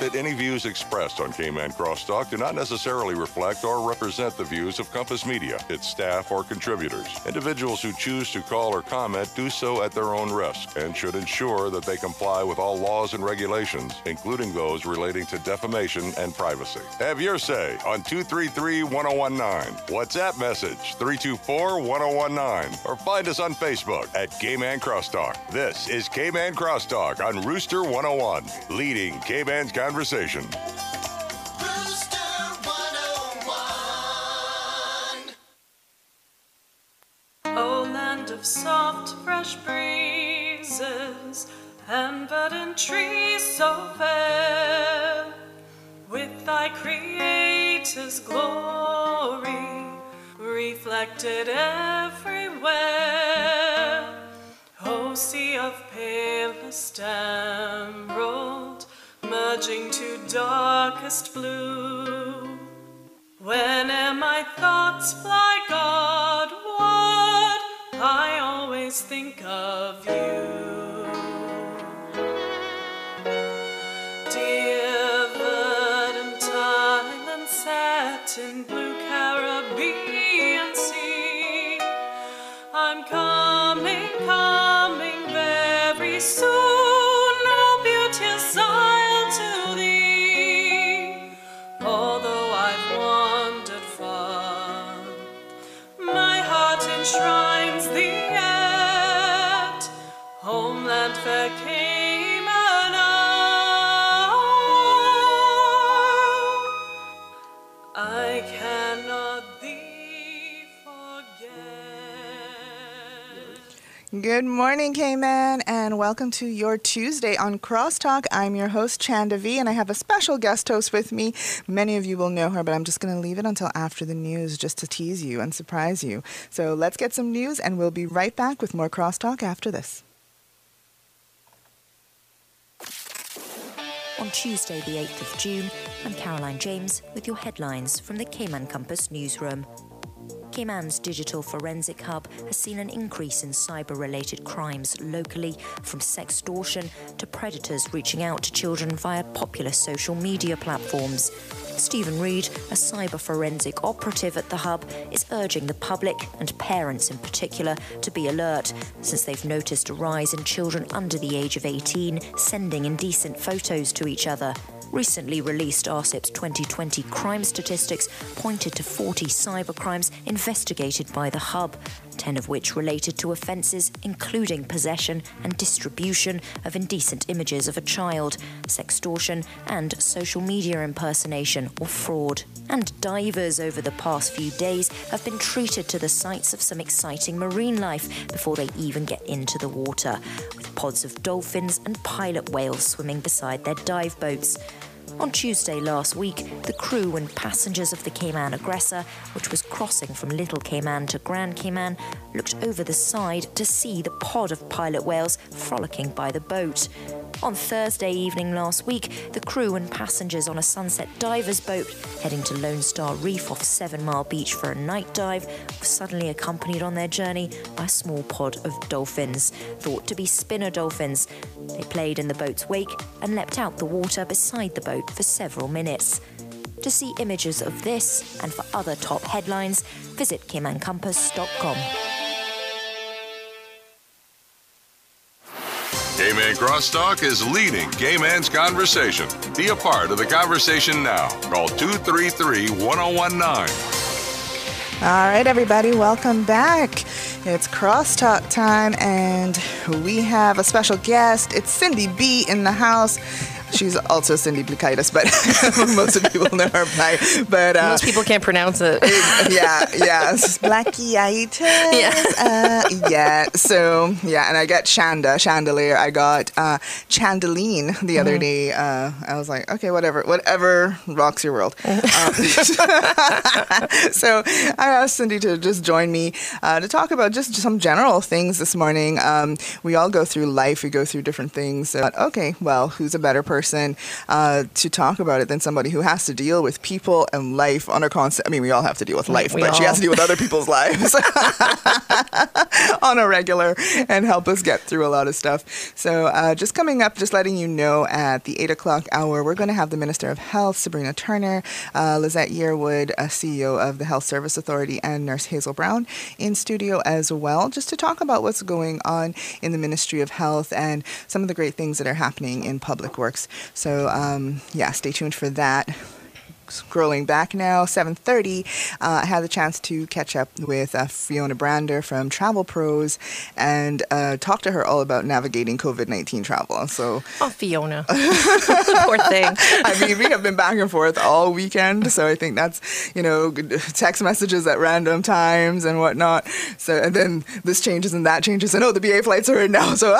that any views expressed on Cayman Crosstalk do not necessarily reflect or represent the views of Compass Media, its staff, or contributors. Individuals who choose to call or comment do so at their own risk and should ensure that they comply with all laws and regulations, including those relating to defamation and privacy. Have your say on 233-1019. WhatsApp message 324-1019. Or find us on Facebook at Cayman Crosstalk. This is Cayman Crosstalk on Rooster 101, leading Cayman's conversation. Rooster 101. Oh, land of soft, fresh breezes and verdant trees so fair, with thy Creator's glory reflected everywhere. Oh, sea of palest emerald, merging to darkest blue. Whene'er my thoughts fly Godward, I always think of you. Dear verdant island set in blue Caribbean sea, I'm coming very soon, oh beauteous isle, to thee. Although I've wandered far, my heart enshrines thee yet, homeland fair Cayman, oh, I cannot thee forget. Good morning, Cayman, and welcome to your Tuesday on Crosstalk. I'm your host, Chanda V, and I have a special guest host with me. Many of you will know her, but I'm just going to leave it until after the news just to tease you and surprise you. So let's get some news, and we'll be right back with more Crosstalk after this. On Tuesday, the 8th of June, I'm Caroline James with your headlines from the Cayman Compass newsroom. Cayman's digital forensic hub has seen an increase in cyber-related crimes locally, from sextortion to predators reaching out to children via popular social media platforms. Stephen Reed, a cyber forensic operative at the hub, is urging the public, and parents in particular, to be alert, since they've noticed a rise in children under the age of 18 sending indecent photos to each other. Recently released RCIP's 2020 crime statistics pointed to 40 cybercrimes investigated by the hub, 10 of which related to offences including possession and distribution of indecent images of a child, sextortion and social media impersonation or fraud. And divers over the past few days have been treated to the sights of some exciting marine life before they even get into the water, with pods of dolphins and pilot whales swimming beside their dive boats. On Tuesday last week, the crew and passengers of the Cayman Aggressor, which was crossing from Little Cayman to Grand Cayman, looked over the side to see the pod of pilot whales frolicking by the boat. On Thursday evening last week, the crew and passengers on a Sunset Divers boat heading to Lone Star Reef off 7 Mile Beach for a night dive were suddenly accompanied on their journey by a small pod of dolphins, thought to be spinner dolphins. They played in the boat's wake and leapt out the water beside the boat for several minutes. To see images of this and for other top headlines, visit CaymanCompass.com. Cayman Crosstalk is leading Cayman's conversation. Be a part of the conversation now. Call 233-1019. All right, everybody, welcome back. It's Crosstalk time, and we have a special guest. It's Cindy B in the house. She's also Cindy Blekaitis, but most of people know her by. But most people can't pronounce it. yeah, Blekaitis. Yeah. So and I got chandelier. I got chandeline the other day. I was like, okay, whatever rocks your world. So I asked Cindy to just join me to talk about just some general things this morning. We all go through life. We go through different things. Okay, well, who's a better person person to talk about it than somebody who has to deal with people and life on a constant. I mean, we all have to deal with life, but she has to deal with other people's lives on a regular and help us get through a lot of stuff. So just coming up, just letting you know, at the 8 o'clock hour, we're going to have the Minister of Health, Sabrina Turner, Lizzette Yearwood, CEO of the Health Service Authority, and Nurse Hazel Brown in studio as well, just to talk about what's going on in the Ministry of Health and some of the great things that are happening in public works. So stay tuned for that. Scrolling back now, 7:30, I had the chance to catch up with Fiona Brander from Travel Pros and talk to her all about navigating COVID-19 travel. So, Fiona, poor thing. I mean, we have been back and forth all weekend, so I think that's, text messages at random times and whatnot. So, and then this changes and that changes, and the BA flights are in now. So,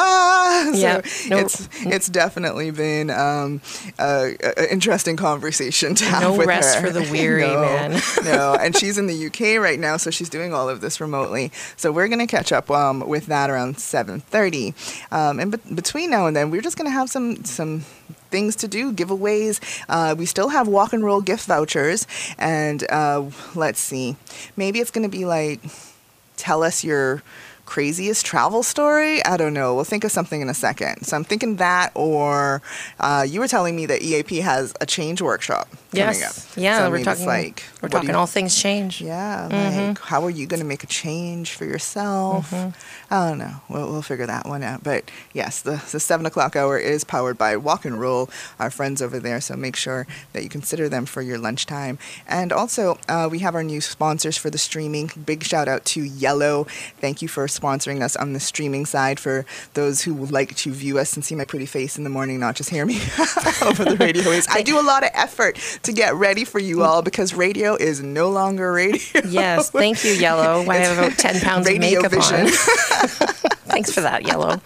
it's definitely been an interesting conversation to have. No rest for the weary, man. No, and she's in the UK right now, so she's doing all of this remotely. So we're going to catch up with that around 7:30. And between now and then, we're just going to have some things to do, giveaways. We still have walk and roll gift vouchers. And let's see, maybe it's going to be like, tell us your craziest travel story. I don't know. We'll think of something in a second. So I'm thinking that, or you were telling me that EAP has a change workshop coming up. Yeah, so we're talking all things change. Yeah, like how are you going to make a change for yourself? I don't know. We'll figure that one out. But yes, the 7 o'clock hour is powered by Walk and Roll, our friends over there. So make sure that you consider them for your lunchtime. And also, we have our new sponsors for the streaming. Big shout out to Yellow. Thank you for sponsoring us on the streaming side. For those who would like to view us and see my pretty face in the morning, not just hear me over the radio waves. I do a lot of effort to get ready for you all because radio is no longer radio. Yes, thank you, Yellow. I have about 10 pounds of makeup vision. on. Thanks for that, Yellow.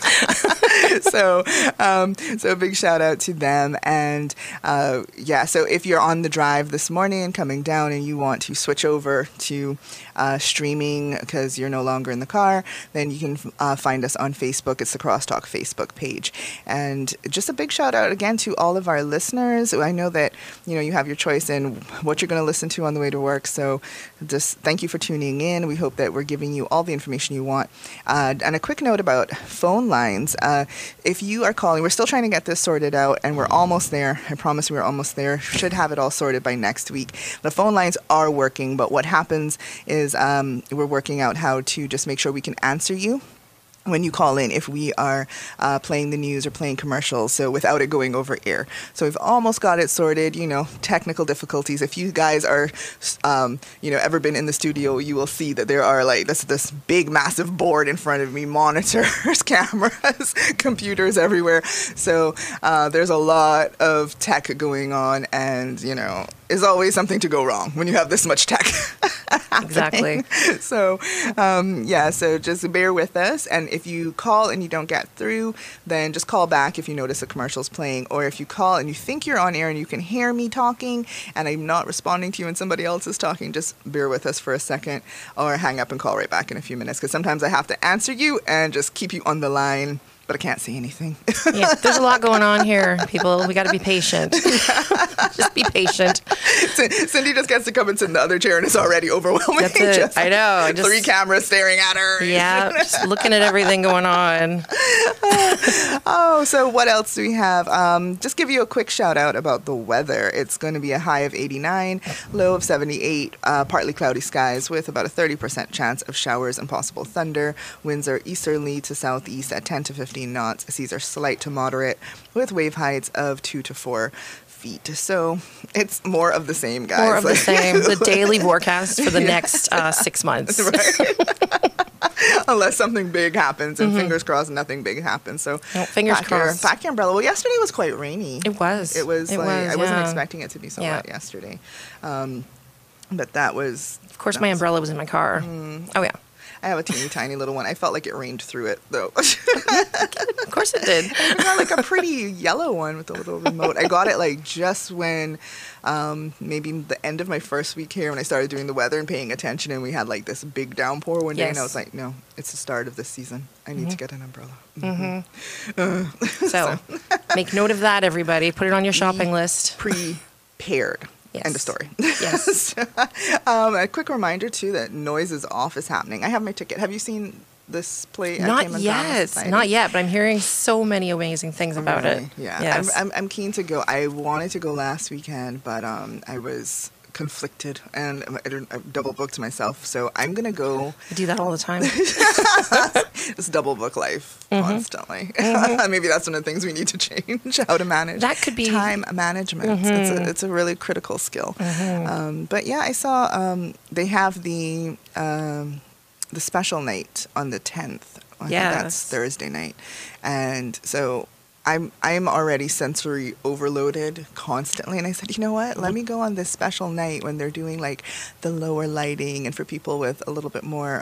So a big shout out to them. And so if you're on the drive this morning and coming down and you want to switch over to streaming because you're no longer in the car, then you can find us on Facebook. It's the Crosstalk Facebook page. And just a big shout out again to all of our listeners. I know that you have your choice in what you're going to listen to on the way to work. So just thank you for tuning in. We hope that we're giving you all the information you want. And a quick note about phone lines. If you are calling, we're still trying to get this sorted out, and we're almost there. I promise we're almost there. Should have it all sorted by next week. The phone lines are working, but what happens is we're working out how to just make sure we can answer you when you call in if we are playing the news or playing commercials, so without it going over air. So we've almost got it sorted, technical difficulties. If you guys are, ever been in the studio, you will see that there are like this big, massive board in front of me, monitors, cameras, computers everywhere. So there's a lot of tech going on, and, there's always something to go wrong when you have this much tech. Exactly. So, so just bear with us. And if you call and you don't get through, then just call back if you notice a commercial's playing. Or if you call and you think you're on air and you can hear me talking and I'm not responding to you and somebody else is talking, just bear with us for a second or hang up and call right back in a few minutes. Because sometimes I have to answer you and just keep you on the line, but I can't say anything. Yeah, there's a lot going on here, people. We got to be patient. Just be patient. Cindy just gets to come and sit in the other chair and it's already overwhelming. That's it. Just I know. Just 3 cameras staring at her. Yeah, just looking at everything going on. So what else do we have? Just give you a quick shout out about the weather. It's going to be a high of 89, low of 78, partly cloudy skies with about a 30% chance of showers and possible thunder. Winds are easterly to southeast at 10 to 15 knots. Seas are slight to moderate with wave heights of 2 to 4 feet. So it's more of the same, guys. More of the same. The daily forecast for the next 6 months. Right. Unless something big happens, and fingers crossed nothing big happens. So fingers crossed. Pack your umbrella. Well, yesterday was quite rainy. It was. I wasn't expecting it to be so wet yesterday. But that was... Of course, my umbrella was in my car. Oh, yeah. I have a teeny tiny little one. I felt like it rained through it though. Of course it did. I got like a pretty yellow one with a little remote. I got it like just when maybe the end of my first week here when I started doing the weather and paying attention, and we had like this big downpour one day, and I was like, no, it's the start of this season. I need to get an umbrella. So make note of that, everybody. Put it on your shopping list. Prepared. Yes. End of story. Yes. A quick reminder too that Noise is Off is happening. I have my ticket. Have you seen this play? At Not Cayman yet. Society? Not yet, but I'm hearing so many amazing things about it. Yeah. Yes. I'm keen to go. I wanted to go last weekend, but I was conflicted and I double booked myself. So I'm going to go. I do that all the time. It's double book life constantly. Maybe that's one of the things we need to change, how to manage. That could be time management. It's a really critical skill. But yeah, I saw they have the special night on the 10th. I think that's Thursday night. And so I'm already sensory overloaded constantly, and I said, you know what? Let me go on this special night when they're doing like the lower lighting, and for people with a little bit more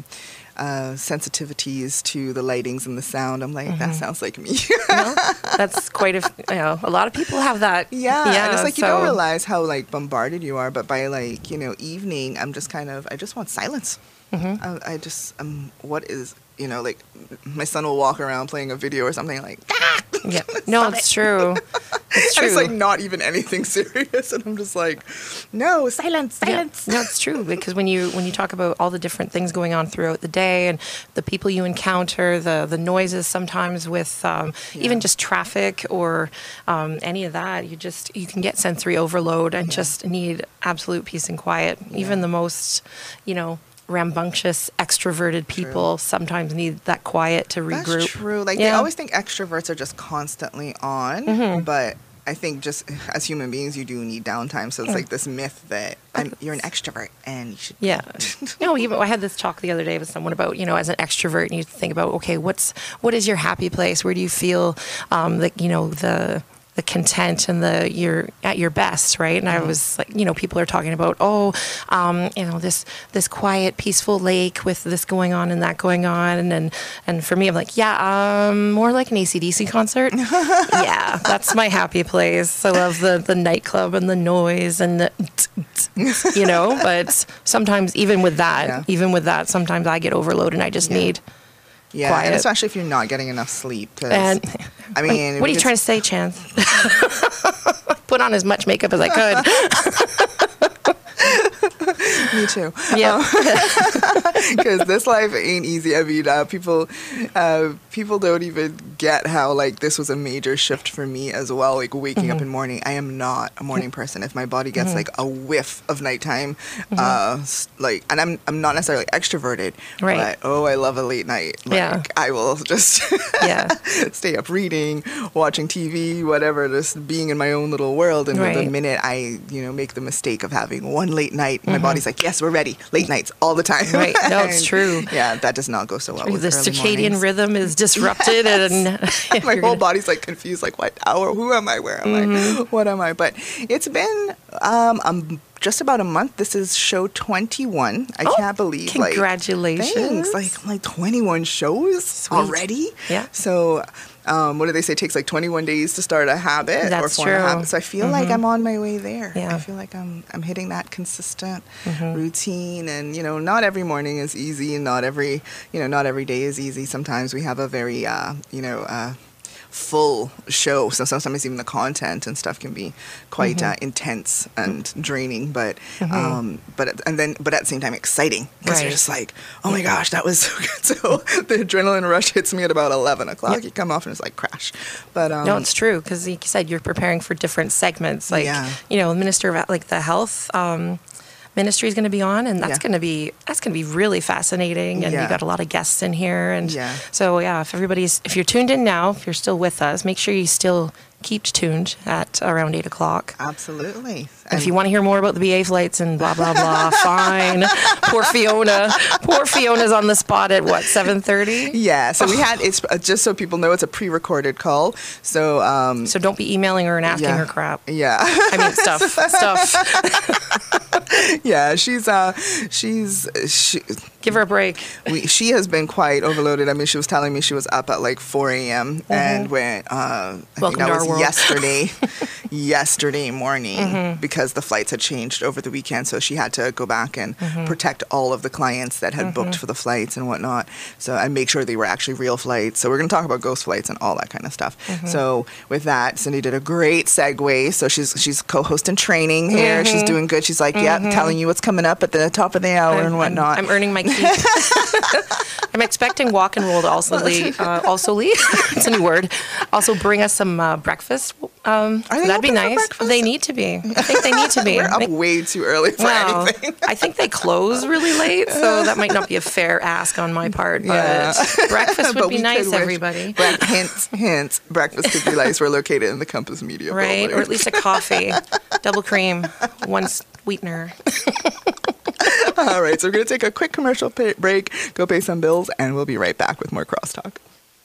sensitivities to the lightings and the sound. I'm like, that sounds like me. That's quite a lot of people have that. Yeah, and it's like you don't realize how like bombarded you are, but by like evening, I'm just I just want silence. I just what is like my son will walk around playing a video or something like yeah. No, it's true. It's true. And it's like not even anything serious, and I'm just like, no, silence. Yeah. No, it's true, because when you talk about all the different things going on throughout the day and the people you encounter, the noises sometimes with even just traffic or any of that, you can get sensory overload and just need absolute peace and quiet. Even the most, rambunctious, extroverted people sometimes need that quiet to regroup. That's true. Like they always think extroverts are just constantly on, but I think just as human beings, you do need downtime. So it's like this myth that you're an extrovert and you should. Yeah. No, I had this talk the other day with someone about, as an extrovert, and you think about, okay, what is your happy place? Where do you feel the content and you're at your best, right? And I was like, people are talking about, this quiet, peaceful lake with this going on and that going on. And for me, I'm like, more like an AC/DC concert. Yeah, that's my happy place. I love the nightclub and the noise and but sometimes even with that, sometimes I get overloaded and I just need quiet. And especially if you're not getting enough sleep. I mean, what are you trying to say, Chance? Put on as much makeup as I could. Me too. Yeah. Because this life ain't easy. I mean, people don't even get how like this was a major shift for me as well. Like waking up in the morning. I am not a morning person. If my body gets like a whiff of nighttime, and I'm not necessarily extroverted, right? But I love a late night. Like I will just stay up reading, watching TV, whatever, just being in my own little world. And the minute I make the mistake of having one late night, my body's like, yes, we're ready. Late nights all the time. Right. No, it's true. Yeah, that does not go so well with the early circadian mornings. rhythm is disrupted, and my whole body's like confused. Like, what hour? Who am I? Where am I? What am I? But it's been just about a month. This is show 21. I can't believe. Congratulations! Like 21 shows already. Yeah. So. What do they say? It takes like 21 days to start a habit or form a habit. So I feel like I'm on my way there. Yeah. I feel like I'm hitting that consistent routine, and not every morning is easy, and not every day is easy. Sometimes we have a very full show, so sometimes even the content and stuff can be quite intense and draining, but at the same time exciting, because you're just like, oh my gosh, that was so good. So the adrenaline rush hits me at about 11 o'clock. You come off and it's like crash. But no, it's true, because like you said, you're preparing for different segments, like Minister of the Health ministry is going to be on, and that's going to be really fascinating, and you got a lot of guests in here, and so if you're tuned in now, if you're still with us, make sure you still keep tuned at around 8 o'clock. Absolutely. And if you want to hear more about the BA flights and blah blah blah, fine. Poor Fiona's on the spot at 7:30. Yeah, so we had, it's just so people know, it's a pre-recorded call, so don't be emailing her and asking her crap. Yeah. I mean stuff. Yeah, Give her a break. She has been quite overloaded. I mean, she was telling me she was up at like 4 a.m. and went, I think that was yesterday morning because the flights had changed over the weekend. So she had to go back and protect all of the clients that had booked for the flights and whatnot. So and make sure they were actually real flights. So we're going to talk about ghost flights and all that kind of stuff. So with that, Cindy did a great segue. So she's co-hosting training here. She's doing good. She's like, telling you what's coming up at the top of the hour and whatnot. I'm earning my keep. I'm expecting Walk and Roll to also it's a new word, also bring us some breakfast. That'd be nice. They need to be. I think they need to be. We're up way too early for anything. I think they close really late, so that might not be a fair ask on my part, but breakfast would be nice, everybody. Hint, breakfast could be nice. We're located in the Compass Media right, building. or at least a coffee, double cream, one sweetener. All right, so we're going to take a quick commercial break, go pay some bills, and we'll be right back with more Crosstalk.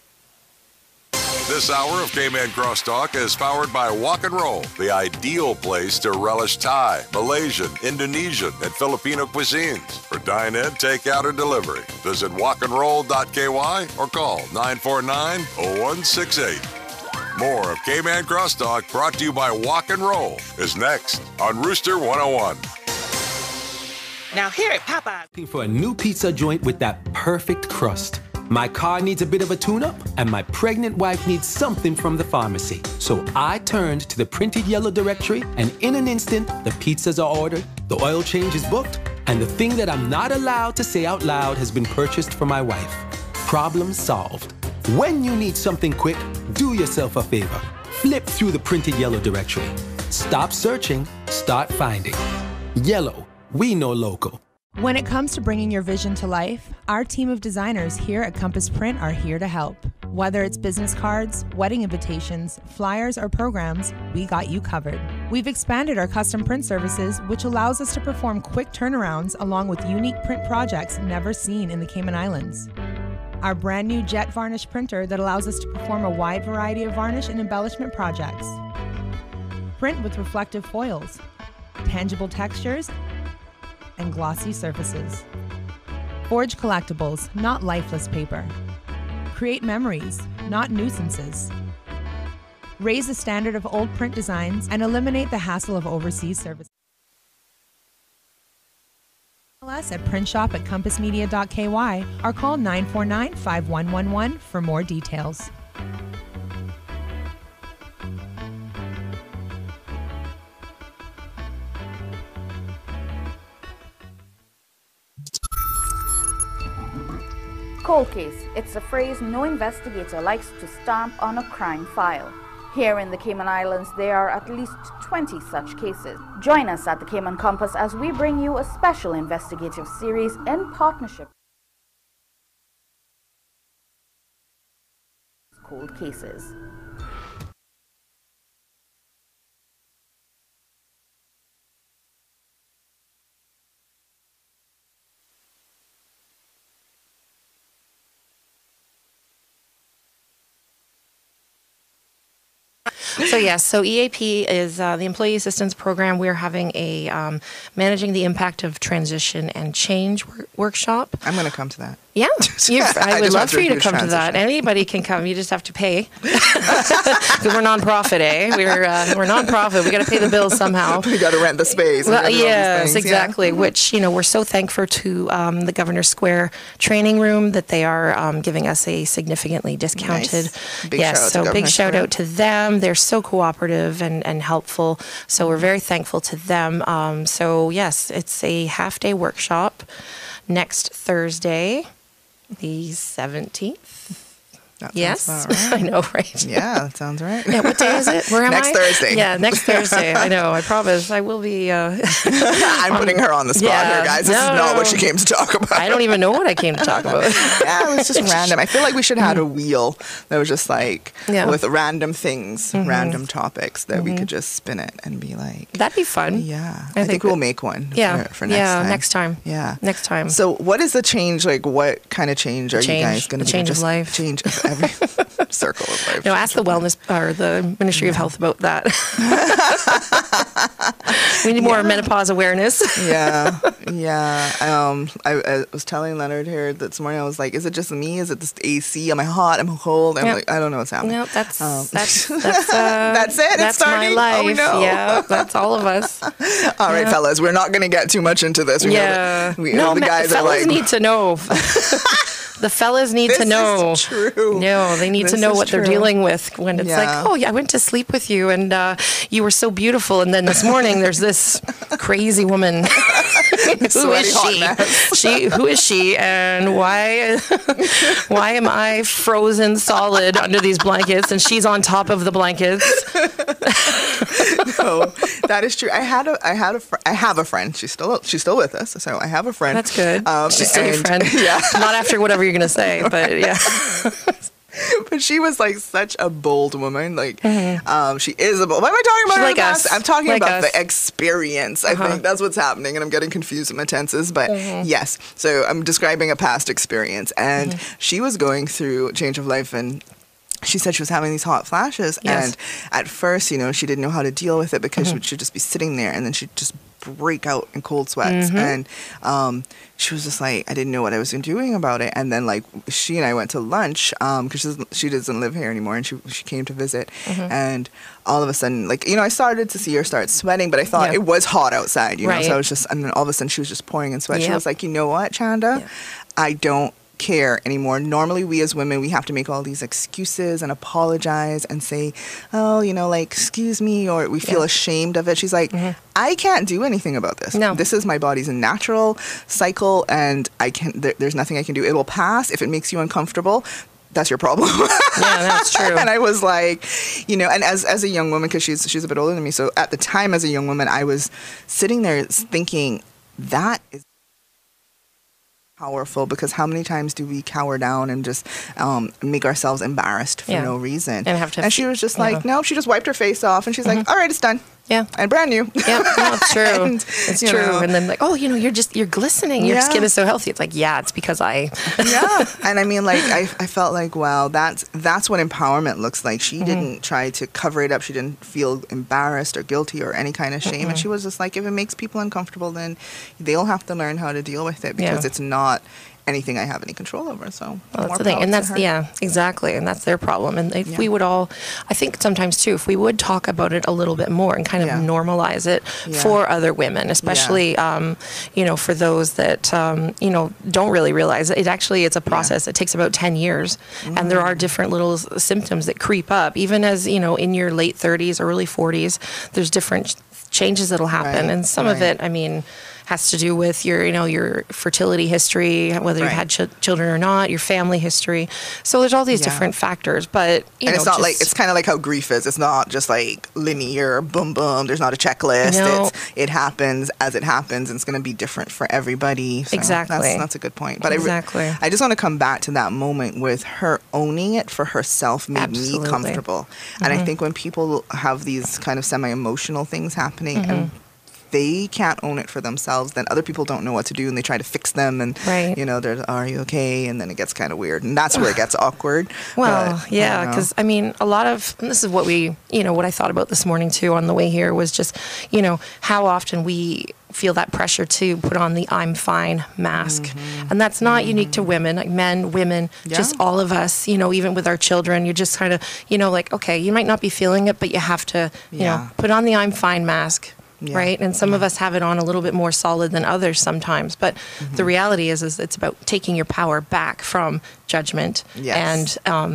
This hour of Cayman Crosstalk is powered by Walk and Roll, the ideal place to relish Thai, Malaysian, Indonesian, and Filipino cuisines. For dine-in, take-out, or delivery, visit walkandroll.ky or call 949-0168. More of Cayman Crosstalk, brought to you by Walk and Roll, is next on Rooster 101. Now here at Popeyes. Looking for a new pizza joint with that perfect crust. My car needs a bit of a tune-up, and my pregnant wife needs something from the pharmacy. So I turned to the printed yellow directory, and in an instant, the pizzas are ordered, the oil change is booked, and the thing that I'm not allowed to say out loud has been purchased for my wife. Problem solved. When you need something quick, do yourself a favor. Flip through the printed yellow directory. Stop searching, start finding. Yellow. We know local. When it comes to bringing your vision to life, our team of designers here at Compass Print are here to help. Whether it's business cards, wedding invitations, flyers, or programs, we got you covered. We've expanded our custom print services, which allows us to perform quick turnarounds along with unique print projects never seen in the Cayman Islands. Our brand new jet varnish printer that allows us to perform a wide variety of varnish and embellishment projects. Print with reflective foils, tangible textures, and glossy surfaces. Forge collectibles, not lifeless paper. Create memories, not nuisances. Raise the standard of old print designs and eliminate the hassle of overseas services. Call us at printshop@compassmedia.ky or call 949-5111 for more details. Cold case. It's a phrase no investigator likes to stamp on a crime file. Here in the Cayman Islands, there are at least 20 such cases. Join us at the Cayman Compass as we bring you a special investigative series in partnership. Cold cases. So EAP is the Employee Assistance Program. We're having a Managing the Impact of Transition and Change workshop. I'm going to come to that. Yeah, I would love for you to come to that. Anybody can come. You just have to pay. Because we're nonprofit, eh? We're nonprofit. We got to pay the bills somehow. We got to rent the space. Well, yes, exactly. Yeah. Which we're so thankful to the Governor Square training room that they are giving us a significantly discounted. Nice. Big shout out to them. They're so cooperative and helpful. So we're very thankful to them. So yes, it's a half-day workshop next Thursday, the 17th. Yes, right. I know, right? Yeah, that sounds right. Yeah, what day is it? Where am next Thursday. Yeah, next Thursday. I know. I promise. I will be. I'm putting her on the spot here, guys. This is not what she came to talk about. I don't even know what I came to talk about. Yeah, it was just random. I feel like we should have had a wheel that was just like with random things, random topics that we could just spin it and be like. That'd be fun. Yeah, I think we'll make one. Yeah, for next time. Next time. Yeah, next time. So, what is the change? Like, what kind of change are you guys going to do? Change of life. Change of every circle of life. No, ask the wellness or the Ministry of Health about that. We need more menopause awareness. Yeah. I was telling Leonard here this morning, I was like, is it just me? Is it just AC? Am I hot? Am I cold? I'm like, I don't know what's happening. No, that's that's it. That's my life. Oh, no. Yeah, that's all of us. All right, fellas, we're not going to get too much into this. The guys are like, need to know. The fellas need to know. This is true. No, they need to know what they're dealing with when it's like, oh, yeah, I went to sleep with you and you were so beautiful. And then this morning there's this crazy woman. Who is she? Who is she? And why am I frozen solid under these blankets and she's on top of the blankets? No, that is true. I have a friend. She's still with us. So I have a friend. That's good. She's still your friend. Yeah. Not after whatever you're going to say, but yeah. But she was like such a bold woman. Like, she is a bold. What am I talking about? She's like us. I'm talking like about us. the experience. I think that's what's happening, and I'm getting confused with my tenses. But yes, so I'm describing a past experience, and she was going through change of life, and she said she was having these hot flashes, and at first, you know, she didn't know how to deal with it because she'd just be sitting there, and then she'd just break out in cold sweats, and she was just like, I didn't know what I was doing about it. And then like she and I went to lunch because she doesn't live here anymore, and she came to visit, and all of a sudden, like, you know, I started to see her start sweating, but I thought it was hot outside, you know, so I was just, and then all of a sudden she was just pouring in sweat. She was like, you know what, Chanda, I don't care anymore. Normally we as women, we have to make all these excuses and apologize and say, oh, you know, like, excuse me, or we feel ashamed of it. She's like, I can't do anything about this. No. This is my body's natural cycle, and there's nothing I can do. It will pass. If it makes you uncomfortable, that's your problem. Yeah, that's true. And I was like, you know, and as a young woman, because she's a bit older than me, so at the time as a young woman, I was sitting there thinking, that is powerful, because how many times do we cower down and just make ourselves embarrassed for no reason? And she was just like, no, she just wiped her face off, and she's like, all right, it's done. Yeah. And brand new. Yeah, no, it's true. It's true. Know. And then like, oh, you know, you're glistening. Your skin is so healthy. It's like, yeah, it's because I. And I mean, like, I felt like, wow, that's what empowerment looks like. She didn't try to cover it up. She didn't feel embarrassed or guilty or any kind of shame. And she was just like, if it makes people uncomfortable, then they'll have to learn how to deal with it, because it's not anything I have any control over. So that's the thing, and that's exactly, and that's their problem. And if we would all, I think sometimes too, if we would talk about it a little bit more and kind of normalize it for other women, especially you know, for those that you know, don't really realize it. It's a process. It takes about 10 years, and there are different little symptoms that creep up, even as, you know, in your late 30s, early 40s. There's different changes that'll happen, and some of it, I mean, has to do with your, you know, your fertility history, whether you've had children or not, your family history. So there's all these different factors, but you know, it's not like, it's kind of like how grief is. It's not just like linear, boom, boom. There's not a checklist. No. It happens as it happens, and it's going to be different for everybody. So exactly. That's a good point. But I just want to come back to that moment with her owning it for herself made me comfortable. And I think when people have these kind of semi-emotional things happening and they can't own it for themselves, then other people don't know what to do, and they try to fix them, and you know, they're, are you okay? And then it gets kind of weird, and that's where it gets awkward. Well, because I mean, a lot of, and this is what we, you know, what I thought about this morning too on the way here was just, you know, how often we feel that pressure to put on the I'm fine mask. And that's not unique to women, like men, women, just all of us, you know, even with our children, you're just kind of, you know, like, okay, you might not be feeling it, but you have to, you know, put on the I'm fine mask. Right? And some of us have it on a little bit more solid than others sometimes. But the reality is it's about taking your power back from judgment and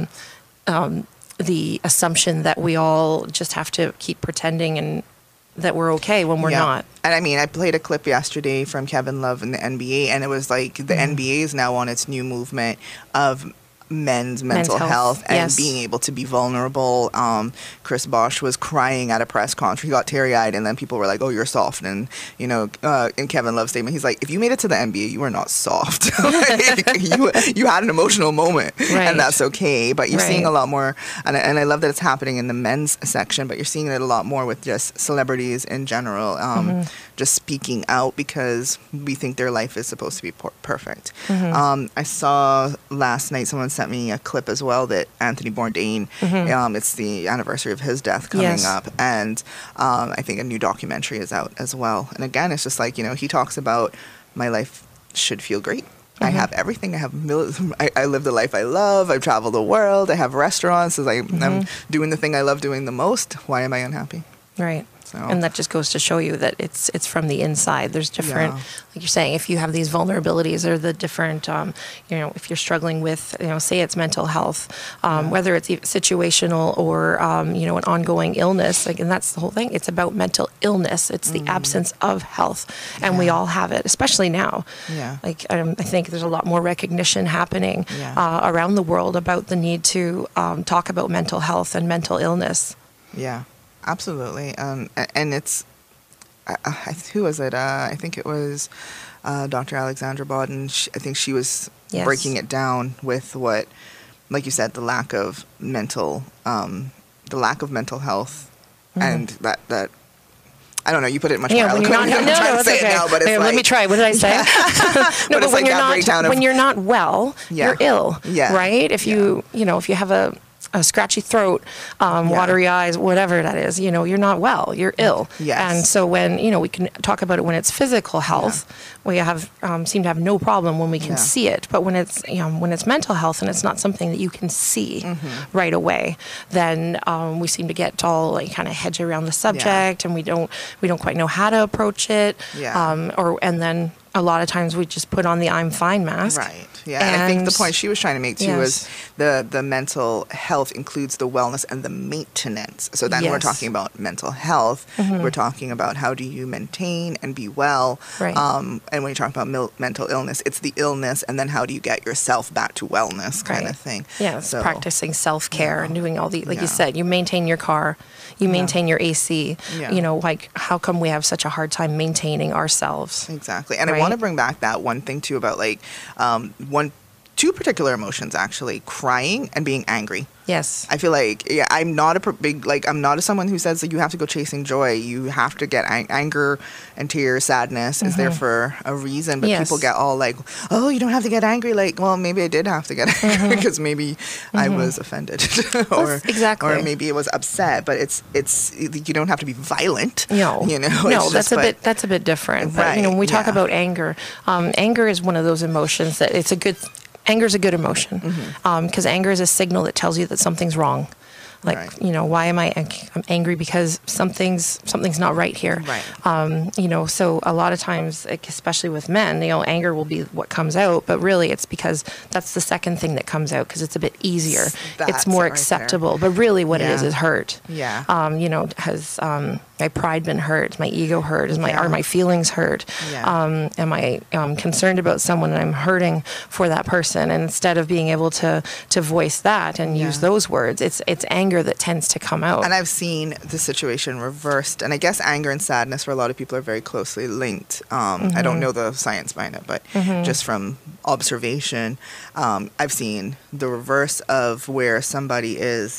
the assumption that we all just have to keep pretending and that we're okay when we're not. And I mean, I played a clip yesterday from Kevin Love in the NBA, and it was like the NBA is now on its new movement of men's mental health and being able to be vulnerable. Chris Bosh was crying at a press conference. He got teary-eyed, and then people were like, oh, you're soft. And, you know, in Kevin Love's statement, he's like, if you made it to the NBA, you were not soft. you had an emotional moment, and that's okay. But you're seeing a lot more, and I love that it's happening in the men's section, but you're seeing it a lot more with just celebrities in general, just speaking out because we think their life is supposed to be perfect. I saw last night someone sent sent me a clip as well that Anthony Bourdain, it's the anniversary of his death coming up, and I think a new documentary is out as well. And again, it's just like, he talks about my life should feel great. I have everything. I live the life I love. I travel the world. I have restaurants. I'm doing the thing I love doing the most. Why am I unhappy? Right. So. And that just goes to show you that it's from the inside. There's different, like you're saying, if you have these vulnerabilities or the different, if you're struggling with, say it's mental health, whether it's situational or, an ongoing illness, and that's the whole thing. It's about mental illness. It's the absence of health. And we all have it, especially now. Yeah. I think there's a lot more recognition happening around the world about the need to talk about mental health and mental illness. Yeah. Absolutely. And it's, who was it? I think it was Dr. Alexandra Bodden. I think she was breaking it down with what, like you said, the lack of mental health, and that I don't know. You put it much more eloquently. I'm trying to say it now, but it's let me try. What did I say? No, but when you're not well, you're ill, right? If you have a scratchy throat, watery eyes, whatever that is, you're not well, you're ill. Yes. And so when, we can talk about it when it's physical health, we have seem to have no problem when we can see it. But when it's mental health and it's not something that you can see right away, then we seem to get all kind of hedge around the subject, and we don't quite know how to approach it. And then a lot of times we just put on the I'm fine mask. Right. Yeah. And I think the point she was trying to make too was the mental health includes the wellness and the maintenance. So then we're talking about mental health. We're talking about how do you maintain and be well. Right. And when you talk about mental illness, it's the illness, and then how do you get yourself back to wellness kind of thing. Yeah. So practicing self-care and doing all the, like you said, you maintain your car, you maintain your AC. How come we have such a hard time maintaining ourselves? Exactly. And I want to bring back that one thing too about two particular emotions, actually, crying and being angry. Yes. I feel like, I'm not I'm not someone who says that you have to go chasing joy. You have to get anger and tears, sadness is there for a reason. But people get all like, oh, you don't have to get angry. Like, well, maybe I did have to get angry because maybe I was offended or maybe it was upset. But it's you don't have to be violent. No, that's a bit different. But when we talk about anger, anger is one of those emotions that anger is a good emotion because anger is a signal that tells you that something's wrong. Like, why am I'm angry because something's not right here. Right. So a lot of times, especially with men, anger will be what comes out, but really it's because that's the second thing that comes out because it's a bit easier. It's more acceptable. But really what it is hurt. Yeah. Has my pride been hurt? My ego hurt? Are my feelings hurt? Yeah. Am I concerned about someone and I'm hurting for that person? And instead of being able to voice that and use those words, it's anger that tends to come out. And I've seen the situation reversed. And I guess anger and sadness for a lot of people are very closely linked. I don't know the science behind it, but just from observation, I've seen the reverse of where somebody is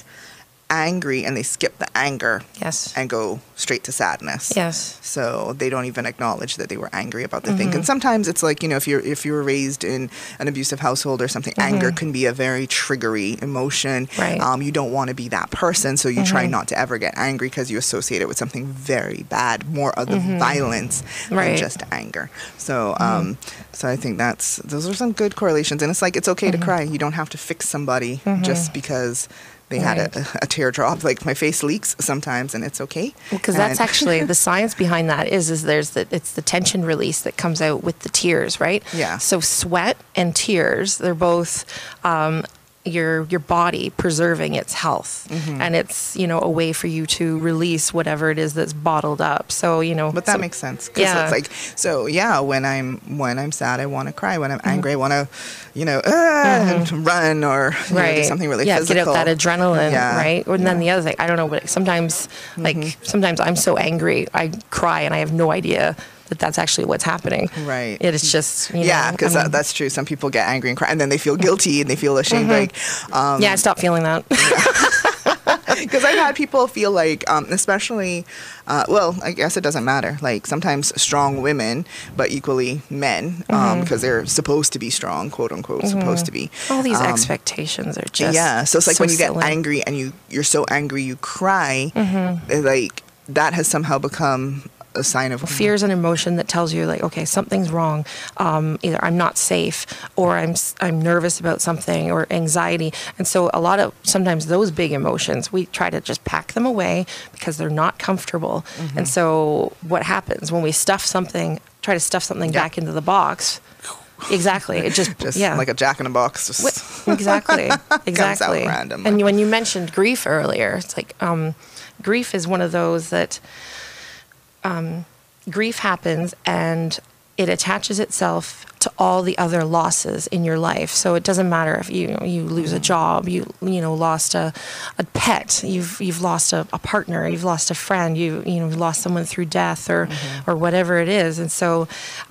angry and they skip the anger and go straight to sadness. Yes. So they don't even acknowledge that they were angry about the thing. And sometimes it's like, if you were raised in an abusive household or something, anger can be a very triggery emotion. Right. You don't want to be that person, so you try not to ever get angry because you associate it with something very bad, more of the violence than just anger. So so I think those are some good correlations. And it's like, it's okay to cry. You don't have to fix somebody just because they had a teardrop. Like, my face leaks sometimes, and it's okay. Because that's actually the science behind that is it's the tension release that comes out with the tears, right? Yeah. So sweat and tears, they're both your body preserving its health, and it's a way for you to release whatever it is that's bottled up. So but that makes sense. It's like, so when I'm sad, I want to cry. When I'm angry, I want to run or do something really physical. Get out that adrenaline, right? And then the other thing, I don't know, but sometimes sometimes I'm so angry I cry and I have no idea that's actually what's happening. Right. It's just, because that's true. Some people get angry and cry, and then they feel guilty and they feel ashamed. I stopped feeling that. Because I've had people feel like, especially, well, I guess it doesn't matter. Like sometimes strong women, but equally men, because they're supposed to be strong, quote unquote, supposed to be. All these expectations are just So it's like when you get silly. angry and you're so angry you cry, like that has somehow become a sign of Fear is an emotion that tells you, like, okay, something's wrong. Either I'm not safe, or I'm nervous about something, or anxiety. And so sometimes those big emotions, we try to just pack them away because they're not comfortable. And so what happens when we try to stuff something back into the box? Exactly. It just like a jack in a box. Exactly. Comes out random. And when you mentioned grief earlier, it's like grief is one of those that grief happens and it attaches itself to all the other losses in your life. So it doesn't matter if you lose a job, you lost a pet, you've lost a partner, you've lost a friend, you lost someone through death or whatever it is. And so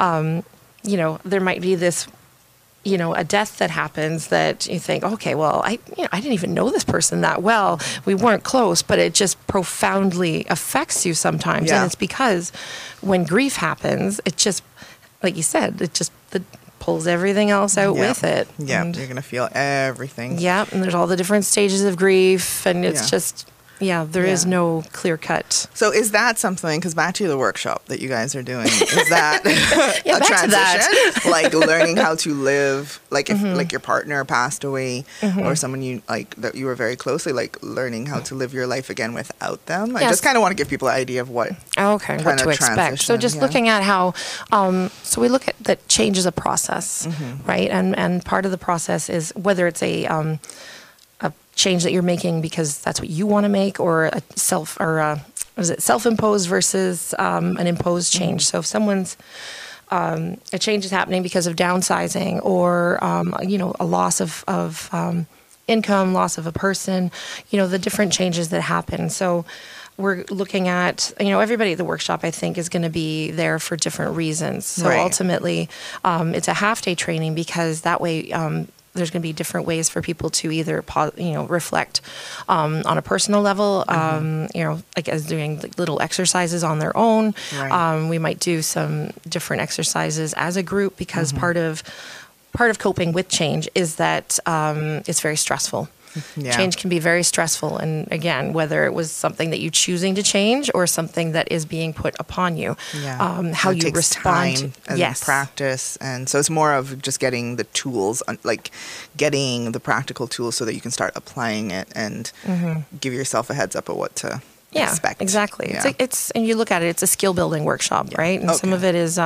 there might be this a death that happens that you think, okay, well, I didn't even know this person that well. We weren't close, but it just profoundly affects you sometimes. Yeah. And it's because when grief happens, it just, like you said, it pulls everything else out with it. Yeah, And, you're going to feel everything. yeah, and there's all the different stages of grief, and it's just, there is no clear cut. So is that something, because back to the workshop that you guys are doing, is that a back to that. transition? Like learning how to live, like if like your partner passed away or someone you like that you were very closely, like learning how to live your life again without them? I Yes. just kind of want to give people an idea of what What kind to of expect. So transition, just looking at how, so we look at that change is a process, right? And part of the process is whether it's a change that you're making because that's what you want to make, or a self-imposed versus an imposed change. So if someone's a change is happening because of downsizing or a loss of income, loss of a person, the different changes that happen. So we're looking at, everybody at the workshop, I think, is going to be there for different reasons. So ultimately, it's a half-day training because that way there's going to be different ways for people to either, reflect on a personal level, like as doing like little exercises on their own. Right. We might do some different exercises as a group because part of coping with change is that it's very stressful. Yeah. Change can be very stressful. And again, whether it was something that you're choosing to change or something that is being put upon you, how it you takes respond. time and practice. And so it's more of just getting the tools, like getting the practical tools so that you can start applying it and give yourself a heads up of what to expect. Exactly. Yeah. It's and you look at it, it's a skill building workshop, right? And some of it is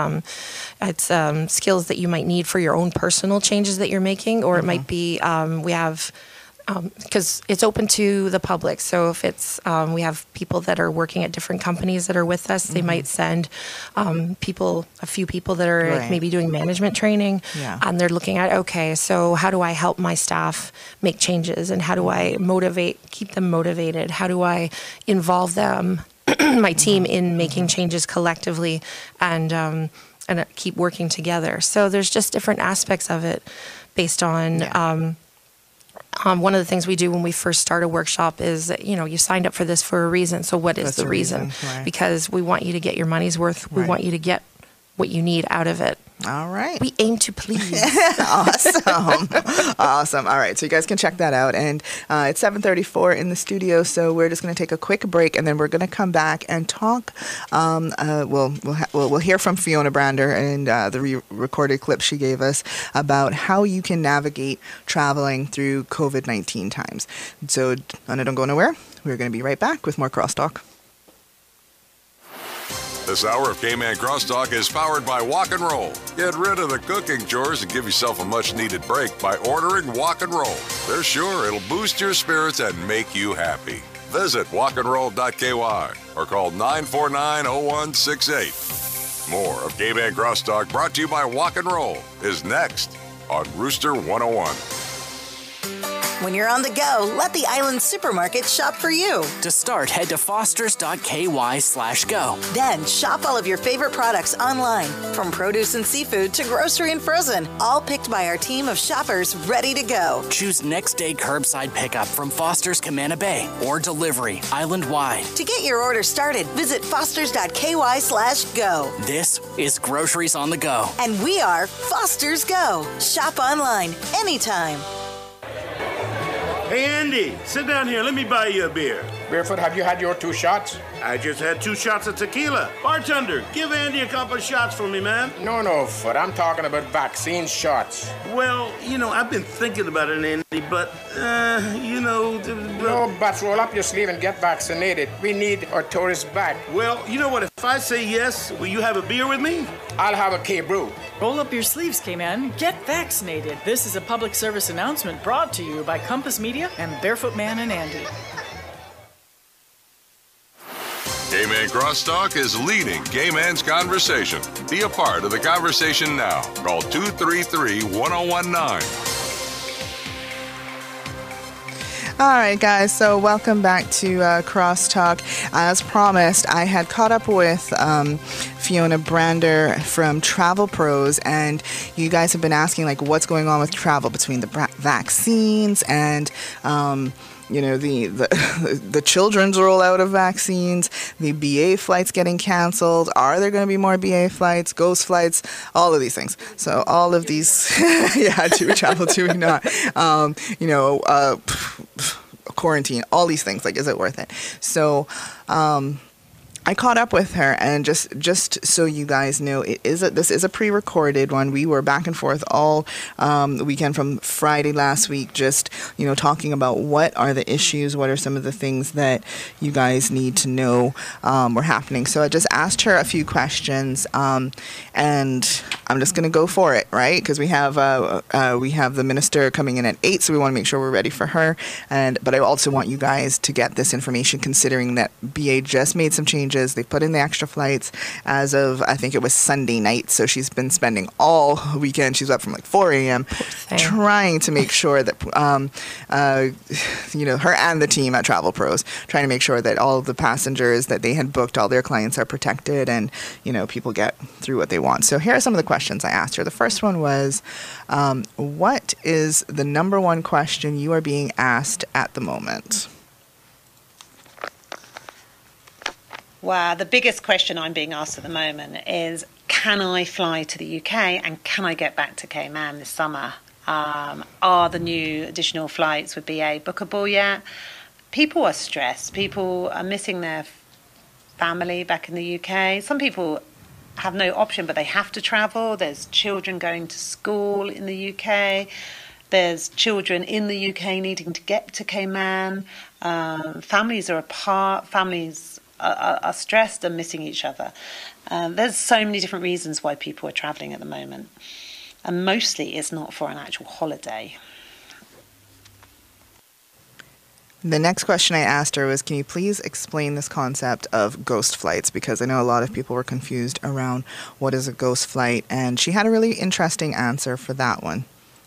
skills that you might need for your own personal changes that you're making, or it might be we have. Because it's open to the public. So if it's, we have people that are working at different companies that are with us, they might send a few people that are like maybe doing management training, and they're looking at, okay, so how do I help my staff make changes, and how do I keep them motivated? How do I involve them, my team, in making changes collectively, and keep working together? So there's just different aspects of it based on. One of the things we do when we first start a workshop is that, you signed up for this for a reason. So what is the reason? Right. Because we want you to get your money's worth. We want you to get what you need out of it. All right. We aim to please. Awesome. Awesome. All right. So you guys can check that out. And it's 7:34 in the studio. So we're just going to take a quick break, and then we're going to come back and talk. We'll hear from Fiona Brander and the re-recorded clip she gave us about how you can navigate traveling through COVID-19 times. So Anna, don't go nowhere. We're going to be right back with more Crosstalk. This hour of Cayman Crosstalk is powered by Walk and Roll. Get rid of the cooking chores and give yourself a much-needed break by ordering Walk and Roll. They're sure it'll boost your spirits and make you happy. Visit walkandroll.ky or call 949-0168. More of Cayman Crosstalk, brought to you by Walk and Roll, is next on Rooster 101. When you're on the go, let the Island Supermarket shop for you. To start, head to fosters.ky/go. Then shop all of your favorite products online, from produce and seafood to grocery and frozen, all picked by our team of shoppers ready to go. Choose next day curbside pickup from Foster's Camana Bay or delivery island-wide. To get your order started, visit fosters.ky/go. This is Groceries on the Go. And we are Foster's Go. Shop online anytime. Hey, Andy, sit down here. Let me buy you a beer. Barefoot, have you had your 2 shots? I just had 2 shots of tequila. Bartender, give Andy a couple of shots for me, man. No, Foot. I'm talking about vaccine shots. Well, I've been thinking about it, Andy, but, No, but roll up your sleeve and get vaccinated. We need our tourists back. Well, you know what? If I say yes, will you have a beer with me? I'll have a K-Brew. Roll up your sleeves, Cayman. Get vaccinated. This is a public service announcement brought to you by Compass Media and Barefoot Man and Andy. Cayman Crosstalk is leading Cayman's conversation. Be a part of the conversation now. Call 233-1019. All right, guys, so welcome back to Crosstalk. As promised, I had caught up with Fiona Brander from Travel Pros, and you guys have been asking, what's going on with travel between the vaccines and the children's rollout of vaccines, the BA flights getting canceled. Are there going to be more BA flights, ghost flights, all of these things? So all of these, do we travel, do we not? Quarantine, all these things. Is it worth it? So, I caught up with her, and just so you guys know, this is a pre-recorded one. We were back and forth all weekend from Friday last week, just talking about what are the issues, what are some of the things that you guys need to know were happening. So I just asked her a few questions, and I'm just gonna go for it, right? Because we have the minister coming in at 8, so we want to make sure we're ready for her. But I also want you guys to get this information, considering that BA just made some changes. They put in the extra flights as of, I think it was Sunday night. So she's been spending all weekend. She's up from 4 a.m. trying to make sure that, her and the team at Travel Pros, trying to make sure that all of the passengers that they had booked, all their clients are protected, and, people get through what they want. So here are some of the questions I asked her. The first one was, what is the number one question you are being asked at the moment? Well, the biggest question I'm being asked at the moment is, can I fly to the UK and can I get back to Cayman this summer? Are the new additional flights with BA bookable yet? People are stressed. People are missing their family back in the UK. Some people have no option, but they have to travel. There's children going to school in the UK. There's children in the UK needing to get to Cayman. Families are apart. Families are stressed and missing each other. There's so many different reasons why people are travelling at the moment. And mostly it's not for an actual holiday. The next question I asked her was, can you please explain this concept of ghost flights? Because I know a lot of people were confused around what is a ghost flight, and she had a really interesting answer for that one.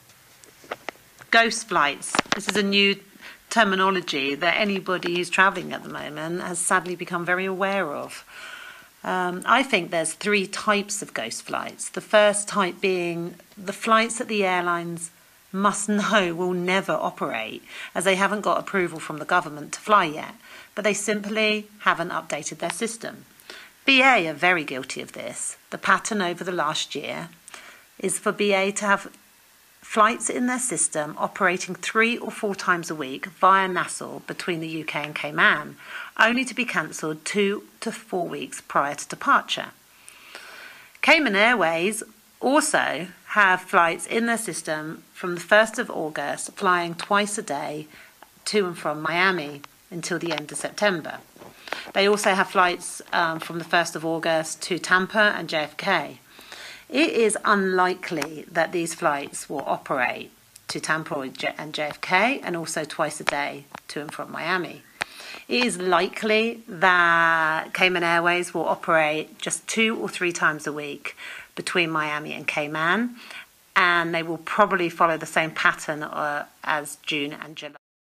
Ghost flights. This is a new terminology that anybody who's travelling at the moment has sadly become very aware of. I think there's 3 types of ghost flights. The first type being the flights that the airlines must know will never operate, as they haven't got approval from the government to fly yet, but they simply haven't updated their system. BA are very guilty of this. The pattern over the last year is for BA to have flights in their system operating 3 or 4 times a week via Nassau between the UK and Cayman, only to be cancelled 2 to 4 weeks prior to departure. Cayman Airways also have flights in their system from the 1st of August, flying twice a day to and from Miami until the end of September. They also have flights from the 1st of August to Tampa and JFK. It is unlikely that these flights will operate to Tampa and JFK, and also twice a day to and from Miami. It is likely that Cayman Airways will operate just 2 or 3 times a week between Miami and Cayman, and they will probably follow the same pattern as June and July.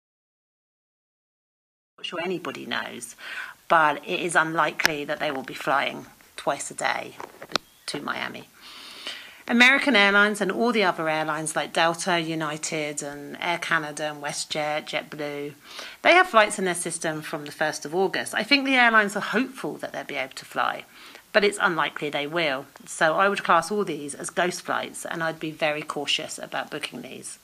I'm not sure anybody knows, but it is unlikely that they will be flying twice a day to Miami. American Airlines and all the other airlines like Delta, United and Air Canada and WestJet, JetBlue, they have flights in their system from the 1st of August. I think the airlines are hopeful that they'll be able to fly, but it's unlikely they will. So I would class all these as ghost flights, and I'd be very cautious about booking these.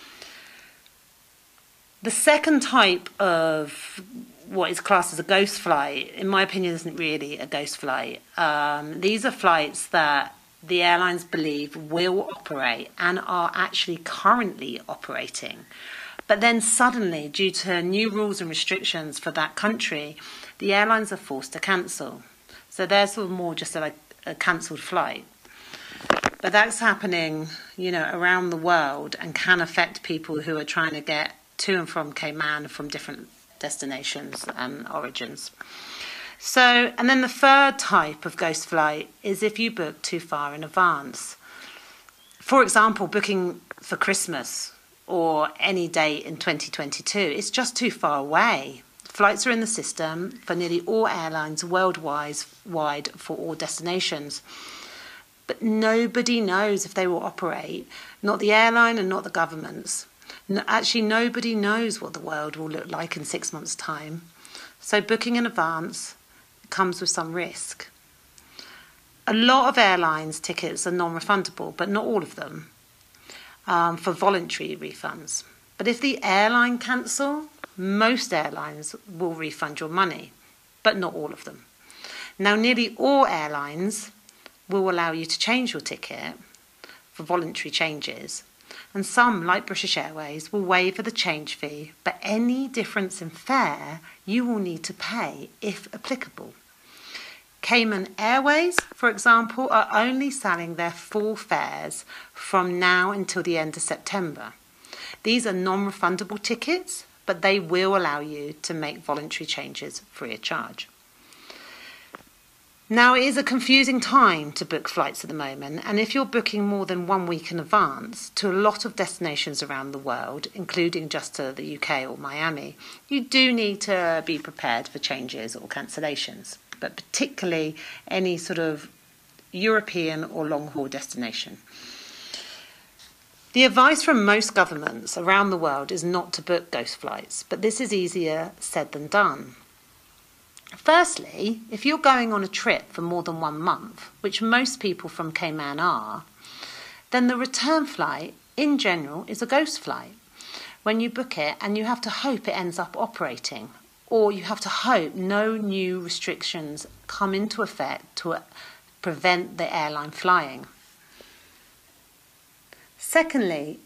The second type of what is classed as a ghost flight, in my opinion, isn't really a ghost flight. These are flights that the airlines believe will operate and are actually currently operating. But then suddenly, due to new rules and restrictions for that country, the airlines are forced to cancel. So they're sort of more just like a cancelled flight. But that's happening, around the world and can affect people who are trying to get to and from Cayman from different destinations and origins. So, and then the third type of ghost flight is if you book too far in advance. For example, booking for Christmas or any date in 2022, it's just too far away. Flights are in the system for nearly all airlines worldwide for all destinations. But nobody knows if they will operate, not the airline and not the governments. Actually, nobody knows what the world will look like in 6 months' time. So booking in advance comes with some risk. A lot of airlines' tickets are non-refundable, but not all of them, for voluntary refunds. But if the airline cancel, most airlines will refund your money, but not all of them. Now, nearly all airlines will allow you to change your ticket for voluntary changes, and some, like British Airways, will waive the change fee, but any difference in fare you will need to pay if applicable. Cayman Airways, for example, are only selling their full fares from now until the end of September. These are non-refundable tickets, but they will allow you to make voluntary changes free of charge. Now, it is a confusing time to book flights at the moment, and if you're booking more than 1 week in advance to a lot of destinations around the world, including just to the UK or Miami, you do need to be prepared for changes or cancellations, but particularly any sort of European or long-haul destination. The advice from most governments around the world is not to book ghost flights, but this is easier said than done. Firstly, if you're going on a trip for more than 1 month, which most people from Cayman are, then the return flight, in general, is a ghost flight. When you book it, and you have to hope it ends up operating, or you have to hope no new restrictions come into effect to prevent the airline flying. Secondly,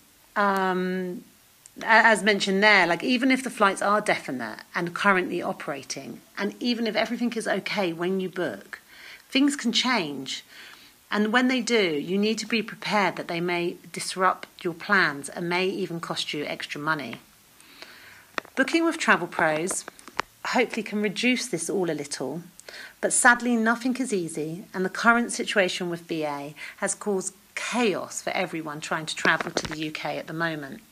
as mentioned there, like even if the flights are definite and currently operating, and even if everything is okay when you book, things can change. And when they do, you need to be prepared that they may disrupt your plans and may even cost you extra money. Booking with Travel Pros hopefully can reduce this all a little, but sadly nothing is easy, and the current situation with BA has caused chaos for everyone trying to travel to the UK at the moment.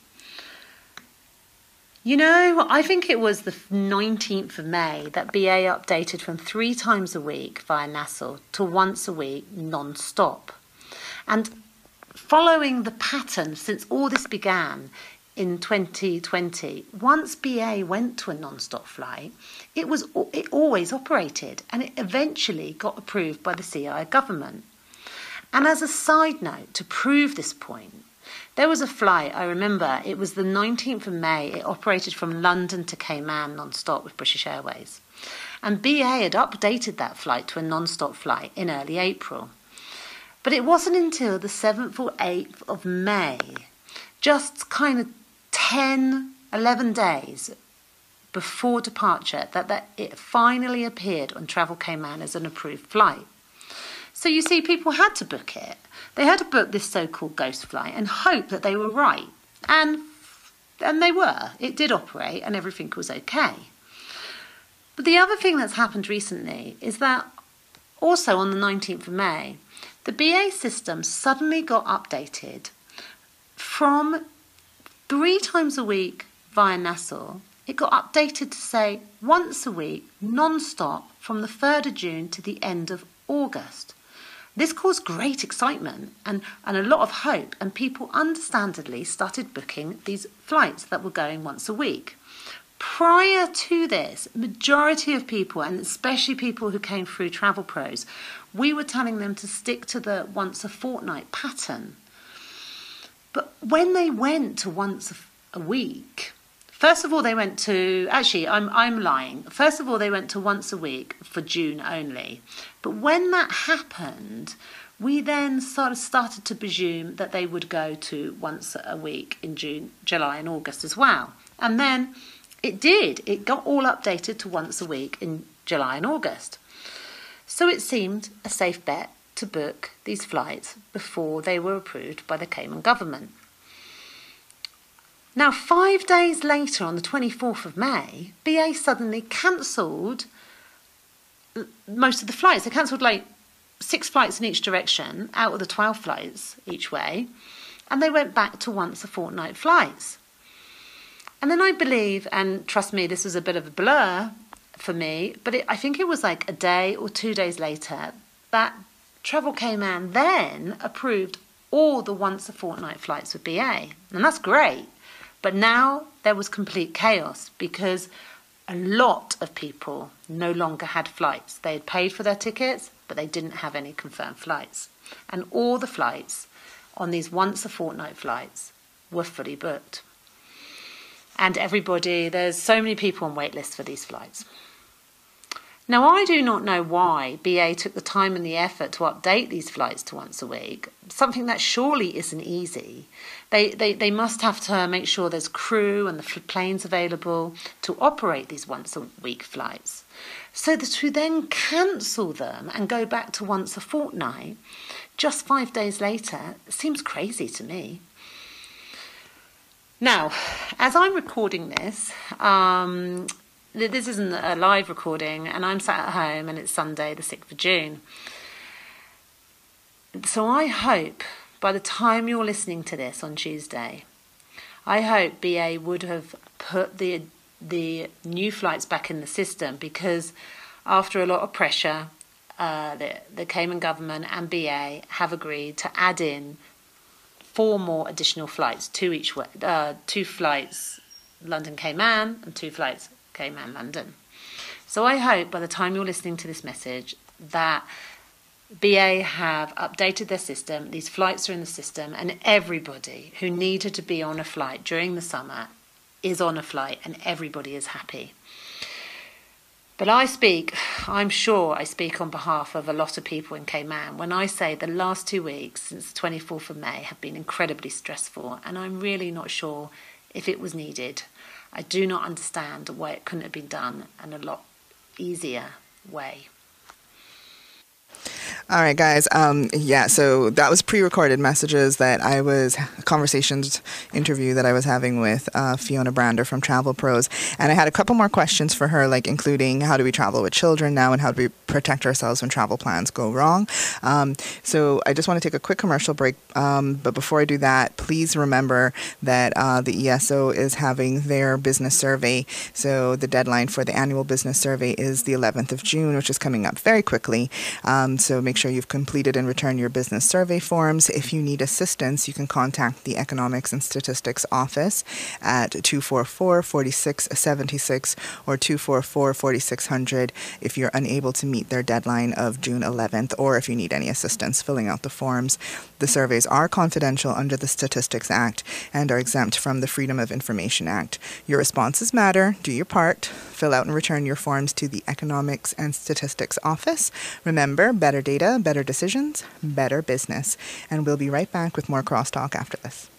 I think it was the 19th of May that BA updated from 3 times a week via Nassau to once a week non-stop. And following the pattern since all this began in 2020, once BA went to a non-stop flight, it always operated, and it eventually got approved by the CI government. And as a side note, to prove this point, there was a flight, I remember, it was the 19th of May, it operated from London to Cayman non-stop with British Airways. And BA had updated that flight to a non-stop flight in early April. But it wasn't until the 7th or 8th of May, just kind of 10, 11 days before departure, that it finally appeared on Travel Cayman as an approved flight. So you see, people had to book it. They had to book this so-called ghost flight and hope that they were right. And they were. It did operate and everything was okay. But the other thing that's happened recently is that also on the 19th of May, the BA system suddenly got updated from 3 times a week via Nassau, it got updated to say once a week, non-stop, from the 3rd of June to the end of August. This caused great excitement and a lot of hope, and people understandably started booking these flights that were going once a week. Prior to this, majority of people, and especially people who came through Travel Pros, we were telling them to stick to the once a fortnight pattern. But when they went to once a week, first of all, they went to, actually, I'm lying. First of all, they went to once a week for June only. But when that happened, we then sort of started to presume that they would go to once a week in June, July and August as well. And then it did. It got all updated to once a week in July and August. So it seemed a safe bet to book these flights before they were approved by the Cayman government. Now, 5 days later, on the 24th of May, BA suddenly cancelled most of the flights. They cancelled like 6 flights in each direction out of the 12 flights each way, and they went back to once a fortnight flights. And then I believe, and trust me, this was a bit of a blur for me, but I think it was like a day or 2 days later that Travel Cayman then approved all the once a fortnight flights with BA. And that's great. But now there was complete chaos because a lot of people no longer had flights. They had paid for their tickets, but they didn't have any confirmed flights. And all the flights on these once a fortnight flights were fully booked. And there's so many people on wait lists for these flights. Now, I do not know why BA took the time and the effort to update these flights to once a week, something that surely isn't easy. They must have to make sure there's crew and the planes available to operate these once a week flights. So to then cancel them and go back to once a fortnight just 5 days later seems crazy to me. Now, as I'm recording this, this isn't a live recording, and I'm sat at home and it's Sunday, the 6th of June. So I hope by the time you're listening to this on Tuesday, I hope BA would have put the new flights back in the system, because after a lot of pressure, the Cayman government and BA have agreed to add in 4 more additional flights, 2 each way, 2 flights London Cayman and 2 flights Cayman London. So I hope by the time you're listening to this message that BA have updated their system, these flights are in the system, and everybody who needed to be on a flight during the summer is on a flight and everybody is happy. But I'm sure I speak on behalf of a lot of people in Cayman when I say the last 2 weeks since the 24th of May have been incredibly stressful, and I'm really not sure if it was needed. I do not understand why it couldn't have been done in a lot easier way. All right, guys. So that was pre-recorded messages conversations interview that I was having with Fiona Brander from Travel Pros. And I had a couple more questions for her, like including how do we travel with children now and how do we protect ourselves when travel plans go wrong. So I just want to take a quick commercial break. But before I do that, please remember that the ESO is having their business survey. So the deadline for the annual business survey is the 11th of June, which is coming up very quickly. So make sure you've completed and returned your business survey forms. If you need assistance, you can contact the Economics and Statistics Office at 244-4676 or 244-4600 if you're unable to meet their deadline of June 11th, or if you need any assistance filling out the forms. The surveys are confidential under the Statistics Act and are exempt from the Freedom of Information Act. Your responses matter. Do your part. Fill out and return your forms to the Economics and Statistics Office. Remember, better data, better decisions, better business. And we'll be right back with more Crosstalk after this.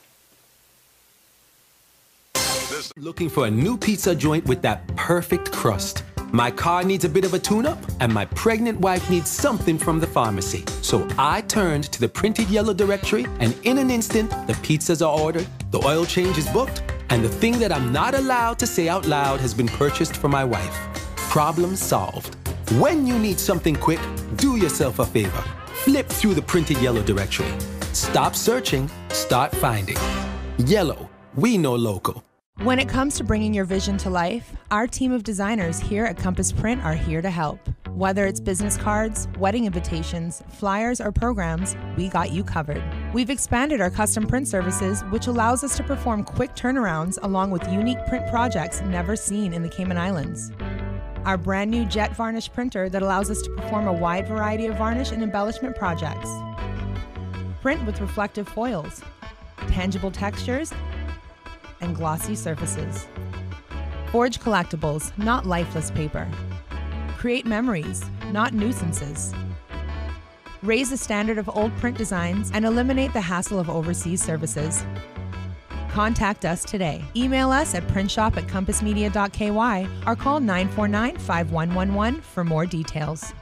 Looking for a new pizza joint with that perfect crust? My car needs a bit of a tune-up, and my pregnant wife needs something from the pharmacy. So I turned to the printed yellow directory, and in an instant, the pizzas are ordered, the oil change is booked, and the thing that I'm not allowed to say out loud has been purchased for my wife. Problem solved. When you need something quick, do yourself a favor. Flip through the printed yellow directory. Stop searching, start finding. Yellow, we know local. When it comes to bringing your vision to life, our team of designers here at Compass Print are here to help. Whether it's business cards, wedding invitations, flyers, or programs, we got you covered. We've expanded our custom print services, which allows us to perform quick turnarounds along with unique print projects never seen in the Cayman Islands. Our brand new jet varnish printer that allows us to perform a wide variety of varnish and embellishment projects. Print with reflective foils, tangible textures, and glossy surfaces. Forge collectibles, not lifeless paper. Create memories, not nuisances. Raise the standard of old print designs and eliminate the hassle of overseas services. Contact us today. Email us at printshop@compassmedia.ky or call 949-5111 for more details.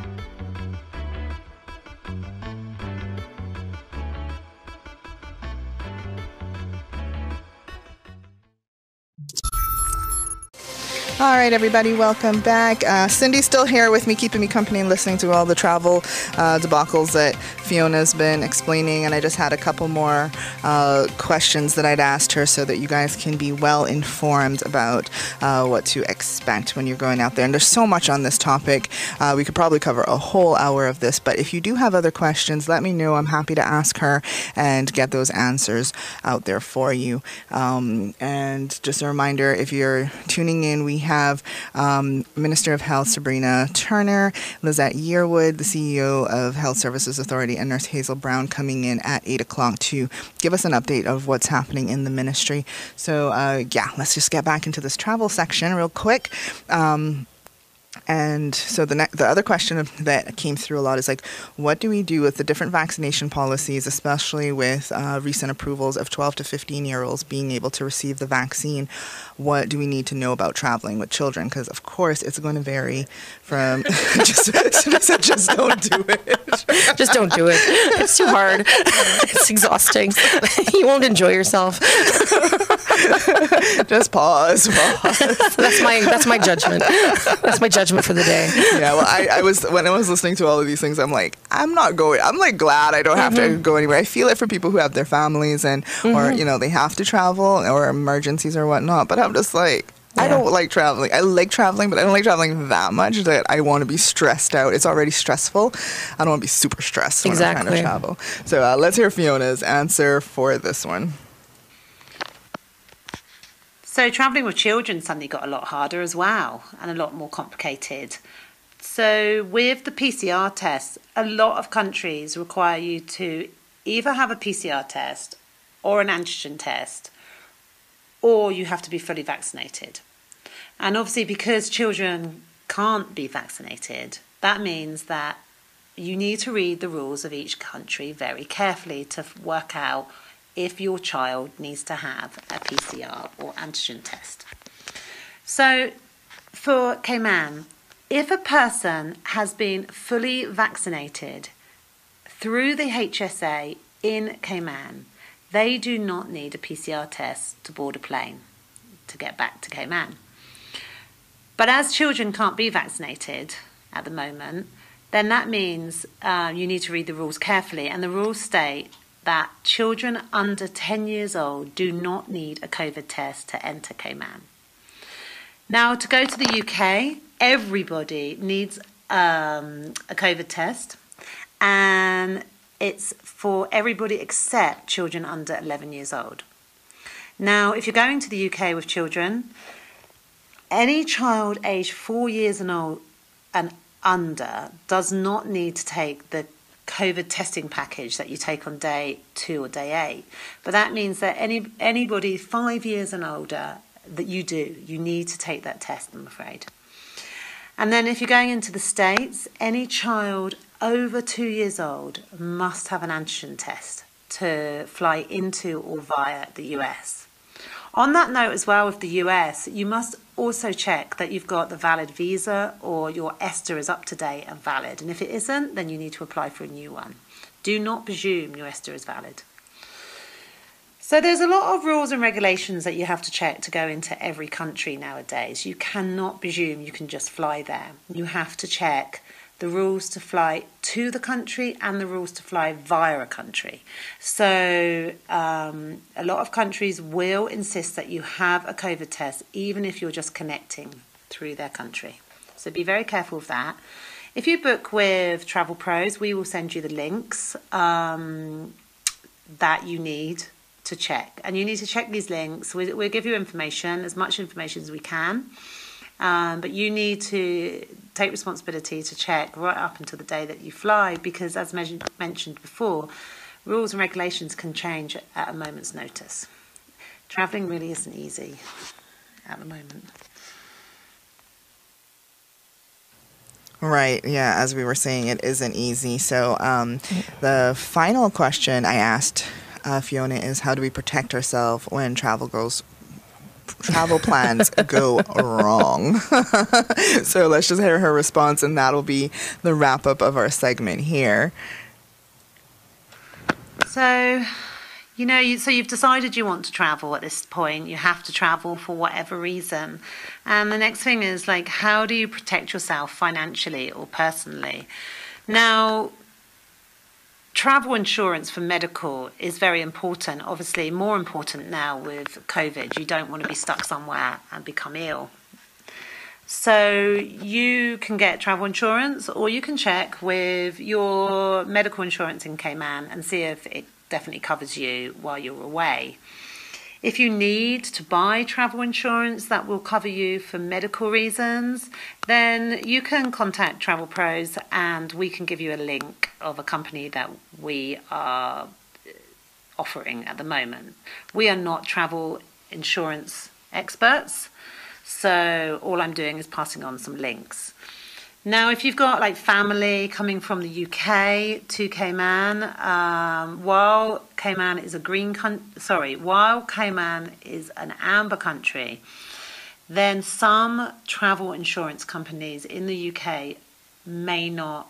All right, everybody, welcome back. Cindy's still here with me, keeping me company and listening to all the travel debacles that Fiona's been explaining. And I just had a couple more questions that I'd asked her so that you guys can be well informed about what to expect when you're going out there. And there's so much on this topic. We could probably cover a whole hour of this. But if you do have other questions, let me know. I'm happy to ask her and get those answers out there for you. And just a reminder, if you're tuning in, we have Minister of Health Sabrina Turner, Lizzette Yearwood, the CEO of Health Services Authority, and Nurse Hazel Brown coming in at 8 o'clock to give us an update of what's happening in the ministry. So, let's just get back into this travel section real quick. And so the other question that came through a lot is like, what do we do with the different vaccination policies, especially with recent approvals of 12 to 15-year-olds being able to receive the vaccine? What do we need to know about traveling with children? Because, of course, it's going to vary from just don't do it. Just don't do it. It's too hard. It's exhausting. You won't enjoy yourself. Just pause. That's my judgment. That's my judgment for the day. Yeah, well, when I was listening to all of these things, I'm like, I'm not going. I'm like glad I don't have to go anywhere. I feel it for people who have their families and or they have to travel or emergencies or whatnot. But I'm just like, I don't like traveling. I like traveling, but I don't like traveling that much that I want to be stressed out. It's already stressful. I don't want to be super stressed when I'm trying to travel. So let's hear Fiona's answer for this one. So travelling with children suddenly got a lot harder as well and a lot more complicated. So with the PCR tests, a lot of countries require you to either have a PCR test or an antigen test, or you have to be fully vaccinated. And obviously because children can't be vaccinated, that means that you need to read the rules of each country very carefully to work out if your child needs to have a PCR or antigen test. So for Cayman, if a person has been fully vaccinated through the HSA in Cayman, they do not need a PCR test to board a plane to get back to Cayman. But as children can't be vaccinated at the moment, then that means you need to read the rules carefully, and the rules state that children under 10 years old do not need a COVID test to enter Cayman. Now, to go to the UK, everybody needs a COVID test, and it's for everybody except children under 11 years old. Now, if you're going to the UK with children, any child aged 4 years and old and under does not need to take the COVID testing package that you take on day 2 or day 8. But that means that anybody 5 years and older that you need to take that test, I'm afraid. And then if you're going into the States, any child over 2 years old must have an antigen test to fly into or via the US. On that note as well with the US, you must also check that you've got the valid visa or your ESTA is up to date and valid. And if it isn't, then you need to apply for a new one. Do not presume your ESTA is valid. So there's a lot of rules and regulations that you have to check to go into every country nowadays. You cannot presume you can just fly there. You have to check the rules to fly to the country and the rules to fly via a country. So a lot of countries will insist that you have a COVID test, even if you're just connecting through their country. So be very careful of that. If you book with Travel Pros, we will send you the links that you need to check. And you need to check these links. We'll give you information, as much information as we can. But you need to take responsibility to check right up until the day that you fly, because as mentioned before, rules and regulations can change at a moment's notice. Travelling really isn't easy at the moment. Right. Yeah. As we were saying, it isn't easy. So the final question I asked Fiona is, how do we protect ourselves when travel plans go wrong? So let's just hear her response, and that'll be the wrap up of our segment here. So, so you've decided you want to travel at this point. You have to travel for whatever reason. And the next thing is, like, how do you protect yourself financially or personally? Now, travel insurance for medical is very important, obviously more important now with COVID. You don't want to be stuck somewhere and become ill. So you can get travel insurance, or you can check with your medical insurance in Cayman and see if it definitely covers you while you're away. If you need to buy travel insurance that will cover you for medical reasons, then you can contact Travel Pros and we can give you a link of a company that we are offering at the moment. We are not travel insurance experts, so all I'm doing is passing on some links. Now, if you've got like family coming from the UK to Cayman, while Cayman is while Cayman is an amber country, then some travel insurance companies in the UK may not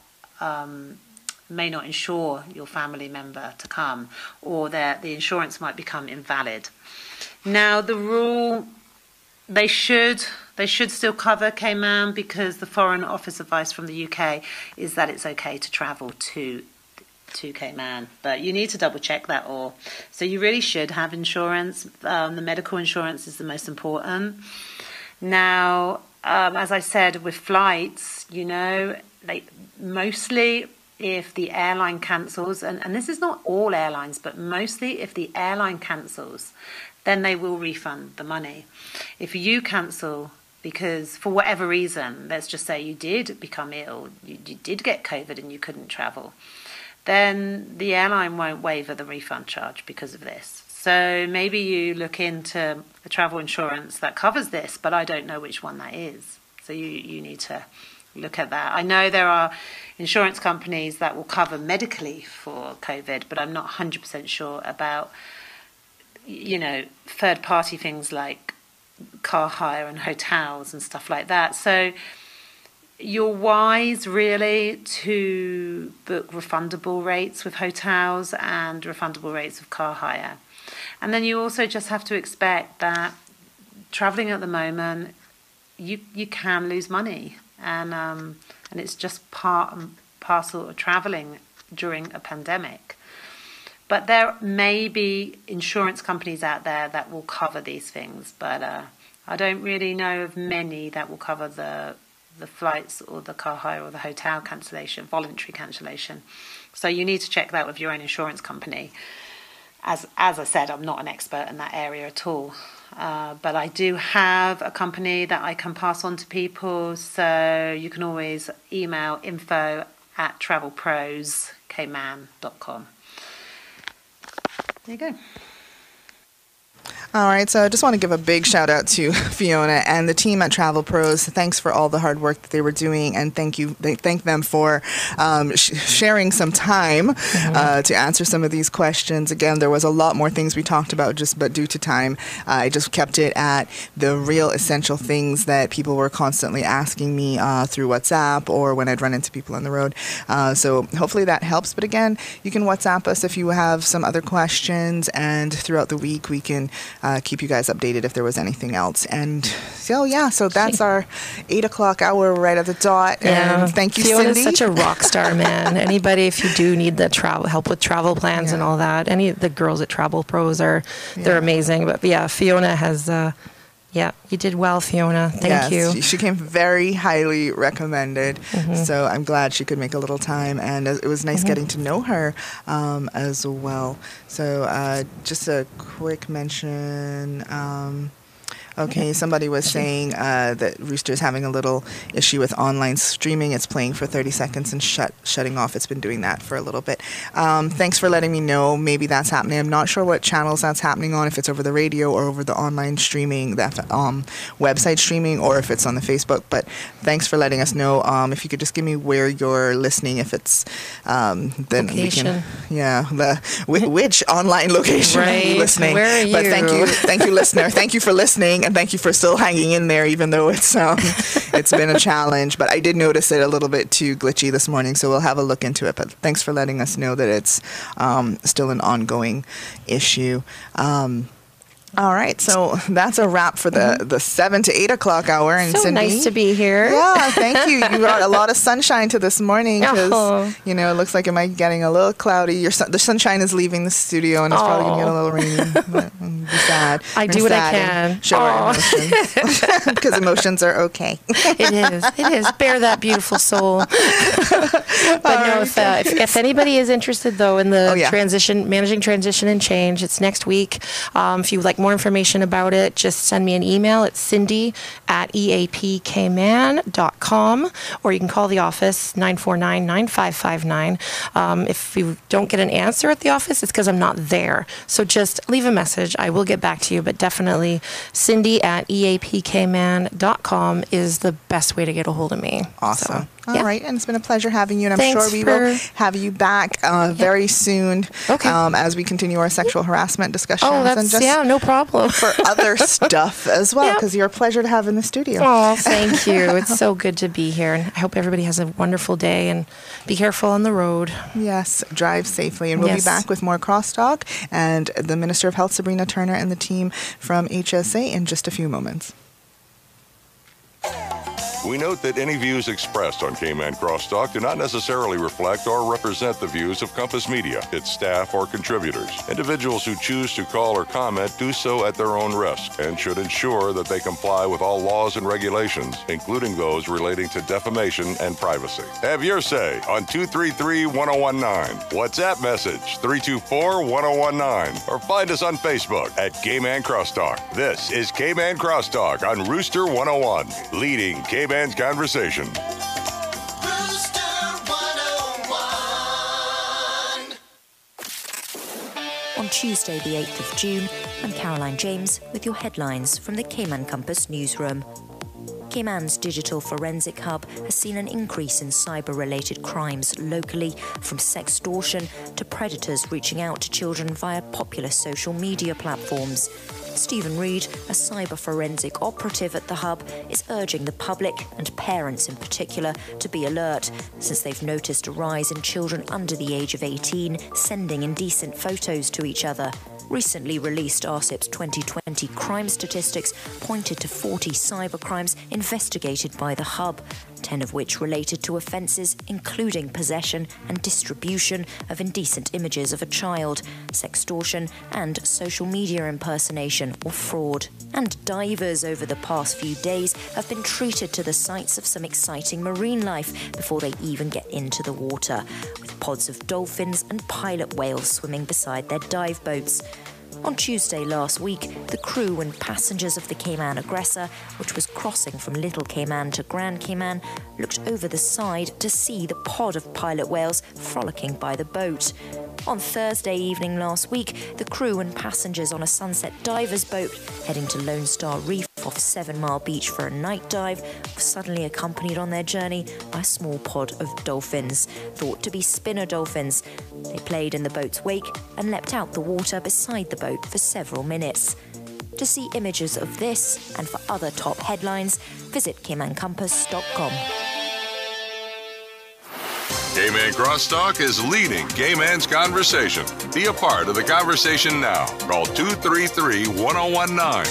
insure your family member to come, or that the insurance might become invalid. Now, the rule, they should still cover Cayman, because the Foreign Office advice from the UK is that it's okay to travel to Cayman, but you need to double check that all. So you really should have insurance. The medical insurance is the most important. Now, as I said, with flights, mostly if the airline cancels, and this is not all airlines, but mostly if the airline cancels, then they will refund the money. If you cancel because for whatever reason, let's just say you did become ill, you did get COVID and you couldn't travel, then the airline won't waiver the refund charge because of this. So maybe you look into a travel insurance that covers this, but I don't know which one that is. So you need to look at that. I know there are insurance companies that will cover medically for COVID, but I'm not 100% sure about, third-party things like car hire and hotels and stuff like that. So you're wise really to book refundable rates with hotels and refundable rates of car hire. And then you also just have to expect that traveling at the moment, you can lose money, and it's just part and parcel of traveling during a pandemic. But there may be insurance companies out there that will cover these things, but I don't really know of many that will cover the flights or the car hire or the hotel cancellation, voluntary cancellation. So you need to check that with your own insurance company. As I said, I'm not an expert in that area at all, but I do have a company that I can pass on to people, so you can always email info@travelproscayman.com. There you go. All right, so I just want to give a big shout out to Fiona and the team at Travel Pros. Thanks for all the hard work that they were doing, and thank them for sharing some time to answer some of these questions. Again, there was a lot more things we talked about, but due to time, I just kept it at the real essential things that people were constantly asking me through WhatsApp or when I'd run into people on the road. So hopefully that helps. But again, you can WhatsApp us if you have some other questions, and throughout the week we can keep you guys updated if there was anything else. And so, yeah, so that's our 8 o'clock hour right at the dot. Yeah. And thank you, Fiona's Cindy. such a rock star, man. Anybody, if you do need the help with travel plans and all that, any of the girls at Travel Pros they're amazing. But yeah, Fiona has, you did well, Fiona. Thank you. She came very highly recommended. So I'm glad she could make a little time. And it was nice getting to know her as well. So just a quick mention. Okay, somebody was saying that Rooster's having a little issue with online streaming. It's playing for 30 seconds and shutting off. It's been doing that for a little bit. Thanks for letting me know. Maybe that's happening. I'm not sure what channels that's happening on, if it's over the radio or over the online streaming, that website streaming, or if it's on the Facebook. But thanks for letting us know. If you could just give me where you're listening, if it's then location. We can, which online location are you listening? Where are you? But thank you, listener. Thank you for listening. And thank you for still hanging in there, even though it's been a challenge. But I did notice it a little bit too glitchy this morning, so we'll have a look into it. But thanks for letting us know that it's still an ongoing issue. All right, so that's a wrap for the 7 to 8 o'clock hour. And so Cindy, nice to be here. Yeah, thank you. You brought a lot of sunshine to this morning because, it looks like it might be getting a little cloudy. The sunshine is leaving the studio and it's probably going to get a little rainy. But be sad. I do what I can. Show our emotions because emotions are okay. It is. Bear that beautiful soul. But no, if anybody is interested, though, in the managing transition and change, it's next week. If you would like more information about it, just send me an email. It's cindy@eapkman.com, or you can call the office 949-9559. If you don't get an answer at the office, it's because I'm not there. So just leave a message. I will get back to you, but definitely cindy@eapkman.com is the best way to get a hold of me. Awesome. All right, and it's been a pleasure having you, and I'm Thanks sure we will have you back very soon as we continue our sexual harassment discussions. Oh, that's, no problem. For other stuff as well, because you're a pleasure to have in the studio. Oh, thank you. It's so good to be here, and I hope everybody has a wonderful day, and be careful on the road. Yes, drive safely, and we'll be back with more Crosstalk and the Minister of Health, Sabrina Turner, and the team from HSA in just a few moments. We note that any views expressed on Cayman Crosstalk do not necessarily reflect or represent the views of Compass Media, its staff, or contributors. Individuals who choose to call or comment do so at their own risk and should ensure that they comply with all laws and regulations, including those relating to defamation and privacy. Have your say on 233-1019. WhatsApp message 324-1019. Or find us on Facebook at Cayman Crosstalk. This is Cayman Crosstalk on Rooster 101, leading Cayman's conversation. On Tuesday, the 8th of June, I'm Caroline James with your headlines from the Cayman Compass newsroom. Cayman's digital forensic hub has seen an increase in cyber-related crimes locally, from sextortion to predators reaching out to children via popular social media platforms. Stephen Reed, a cyber forensic operative at the hub, is urging the public, and parents in particular, to be alert, since they've noticed a rise in children under the age of 18 sending indecent photos to each other. Recently released RCIP's 2020 crime statistics pointed to 40 cybercrimes investigated by the hub, 10 of which related to offences including possession and distribution of indecent images of a child, sextortion and social media impersonation or fraud. And divers over the past few days have been treated to the sights of some exciting marine life before they even get into the water, with pods of dolphins and pilot whales swimming beside their dive boats. On Tuesday last week, the crew and passengers of the Cayman Aggressor, which was crossing from Little Cayman to Grand Cayman, looked over the side to see the pod of pilot whales frolicking by the boat. On Thursday evening last week, the crew and passengers on a Sunset Divers boat heading to Lone Star Reef off 7 Mile Beach for a night dive were suddenly accompanied on their journey by a small pod of dolphins, thought to be spinner dolphins. They played in the boat's wake and leapt out the water beside the boat for several minutes. To see images of this and for other top headlines, visit caymancompass.com. Cayman Crosstalk is leading Cayman's conversation. Be a part of the conversation now. Call 233-1019.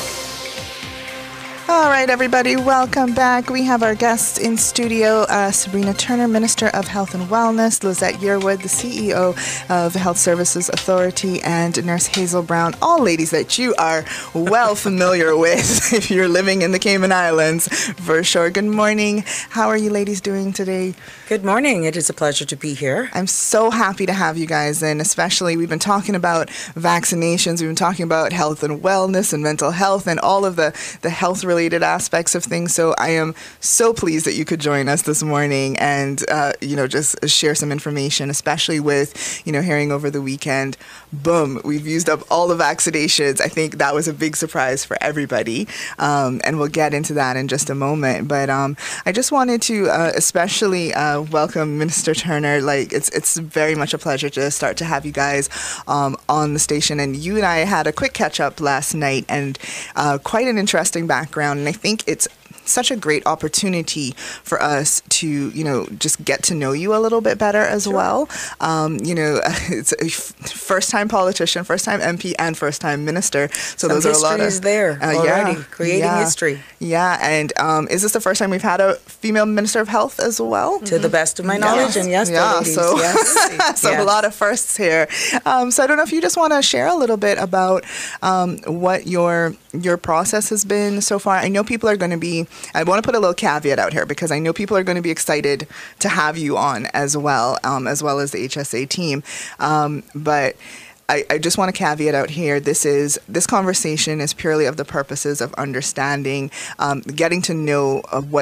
All right, everybody, welcome back. We have our guests in studio, Sabrina Turner, Minister of Health and Wellness, Lizzette Yearwood, the CEO of Health Services Authority, and Nurse Hazel Brown, all ladies that you are well familiar with if you're living in the Cayman Islands, for sure. Good morning. How are you ladies doing today? Good morning. It is a pleasure to be here. I'm so happy to have you guys in, especially we've been talking about vaccinations, we've been talking about health and wellness and mental health and all of the health-related aspects of things. So I am so pleased that you could join us this morning and, just share some information, especially with, hearing over the weekend, boom, we've used up all the vaccinations. I think that was a big surprise for everybody. And we'll get into that in just a moment. But I just wanted to especially welcome Minister Turner. Like, it's very much a pleasure to start to have you guys on the station. And you and I had a quick catch up last night, and quite an interesting background. And I think it's such a great opportunity for us to, just get to know you a little bit better as well. It's a first-time politician, first-time MP, and first-time minister. So those are a lot of history is there already, creating history. Yeah, and is this the first time we've had a female minister of health as well? To the best of my knowledge, and yes, ladies, so yes. so a lot of firsts here. So I don't know if you just want to share a little bit about what your process has been so far. I know people are going to be, I want to put a little caveat out here because I know people are going to be excited to have you on as well as the HSA team. But I just want to caveat out here, this conversation is purely of the purposes of understanding, getting to know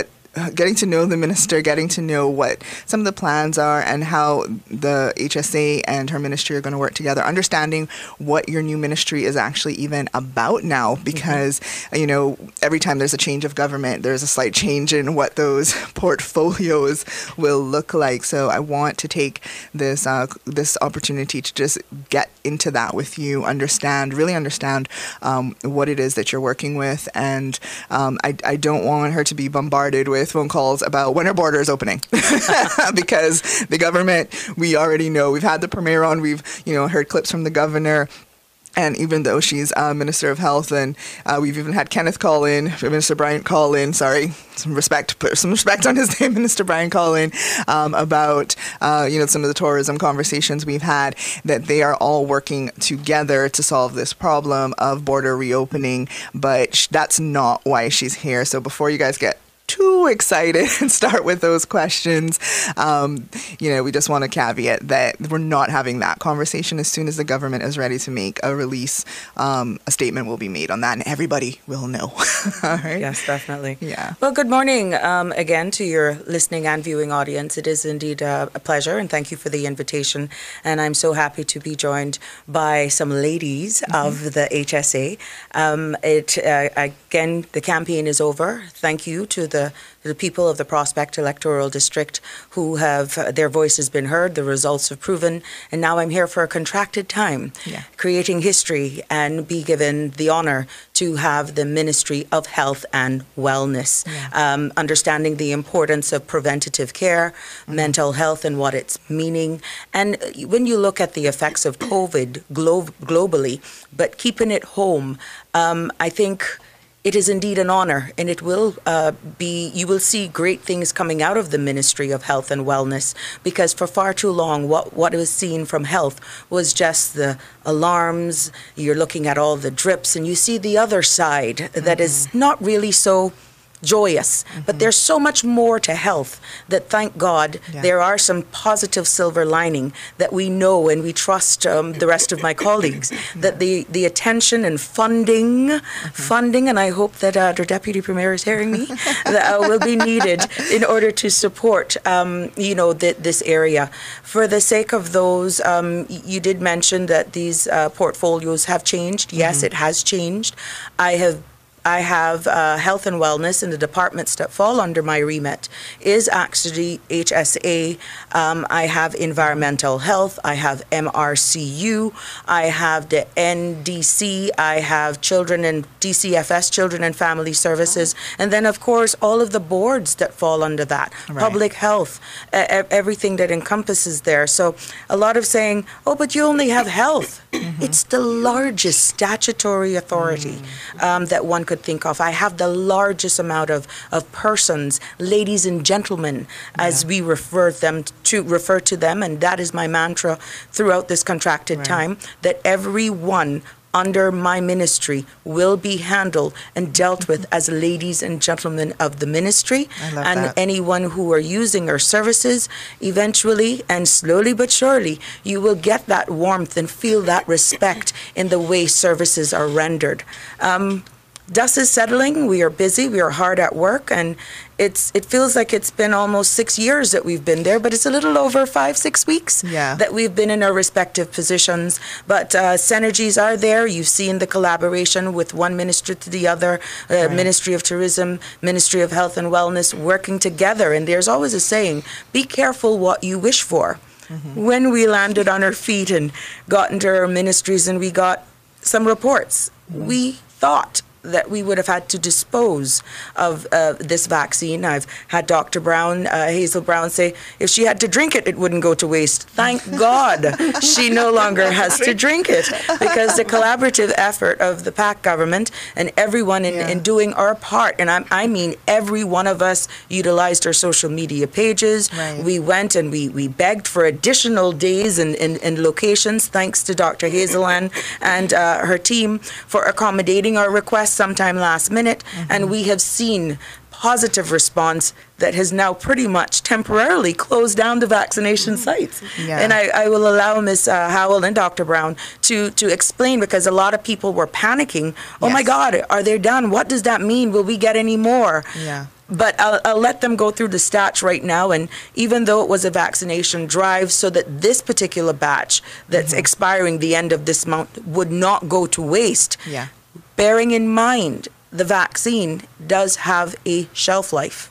the minister, getting to know what some of the plans are and how the HSA and her ministry are going to work together, understanding what your new ministry is actually even about now, because, every time there's a change of government, there's a slight change in what those portfolios will look like. So I want to take this opportunity to just get into that with you, really understand what it is that you're working with. And I don't want her to be bombarded with phone calls about when our border is opening because the government, we already know, we've had the premier on, we've heard clips from the governor. And even though she's Minister of Health, and we've even had Kenneth call in, Minister Bryant call in, put some respect on his name, Minister Bryant call in, about, some of the tourism conversations we've had, that they are all working together to solve this problem of border reopening. But that's not why she's here. So before you guys get too excited and start with those questions, we just want to caveat that we're not having that conversation. As soon as the government is ready to make a release, a statement will be made on that, and everybody will know. All right? Yes, definitely. Yeah. Well, good morning again to your listening and viewing audience. It is indeed a pleasure, and thank you for the invitation. And I'm so happy to be joined by some ladies of the HSA. Again, the campaign is over. Thank you to the people of the Prospect Electoral District who have their voices been heard, the results have proven, and now I'm here for a contracted time, creating history and be given the honor to have the Ministry of Health and Wellness, understanding the importance of preventative care, mental health and what it's meaning. And when you look at the effects of COVID globally, but keeping it home, I think it is indeed an honor, and it will you will see great things coming out of the Ministry of Health and Wellness, because for far too long, what was seen from health was just the alarms. You're looking at all the drips, and you see the other side that is not really so joyous, but there's so much more to health that, thank God, there are some positive silver lining that we know, and we trust the rest of my colleagues that the attention and funding, and I hope that our Deputy Premier is hearing me, that will be needed in order to support this area. For the sake of those, you did mention that these portfolios have changed. Yes, it has changed. I have I have health and wellness in the departments that fall under my remit is actually HSA. I have environmental health. I have MRCU. I have the NDC. I have children and DCFS, Children and Family Services. And then, of course, all of the boards that fall under that. Right. Public health, everything that encompasses there. So a lot of saying, oh, but you only have health. It's the largest statutory authority that one could think of. I have the largest amount of persons, ladies and gentlemen, as we refer to them, and that is my mantra throughout this contracted time, that everyone under my ministry will be handled and dealt with as ladies and gentlemen of the ministry. And anyone who are using our services, eventually and slowly but surely, you will get that warmth and feel that respect in the way services are rendered. Dust is settling. We are busy. We are hard at work, and it feels like it's been almost 6 years that we've been there, but it's a little over 5-6 weeks that we've been in our respective positions. But synergies are there. You've seen the collaboration with one ministry to the other, Ministry of Tourism, Ministry of Health and Wellness, working together. And there's always a saying, be careful what you wish for. When we landed on our feet and got into our ministries and we got some reports, we thought that we would have had to dispose of this vaccine. I've had Dr. Brown, Hazel Brown, say if she had to drink it, it wouldn't go to waste. Thank God she no longer has to drink it, because the collaborative effort of the PAC government and everyone in doing our part, and I mean every one of us utilized our social media pages. We went and we begged for additional days and locations, thanks to Dr. Hazel and her team for accommodating our requests sometime last minute, and we have seen positive response that has now pretty much temporarily closed down the vaccination sites. And I will allow Ms. Howell and Dr. Brown to explain, because a lot of people were panicking. Oh my God, are they done? What does that mean? Will we get any more? But I'll let them go through the stats right now. And even though it was a vaccination drive, so that this particular batch that's expiring the end of this month would not go to waste, bearing in mind the vaccine does have a shelf life.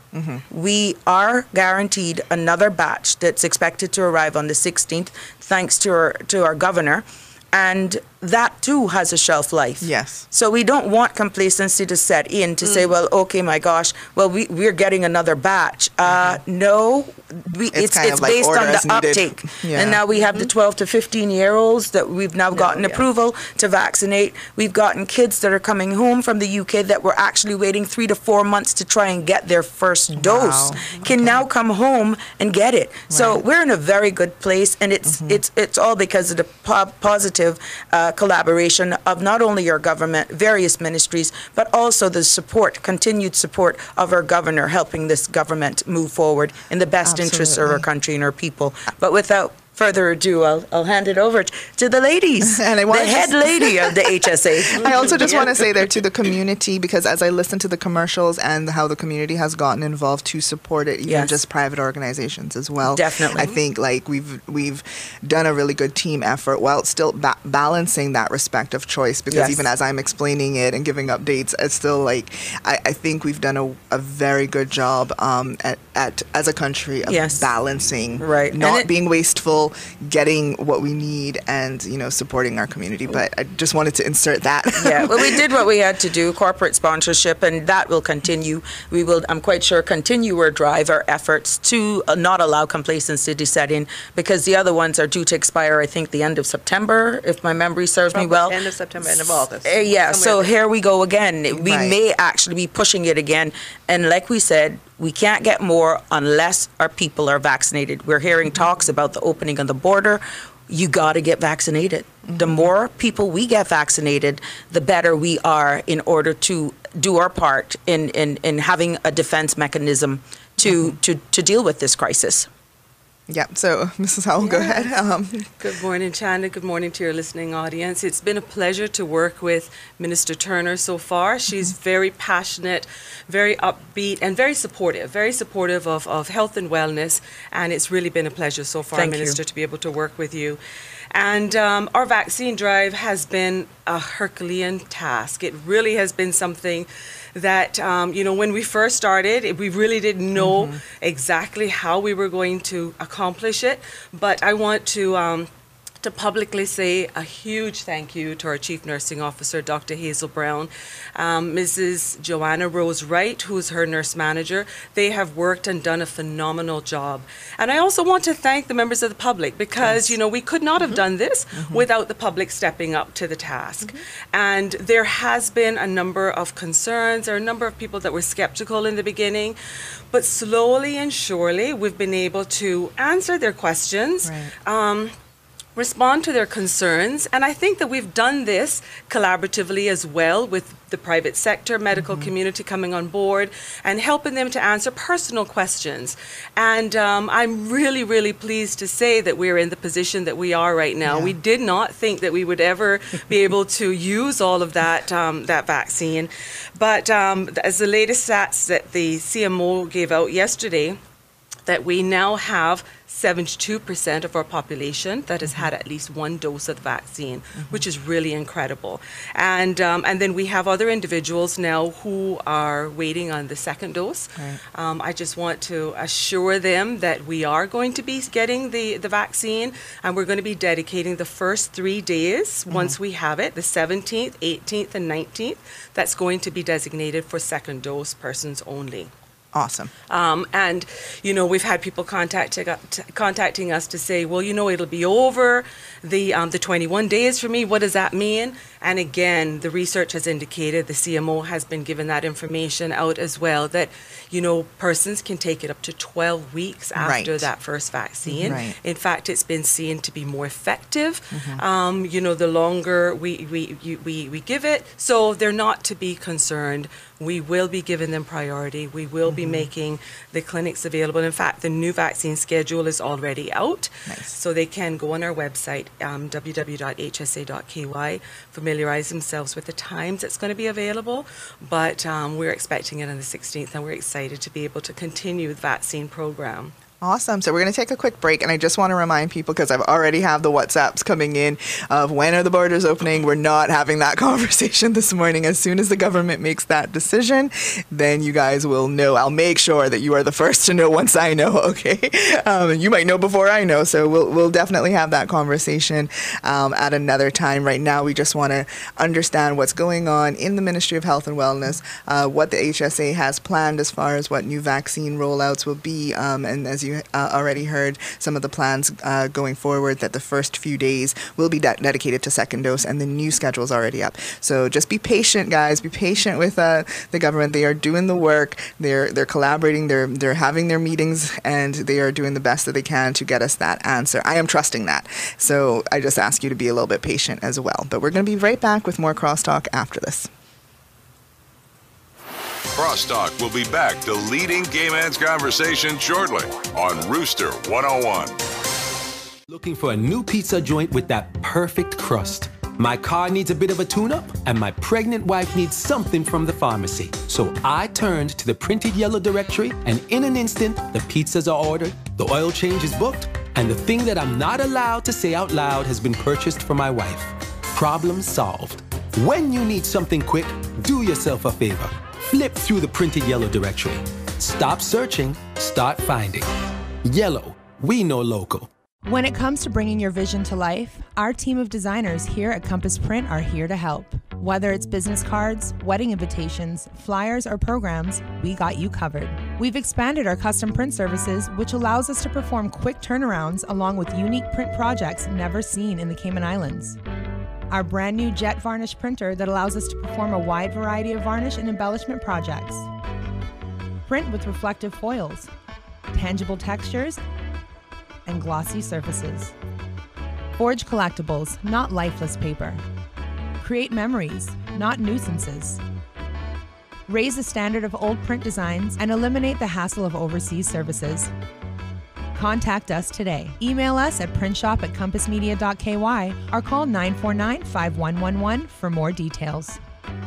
We are guaranteed another batch that's expected to arrive on the 16th, thanks to our governor. And that too has a shelf life. So we don't want complacency to set in to say, well, okay, my gosh, well, we're getting another batch. No, it's based on the uptake. And now we have the 12 to 15-year-olds that we've now gotten approval to vaccinate. We've gotten kids that are coming home from the UK that were actually waiting 3 to 4 months to try and get their first dose, can now come home and get it. So we're in a very good place, and it's all because of the positive collaboration of not only our government, various ministries, but also the continued support of our governor, helping this government move forward in the best interests of our country and our people. But without further ado, I'll hand it over to the ladies, and the head lady of the HSA. I also just want to say there to the community, because as I listen to the commercials and how the community has gotten involved to support it, even just private organizations as well. Definitely. I think like we've done a really good team effort while still balancing that respect of choice, because even as I'm explaining it and giving updates, it's still like I think we've done a very good job as a country of balancing, not being wasteful, getting what we need, and supporting our community. But I just wanted to insert that. Well, we did what we had to do, corporate sponsorship, and that will continue. We will, I'm quite sure, continue or drive our efforts to not allow complacency to set in, because the other ones are due to expire, I think, the end of September, if my memory serves me well. End of September, end of August. So here we go again. We may actually be pushing it again, and like we said, we can't get more unless our people are vaccinated. We're hearing talks about the opening of the border. You got to get vaccinated. The more people we get vaccinated, the better we are in order to do our part in having a defense mechanism to deal with this crisis. Yep. So, Mrs. Howell, go ahead. Good morning, Chanda. Good morning to your listening audience. It's been a pleasure to work with Minister Turner so far. She's very passionate, very upbeat, and very supportive of health and wellness. And it's really been a pleasure so far, Minister, to be able to work with you. And our vaccine drive has been a Herculean task. It really has been something that, when we first started, we really didn't know exactly how we were going to accomplish it. But I want to publicly say a huge thank you to our Chief Nursing Officer, Dr. Hazel Brown, Mrs. Joanna Rose Wright, who's her nurse manager. They have worked and done a phenomenal job. And I also want to thank the members of the public because, we could not have done this without the public stepping up to the task. And there has been a number of concerns, there are a number of people that were skeptical in the beginning, but slowly and surely we've been able to answer their questions. Respond to their concerns, and I think that we've done this collaboratively as well with the private sector, medical community coming on board and helping them to answer personal questions. And I'm really, really pleased to say that we're in the position that we are right now. We did not think that we would ever be able to use all of that that vaccine, but as the latest stats that the CMO gave out yesterday, that we now have 72% of our population that has had at least one dose of the vaccine, which is really incredible. And then we have other individuals now who are waiting on the second dose. I just want to assure them that we are going to be getting the vaccine, and we're going to be dedicating the first 3 days, once we have it, the 17th, 18th, and 19th, that's going to be designated for second dose persons only. Awesome. And, we've had people contacting us to say, well, it'll be over the 21 days for me. What does that mean? And again, the research has indicated, the CMO has been given that information out as well, that, persons can take it up to 12 weeks after that first vaccine. In fact, it's been seen to be more effective, the longer we give it. So they're not to be concerned. We will be giving them priority. We will be making the clinics available. In fact, the new vaccine schedule is already out. So they can go on our website, www.hsa.ky, familiarize themselves with the times it's going to be available. But we're expecting it on the 16th, and we're excited to be able to continue the vaccine program. Awesome. So we're going to take a quick break, and I just want to remind people, because I've already have the WhatsApps coming in of when are the borders opening. We're not having that conversation this morning. As soon as the government makes that decision, then you guys will know. I'll make sure that you are the first to know once I know, okay? You might know before I know, so we'll definitely have that conversation at another time. Right now, we just want to understand what's going on in the Ministry of Health and Wellness, what the HSA has planned as far as what new vaccine rollouts will be, and as you already heard some of the plans going forward, that the first few days will be dedicated to second dose, and the new schedule is already up. So just be patient, guys. Be patient with the government. They are doing the work. They're collaborating. They're having their meetings, and they are doing the best that they can to get us that answer. I am trusting that. So I just ask you to be a little bit patient as well. But we're going to be right back with more Crosstalk after this. Crosstalk will be back to leading Gay Man's Conversation shortly on Rooster 101. Looking for a new pizza joint with that perfect crust? My car needs a bit of a tune-up, and my pregnant wife needs something from the pharmacy. So I turned to the printed yellow directory, and in an instant, the pizzas are ordered, the oil change is booked, and the thing that I'm not allowed to say out loud has been purchased for my wife. Problem solved. When you need something quick, do yourself a favor. Flip through the printed yellow directory. Stop searching, start finding. Yellow, we know local. When it comes to bringing your vision to life, our team of designers here at Compass Print are here to help. Whether it's business cards, wedding invitations, flyers, or programs, we got you covered. We've expanded our custom print services, which allows us to perform quick turnarounds along with unique print projects never seen in the Cayman Islands. Our brand new jet varnish printer that allows us to perform a wide variety of varnish and embellishment projects. Print with reflective foils, tangible textures, and glossy surfaces. Forge collectibles, not lifeless paper. Create memories, not nuisances. Raise the standard of old print designs and eliminate the hassle of overseas services. Contact us today. Email us at printshop@compassmedia.ky or call 949-5111 for more details.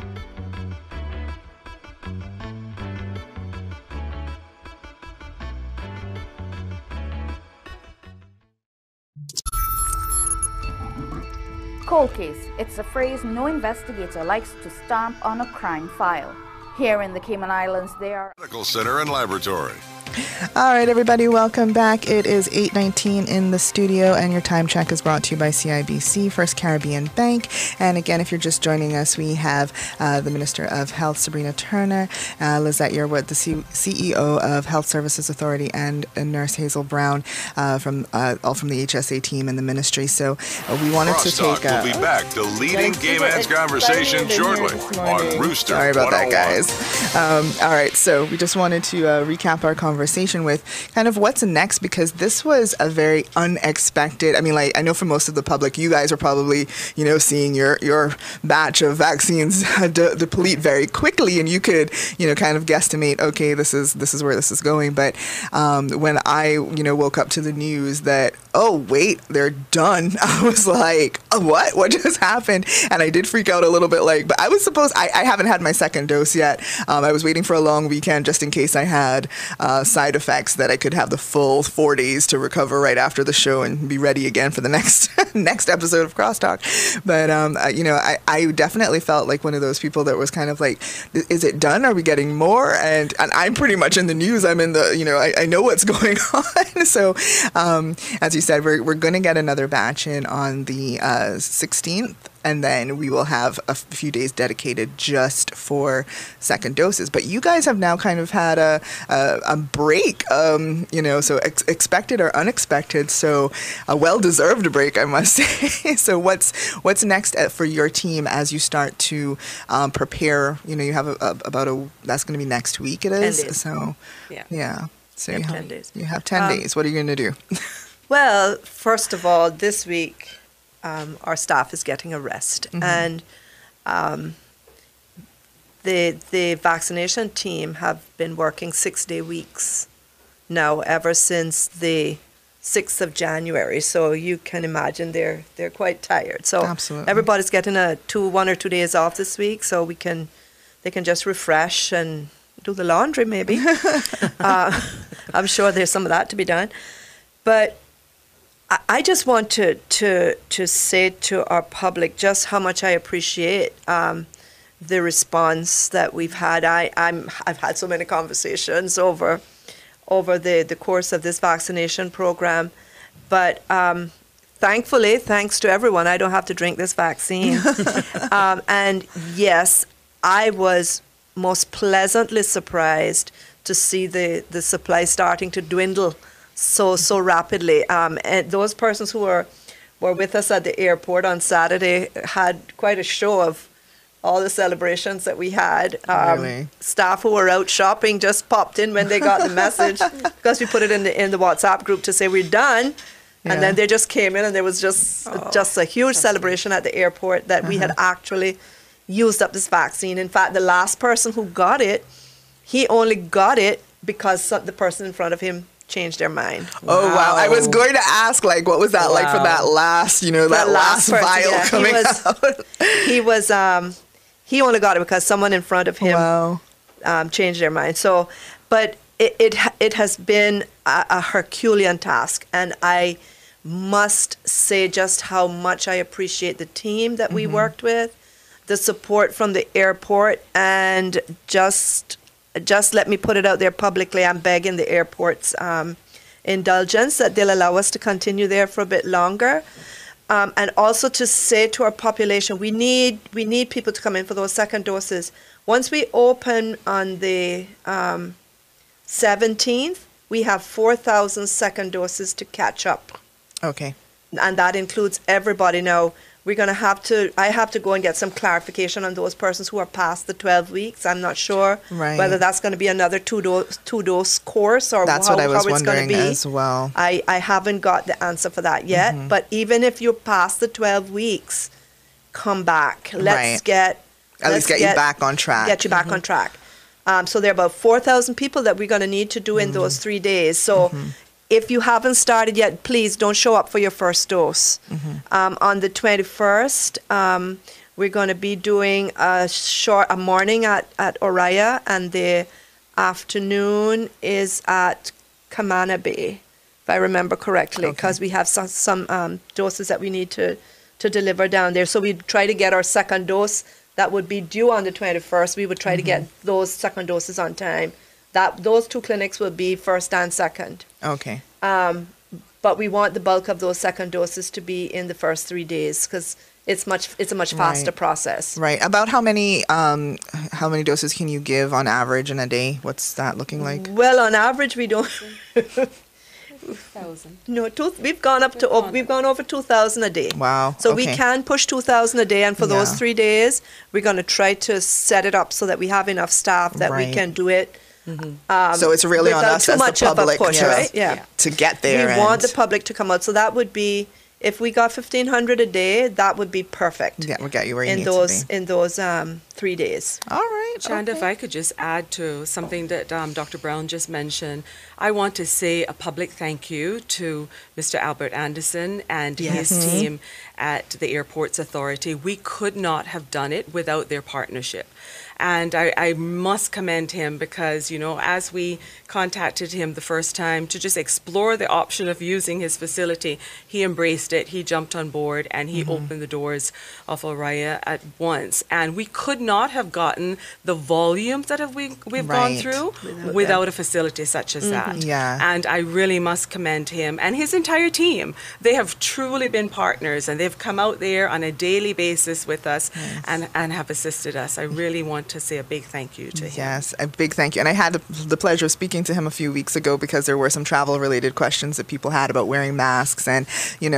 Cold case. It's a phrase no investigator likes to stamp on a crime file. Here in the Cayman Islands, they are Medical Center and Laboratory. All right, everybody, welcome back. It is 8:19 in the studio, and your time check is brought to you by CIBC, First Caribbean Bank. And again, if you're just joining us, we have the Minister of Health, Sabrina Turner, Lizzette Yearwood, the CEO of Health Services Authority, and Nurse Hazel Brown all from the HSA team and the ministry. So we wanted to take Crosstalk will be back to leading Gay Man's conversation shortly on Rooster. Sorry about that, 101. guys. All right, so we just wanted to recap our conversation with kind of what's next, because this was a very unexpected. I mean, like, I know for most of the public, you guys are probably, seeing your batch of vaccines deplete very quickly, and you could, kind of guesstimate, okay, this is where this is going. But when I, woke up to the news that, oh wait, they're done, I was like, oh, what just happened? And I did freak out a little bit, but I was supposed, I haven't had my second dose yet. I was waiting for a long weekend just in case I had side effects, that I could have the full 4 days to recover right after the show and be ready again for the next episode of Crosstalk. But I definitely felt like one of those people that was kind of like, is it done? Are we getting more? And I'm pretty much in the news. I'm in the, I know what's going on. So as you said, we're going to get another batch in on the 16th. And then we will have a few days dedicated just for second doses. But you guys have now kind of had a break, so expected or unexpected. So a well-deserved break, I must say. So what's next for your team as you start to prepare? You have that's going to be next week. It is. 10 days. So yeah. So you have 10 days. You have 10 days. What are you going to do? Well, first of all, this week, our staff is getting a rest, and the vaccination team have been working 6-day weeks now ever since the 6th of January. So you can imagine they're quite tired. So absolutely, everybody's getting 1 or 2 days off this week, so they can just refresh and do the laundry maybe. I'm sure there's some of that to be done, but I just want to say to our public just how much I appreciate the response that we've had. I've had so many conversations over the course of this vaccination program, but thankfully, thanks to everyone, I don't have to drink this vaccine. And yes, I was most pleasantly surprised to see the supply starting to dwindle so rapidly. And those persons who were with us at the airport on Saturday had quite a show of all the celebrations that we had. Really? Staff who were out shopping just popped in when they got the message, because we put it in the WhatsApp group to say we're done. Yeah. And then they just came in, and there was just a huge celebration at the airport that we had actually used up this vaccine. In fact, the last person who got it, he only got it because the person in front of him changed their mind. Oh wow! I was going to ask, what was that like for that last, that last person, vial coming out? He only got it because someone in front of him changed their mind. So, but it has been a Herculean task, and I must say just how much I appreciate the team that we worked with, the support from the airport, and just let me put it out there publicly, I'm begging the airport's indulgence that they'll allow us to continue there for a bit longer. And also to say to our population, we need people to come in for those second doses. Once we open on the 17th, we have 4,000 second doses to catch up. Okay. And that includes everybody. Now, I have to go and get some clarification on those persons who are past the 12 weeks. I'm not sure whether that's going to be another two-dose course or that's how what I was it's going to be. As well. I haven't got the answer for that yet. But even if you're past the 12 weeks, come back. Let's get you back on track. Get you back on track. So there are about 4,000 people that we're going to need to do in those 3 days. So if you haven't started yet, please don't show up for your first dose. On the 21st, we're going to be doing a morning at Oriya, and the afternoon is at Cayman Bay, if I remember correctly, because we have some doses that we need to deliver down there. So we try to get our second dose that would be due on the 21st. We would try to get those second doses on time. Those 2 clinics will be first and second. Okay. But we want the bulk of those second doses to be in the first 3 days, because it's a much faster process. Right. About how many doses can you give on average in a day? What's that looking like? Well, on average, we don't. 2,000. No, we've gone over 2,000 a day. Wow. So we can push 2,000 a day, and for those 3 days, we're going to try to set it up so that we have enough staff that we can do it. So it's really on us as the public to get there. We want the public to come out. So that would be, if we got 1,500 a day, that would be perfect. Yeah, we'll get you where you need to be. In those 3 days. All right. Chanda, if I could just add to something that Dr. Brown just mentioned, I want to say a public thank you to Mr. Albert Anderson and his team at the Airports Authority. We could not have done it without their partnership. And I must commend him because, as we contacted him the first time to just explore the option of using his facility, he embraced it, he jumped on board, and he opened the doors of Oriya at once. And we could not have gotten the volumes that we've gone through without a facility such as that. Yeah. And I really must commend him and his entire team. They have truly been partners, and they've come out there on a daily basis with us and have assisted us. I really want to say a big thank you to him. Yes, a big thank you. And I had the pleasure of speaking to him a few weeks ago because there were some travel-related questions that people had about wearing masks. And, you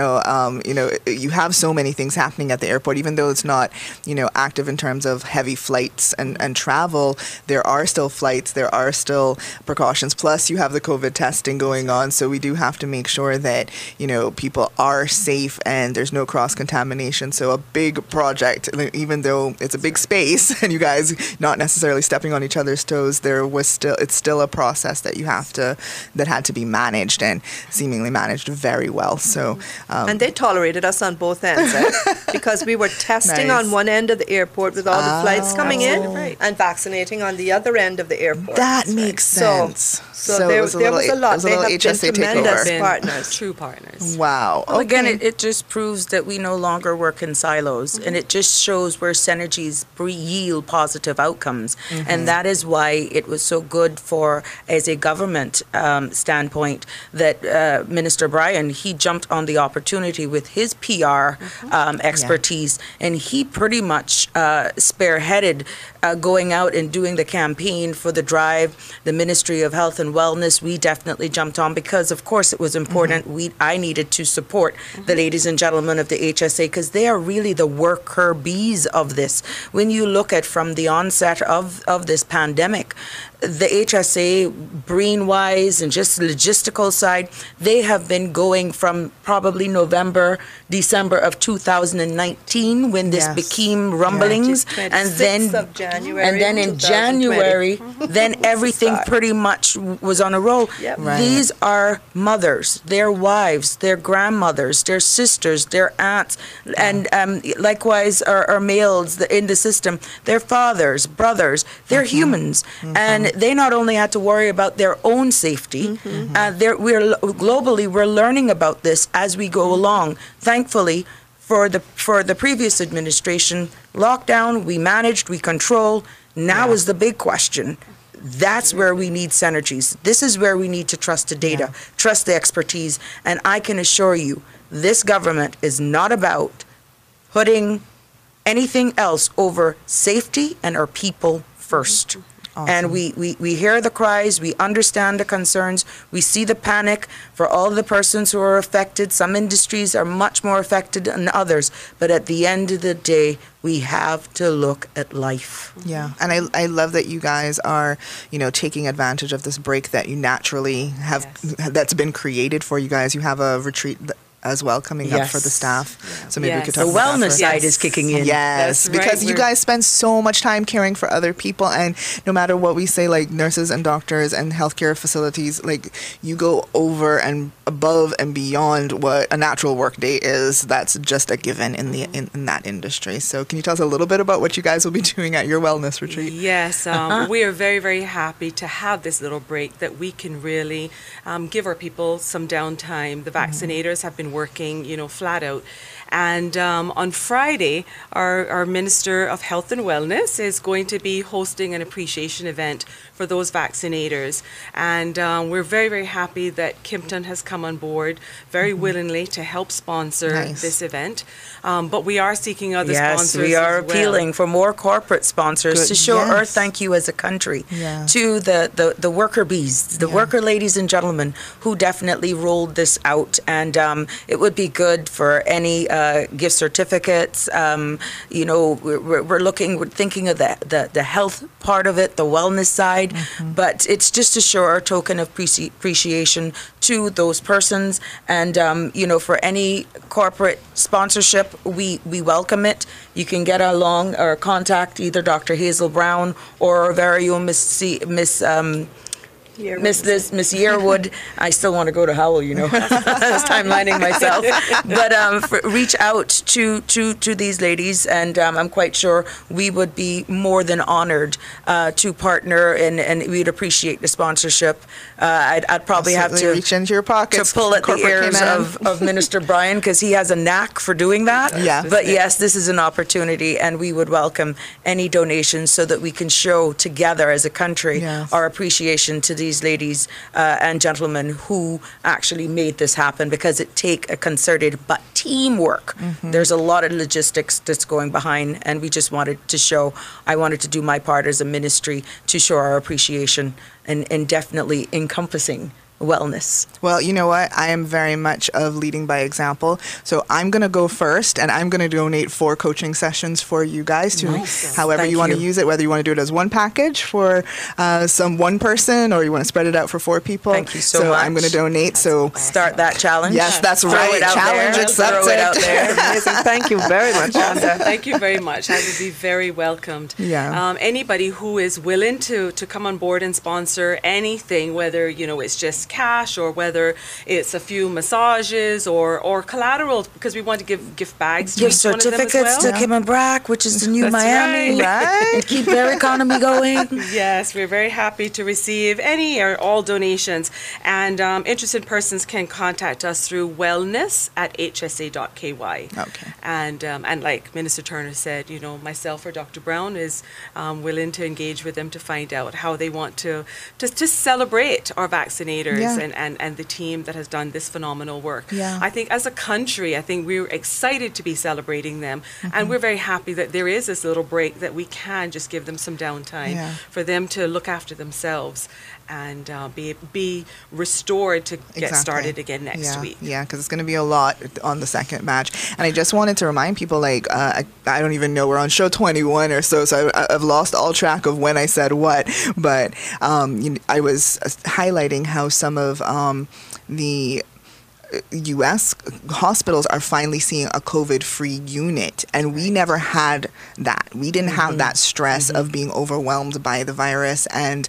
have so many things happening at the airport, even though it's not, active in terms of heavy flights and travel. There are still flights. There are still precautions. Plus, you have the COVID testing going on. So we do have to make sure that, people are safe and there's no cross-contamination. So a big project, even though it's a big space and you guys not necessarily stepping on each other's toes, it's still a process that that had to be managed and seemingly managed very well. So and they tolerated us on both ends because we were testing on one end of the airport with all the flights coming in and vaccinating on the other end of the airport. That makes sense. So there was a lot. They have HSA been tremendous partners. True partners. Wow. Well, again, it just proves that we no longer work in silos, and it just shows where synergies yield positive outcomes. And that is why it was so good as a government standpoint, that Minister Bryan, he jumped on the opportunity with his PR expertise, and he pretty much spearheaded going out and doing the campaign for the drive. The Ministry of Health and Wellness, we definitely jumped on because, of course, it was important. I needed to support the ladies and gentlemen of the HSA because they are really the worker bees of this. When you look at from the onset of this pandemic, the HSA, brain-wise and just logistical side, they have been going from probably November, December of 2019 when this became rumblings, and then in January, then everything pretty much was on a roll. These are mothers, their wives, their grandmothers, their sisters, their aunts, and likewise are males in the system, their fathers, brothers, they're humans, and they not only had to worry about their own safety, we're learning about this as we go along. Thankfully, for the previous administration, lockdown, we managed, we controlled. Now is the big question. That's where we need synergies. This is where we need to trust the data, trust the expertise, and I can assure you, this government is not about putting anything else over safety and our people first. And we hear the cries, we understand the concerns, we see the panic for all the persons who are affected. Some industries are much more affected than others, but at the end of the day, we have to look at life. Yeah, and I love that you guys are, taking advantage of this break that you naturally have, that's been created for you guys. You have a retreat as well coming up for the staff. So maybe we could talk the about that wellness side is kicking in. Yes, That's because right. you guys spend so much time caring for other people, and no matter what we say, like nurses and doctors and healthcare facilities, like you go over and above and beyond what a natural work day is. That's just a given in the in that industry. So can you tell us a little bit about what you guys will be doing at your wellness retreat? Yes, we are very, very happy to have this little break that we can really give our people some downtime. The vaccinators have been working, flat out. And on Friday, our Minister of Health and Wellness is going to be hosting an appreciation event for those vaccinators. And we're very, very happy that Kimpton has come on board very willingly to help sponsor this event. But we are seeking other sponsors. Yes, we are as well. appealing for more corporate sponsors to show our thank you as a country to the worker bees, the worker ladies and gentlemen who definitely rolled this out. And it would be good for any gift certificates. We're thinking of the health part of it, the wellness side, but it's just to show our token of appreciation to those persons. And for any corporate sponsorship, we welcome it. You can get along or contact either Dr. Hazel Brown or our very own Miss Yearwood. I still want to go to Howell, I was timelining myself. But reach out to these ladies, and I'm quite sure we would be more than honored to partner, and we'd appreciate the sponsorship. I'd probably have to reach into your pockets to pull at the ears of Minister Brian, because he has a knack for doing that. Yeah. But yes, this is an opportunity, and we would welcome any donations so that we can show together as a country our appreciation to these ladies and gentlemen who actually made this happen, because it take a concerted but teamwork. There's a lot of logistics that's going behind, and we just wanted to show, I wanted to do my part as a ministry to show our appreciation and definitely encompassing wellness. Well, you know what? I am very much of leading by example. So I'm going to go first, and I'm going to donate 4 coaching sessions for you guys to however you want to use it, whether you want to do it as one package for some one person, or you want to spread it out for 4 people. Thank you so much. I'm going to donate. So start that challenge. Yes, that's Throw right. it out Challenge there. accepted. Throw it out there. Amazing. Thank you very much, Chanda. Thank you very much. I would be very welcomed. Yeah. Anybody who is willing to come on board and sponsor anything, whether it's just cash or whether it's a few massages or collateral, because we want to give gift bags to Give each one of them as certificates well. to Cayman Brack, which is the new That's Miami, right. and keep their economy going. Yes, we're very happy to receive any or all donations, and interested persons can contact us through wellness@hsa.ky. Okay. And like Minister Turner said, myself or Dr. Brown is willing to engage with them to find out how they want to celebrate our vaccinators and the team that has done this phenomenal work. Yeah. I think as a country, we're excited to be celebrating them, and we're very happy that there is this little break that we can just give them some downtime for them to look after themselves and be restored to get started again next week. Yeah, because it's going to be a lot on the second match. And I just wanted to remind people, I don't even know, we're on show 21 or so I've lost all track of when I said what. But I was highlighting how some of the U.S. hospitals are finally seeing a COVID-free unit, and we never had that. We didn't have that stress of being overwhelmed by the virus and,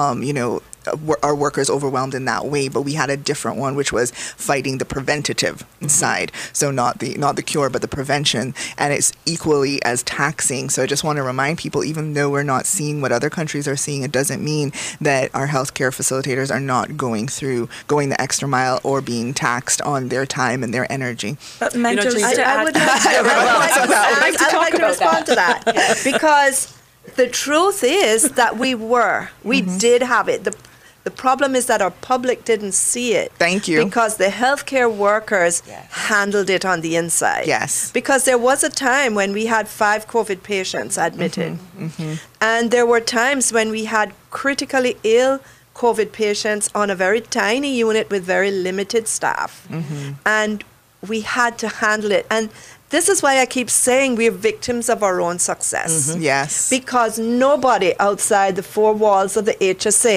our workers overwhelmed in that way, but we had a different one, which was fighting the preventative side. So not the cure, but the prevention, and it's equally as taxing. So I just want to remind people, even though we're not seeing what other countries are seeing, it doesn't mean that our healthcare facilitators are not going the extra mile or being taxed on their time and their energy. But mentally, I would like to respond to that because the truth is that we did have it. The problem is that our public didn't see it. Thank you. Because the healthcare workers handled it on the inside. Yes. Because there was a time when we had 5 COVID patients admitted. And there were times when we had critically ill COVID patients on a very tiny unit with very limited staff. And we had to handle it. And this is why I keep saying we're victims of our own success. Yes. Because nobody outside the 4 walls of the HSA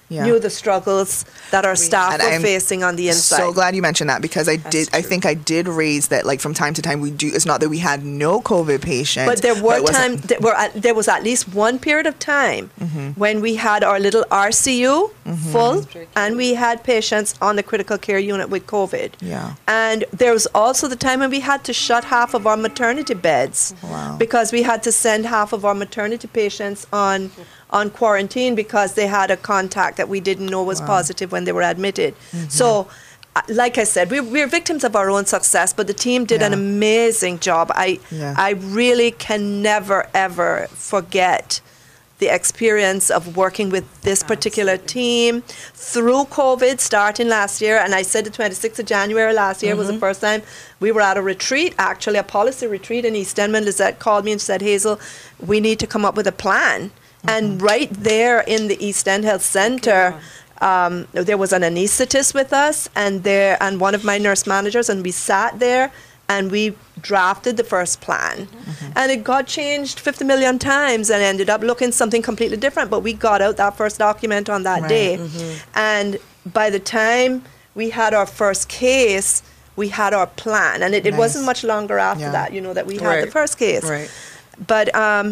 knew the struggles that our staff And were I'm facing on the inside. So glad you mentioned that, because I think I did raise that, like, from time to time it's not that we had no COVID patients, but there were times there was at least one period of time when we had our little RCU full, and we had patients on the critical care unit with COVID. Yeah. And there was also the time when we had to shut half of our maternity beds because we had to send half of our maternity patients on quarantine because they had a contact that we didn't know was positive when they were admitted. So, like I said, we're victims of our own success, but the team did an amazing job. I really can never, ever forget the experience of working with this particular team through COVID starting last year. And I said the 26th of January last year was the first time we were at a retreat, actually a policy retreat in East End. When Lizzette called me and said, Hazel, we need to come up with a plan. And right there in the East End Health Center, there was an anesthetist with us and one of my nurse managers, and we sat there and we drafted the first plan. And it got changed 50 million times and ended up looking something completely different, but we got out that first document on that day. And by the time we had our first case, we had our plan. And it wasn't much longer after that, that we had the first case. But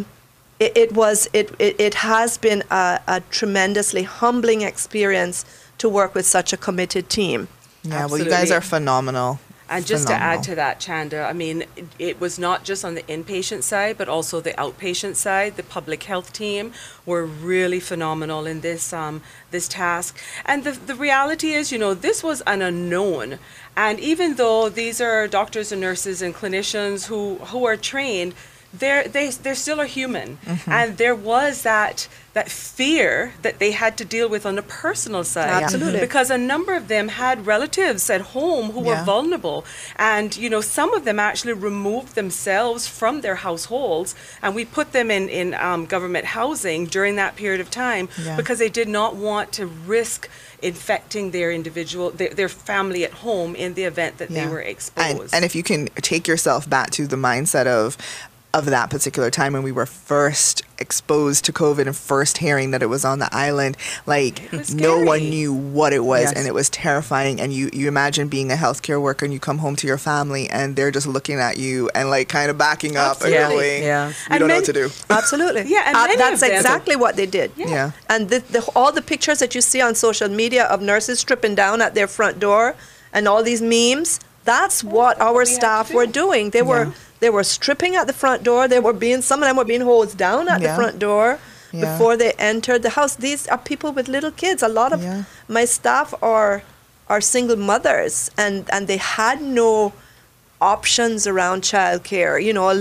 it has been a tremendously humbling experience to work with such a committed team. Yeah, well, you guys are phenomenal. And just to add to that, Chanda, I mean, it was not just on the inpatient side, but also the outpatient side. The public health team were really phenomenal in this this task. And the reality is, this was an unknown. And even though these are doctors and nurses and clinicians who are trained, they still are human. And there was that fear that they had to deal with on the personal side. Absolutely. Because a number of them had relatives at home who were vulnerable. And, some of them actually removed themselves from their households, and we put them in government housing during that period of time because they did not want to risk infecting their family at home in the event that they were exposed. And if you can take yourself back to the mindset of that particular time when we were first exposed to COVID and first hearing that it was on the island, like no one knew what it was, and it was terrifying. And you imagine being a healthcare worker and you come home to your family and they're just looking at you and like kind of backing up and going, you don't know what to do. Absolutely. And that's exactly what they did. And all the pictures that you see on social media of nurses stripping down at their front door and all these memes, that's what our staff were doing. They were stripping at the front door. Some of them were being hosed down at the front door before they entered the house. These are people with little kids. A lot of my staff are single mothers, and they had no options around childcare.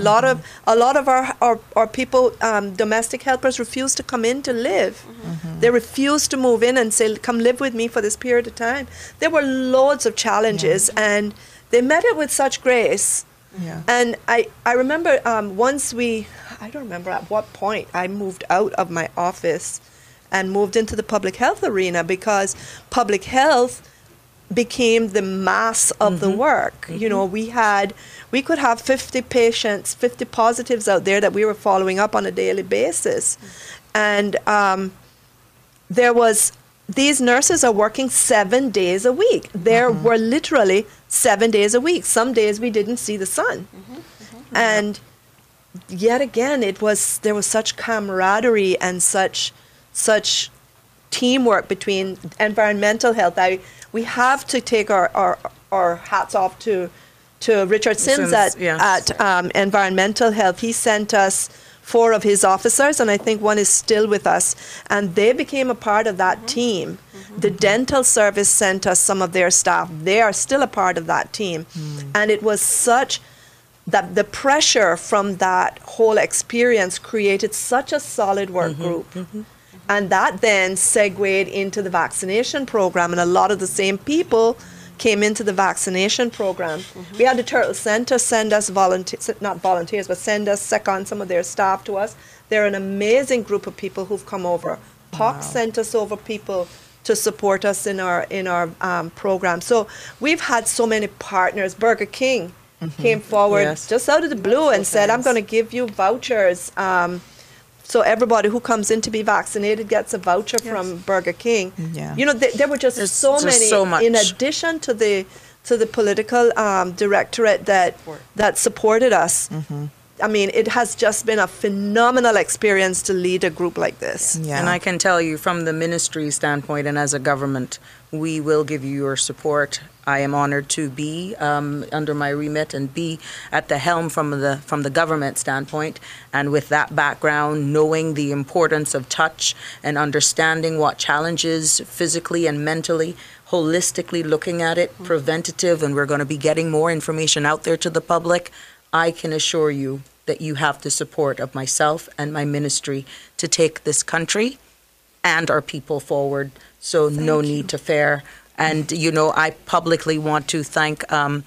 A lot of our people, domestic helpers, refused to come in to live. They refused to move in and say, "Come live with me for this period of time." There were loads of challenges, and they met it with such grace. And I remember once I don't remember at what point I moved out of my office and moved into the public health arena, because public health became the mass of the work. We could have 50 patients, 50 positives out there that we were following up on a daily basis. And these nurses are working 7 days a week. There were literally 7 days a week. Some days we didn't see the sun. And yet again, there was such camaraderie and such teamwork between environmental health. We have to take our hats off to Richard Sims at environmental health. He sent us 4 of his officers, and I think one is still with us, and they became a part of that team. The dental service sent us some of their staff. They are still a part of that team. And it was such that the pressure from that whole experience created such a solid work group. And that then segued into the vaccination program, and a lot of the same people came into the vaccination program. We had the Turtle Center send us send us second some of their staff to us. They're an amazing group of people who've come over. POC sent us over people to support us in our program. So we've had so many partners. Burger King came forward just out of the blue and said, "I'm going to give you vouchers So everybody who comes in to be vaccinated gets a voucher from Burger King. Yeah. You know, there were just so many, so much. in addition to the political directorate that supported us. I mean, it has just been a phenomenal experience to lead a group like this. And I can tell you from the ministry standpoint and as a government, we will give you your support. I am honored to be under my remit and be at the helm from the government standpoint. And with that background, knowing the importance of touch and understanding what challenges physically and mentally, holistically looking at it, preventative, and we're going to be getting more information out there to the public, I can assure you that you have the support of myself and my ministry to take this country and our people forward. So no need to fear. And, you know, I publicly want to thank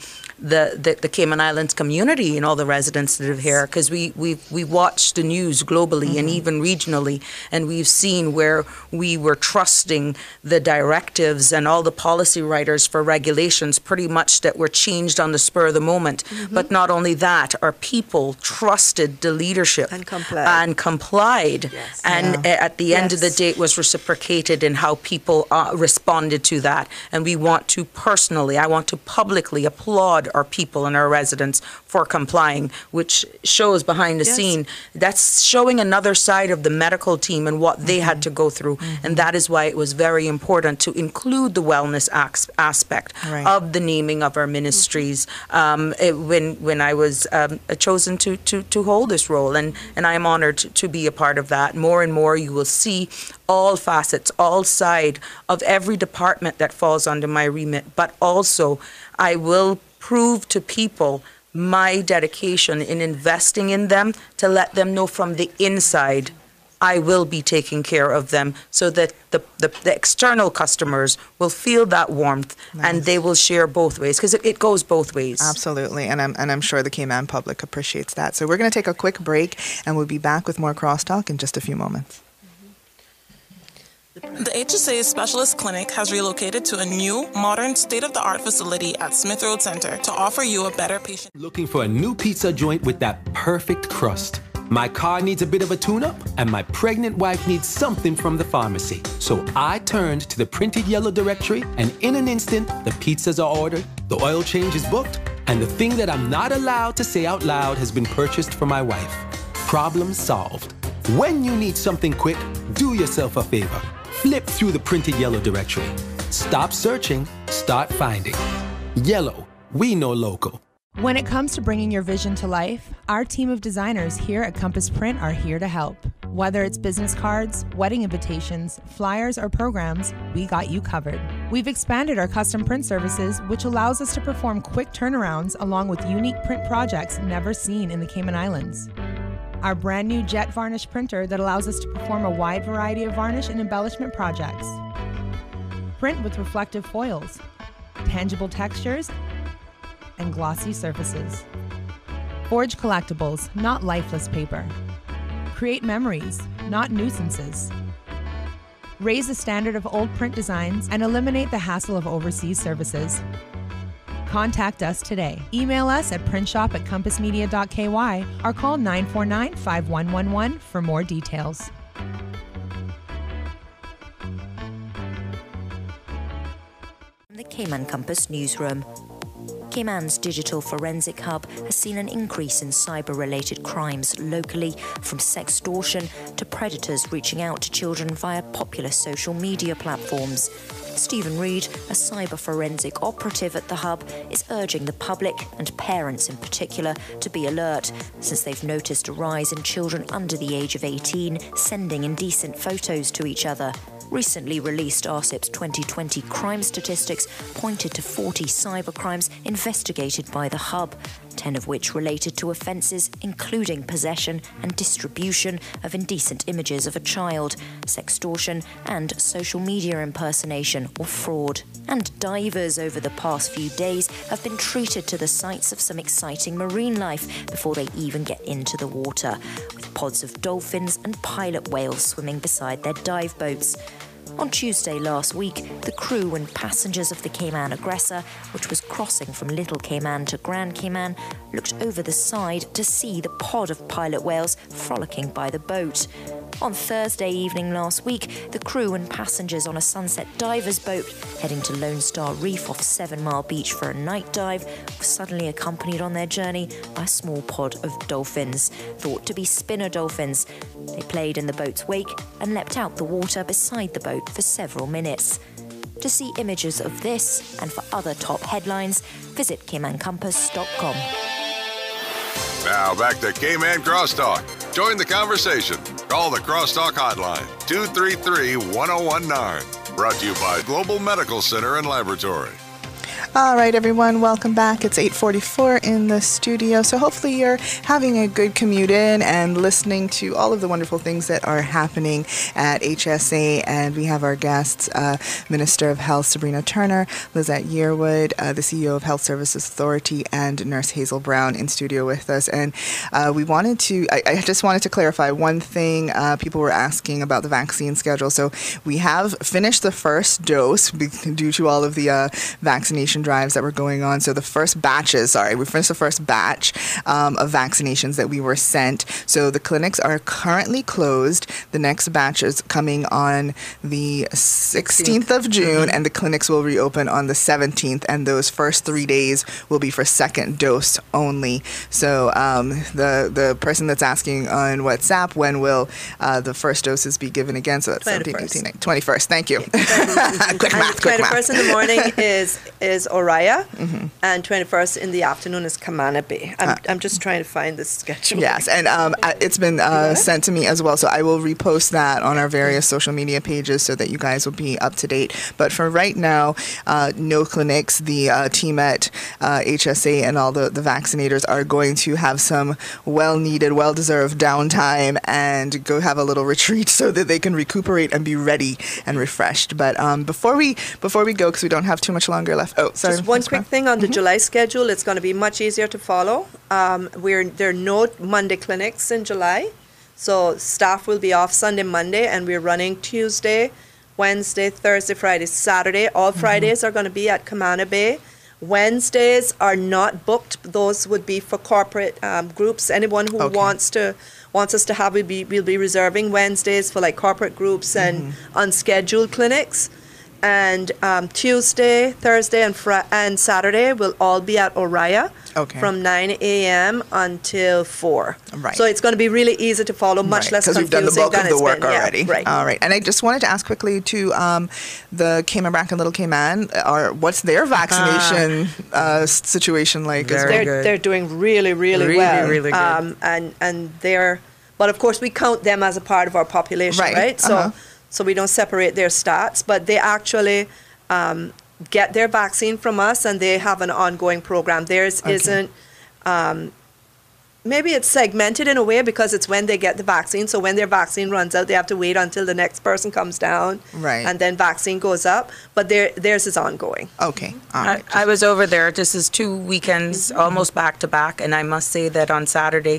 the Cayman Islands community and all the residents that live here, because we watched the news globally and even regionally, and we've seen where we were trusting the directives and all the policy writers for regulations pretty much that were changed on the spur of the moment. But not only that, our people trusted the leadership and complied. And at the end of the day, it was reciprocated in how people responded to that. And we want to personally, I want to publicly applaud our people and our residents for complying, which shows behind the scene. That's showing another side of the medical team and what they had to go through. And that is why it was very important to include the wellness aspect of the naming of our ministries when I was chosen to hold this role. And I am honored to be a part of that. More and more you will see all facets, all side of every department that falls under my remit, but also I will prove to people my dedication in investing in them to let them know from the inside I will be taking care of them, so that the external customers will feel that warmth and they will share both ways, because it goes both ways. Absolutely, and I'm sure the Cayman public appreciates that. So we're going to take a quick break and we'll be back with more Crosstalk in just a few moments. The HSA Specialist Clinic has relocated to a new, modern, state-of-the-art facility at Smith Road Center to offer you a better patient. Looking for a new pizza joint with that perfect crust? My car needs a bit of a tune-up, and my pregnant wife needs something from the pharmacy. So I turned to the printed yellow directory, and in an instant, the pizzas are ordered, the oil change is booked, and the thing that I'm not allowed to say out loud has been purchased for my wife. Problem solved. When you need something quick, do yourself a favor. Flip through the printed yellow directory. Stop searching, start finding. Yellow, we know local. When it comes to bringing your vision to life, our team of designers here at Compass Print are here to help. Whether it's business cards, wedding invitations, flyers, or programs, we got you covered. We've expanded our custom print services, which allows us to perform quick turnarounds along with unique print projects never seen in the Cayman Islands. Our brand new jet varnish printer that allows us to perform a wide variety of varnish and embellishment projects. Print with reflective foils, tangible textures, and glossy surfaces. Forge collectibles, not lifeless paper. Create memories, not nuisances. Raise the standard of old print designs and eliminate the hassle of overseas services. Contact us today. Email us at printshop@compassmedia.ky or call 949-5111 for more details. From the Cayman Compass newsroom. Cayman's digital forensic hub has seen an increase in cyber-related crimes locally, from sextortion to predators reaching out to children via popular social media platforms. Stephen Reed, a cyber forensic operative at the hub, is urging the public, and parents in particular, to be alert, since they've noticed a rise in children under the age of 18 sending indecent photos to each other. Recently released RCIP's 2020 crime statistics pointed to 40 cybercrimes investigated by the hub, 10 of which related to offences including possession and distribution of indecent images of a child, sextortion and social media impersonation or fraud. And divers over the past few days have been treated to the sights of some exciting marine life before they even get into the water, with pods of dolphins and pilot whales swimming beside their dive boats. On Tuesday last week, the crew and passengers of the Cayman Aggressor, which was crossing from Little Cayman to Grand Cayman, looked over the side to see the pod of pilot whales frolicking by the boat. On Thursday evening last week, the crew and passengers on a sunset diver's boat heading to Lone Star Reef off 7 Mile Beach for a night dive were suddenly accompanied on their journey by a small pod of dolphins, thought to be spinner dolphins. They played in the boat's wake and leapt out the water beside the boat for several minutes. To see images of this and for other top headlines, visit CaymanCompass.com. Now back to Cayman Crosstalk. Join the conversation. Call the Crosstalk hotline, 233-1019. Brought to you by Global Medical Center and Laboratory. All right, everyone, welcome back. It's 8:44 in the studio, so hopefully you're having a good commute in and listening to all of the wonderful things that are happening at HSA. And we have our guests, Minister of Health Sabrina Turner, Lizzette Yearwood, the CEO of Health Services Authority, and Nurse Hazel Brown in studio with us. And I just wanted to clarify one thing. People were asking about the vaccine schedule. So we have finished the first dose due to all of the vaccination drives that were going on. So we finished the first batch of vaccinations that we were sent. So the clinics are currently closed. The next batch is coming on the 16th of June, and the clinics will reopen on the 17th, and those first 3 days will be for second dose only. So the person that's asking on WhatsApp, when will the first doses be given again? So that's 17, 18, 21st. Thank you. Quick math. 21st in the morning is Oriah, and 21st in the afternoon is Cayman Bay. I'm just trying to find the schedule. Yes, and it's been sent to me as well, so I will repost that on our various social media pages so that you guys will be up to date. But for right now, no clinics. The team at HSA and all the vaccinators are going to have some well-needed, well-deserved downtime and go have a little retreat so that they can recuperate and be ready and refreshed. But before we go, because we don't have too much longer left. Oh, sorry. Just one quick thing on the July schedule. It's going to be much easier to follow. There are no Monday clinics in July, so staff will be off Sunday, Monday, and we're running Tuesday, Wednesday, Thursday, Friday, Saturday. All Fridays are going to be at Cayman Bay. Wednesdays are not booked. Those would be for corporate groups. Anyone who wants us to have, we'll be reserving Wednesdays for like corporate groups and unscheduled clinics. And Tuesday, Thursday, and Saturday will all be at Oriah from 9 a.m. until 4. Right. So it's going to be really easy to follow, much less confusing than it's been. Because we've done the bulk of the work already. Yeah, right. All right. And I just wanted to ask quickly to the Cayman Brac and Little Cayman, what's their vaccination situation like? They're doing really, really well. Really good. But of course we count them as a part of our population, right? So we don't separate their stats, but they actually get their vaccine from us, and they have an ongoing program. Theirs isn't, maybe it's segmented in a way because it's when they get the vaccine. So when their vaccine runs out, they have to wait until the next person comes down, and then vaccine goes up. But theirs is ongoing. Okay. I was over there. This is 2 weekends, almost back to back, and I must say that on Saturday,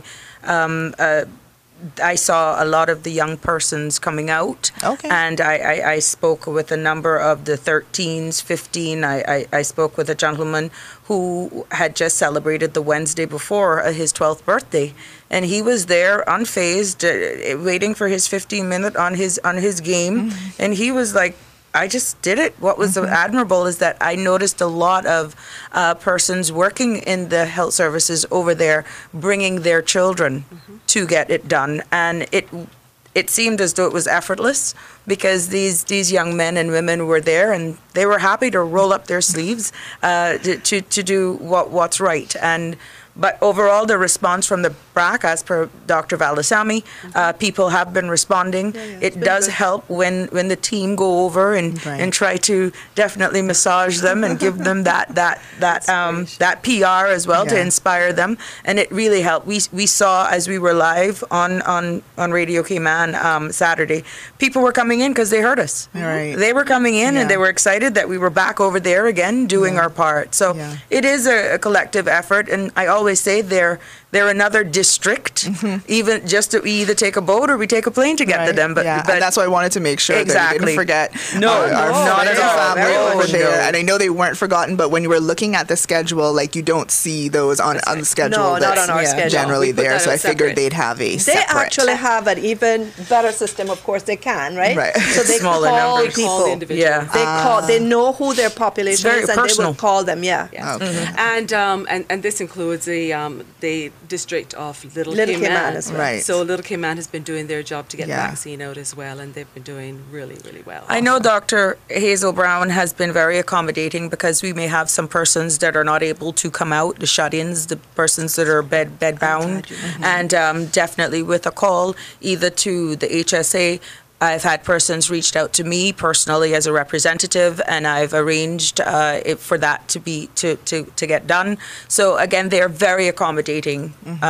I saw a lot of the young persons coming out, and I spoke with a number of the 13s, 15. I spoke with a gentleman who had just celebrated the Wednesday before his 12th birthday, and he was there unfazed, waiting for his 15-minute on his game, and he was like, I just did it. What was admirable is that I noticed a lot of persons working in the health services over there bringing their children to get it done. And it seemed as though it was effortless because these young men and women were there and they were happy to roll up their sleeves to do what's right. But overall, the response from the BRAC, as per Dr. Valasamy, people have been responding. It does help when the team go over and try to definitely massage them and give them that PR as well to inspire them. And it really helped. We saw as we were live on Radio Cayman Saturday, people were coming in because they heard us. They were coming in and they were excited that we were back over there again doing our part. So it is a collective effort, and I always say they're they're another district, even just to either take a boat or we take a plane to get to them. But, and that's why I wanted to make sure that we didn't forget our not at all. family over there. And I know they weren't forgotten, but when you were looking at the schedule, like you don't see those on the schedule. No, not on our schedule. Generally there, so I figured they'd have a separate. They actually have an even better system. Of course, they can, right? Right. So they Smaller call numbers. people. They know who their population is, and they will call them. And this includes the district of Little Cayman as well. Right. So Little Cayman has been doing their job to get the vaccine out as well, and they've been doing really, really well. I know Dr. Hazel Brown has been very accommodating because we may have some persons that are not able to come out, the shut-ins, the persons that are bed-bound, and definitely with a call either to the HSA. I've had persons reached out to me personally as a representative, and I've arranged for that to get done. So again, they're very accommodating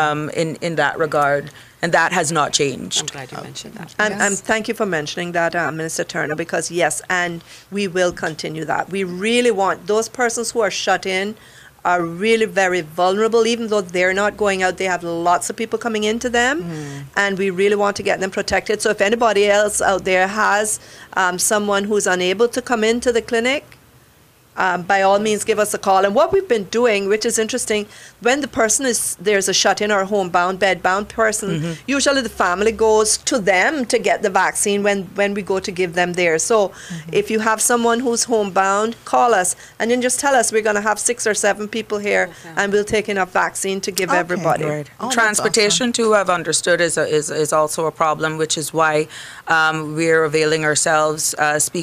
in that regard, and that has not changed. I'm glad you mentioned that. And thank you for mentioning that, Minister Turner, because yes, and we will continue that. We really want those persons who are shut in are really very vulnerable. Even though they're not going out, they have lots of people coming into them, and we really want to get them protected. So if anybody else out there has someone who's unable to come into the clinic, by all means give us a call. And what we've been doing, which is interesting, when the person there's a shut-in or a homebound, bedbound person, usually the family goes to them to get the vaccine when we go to give them theirs. So if you have someone who's homebound, call us and then just tell us we're going to have 6 or 7 people here and we'll take enough vaccine to give everybody. Right. Transportation too, I've understood, is also a problem, which is why we're availing ourselves.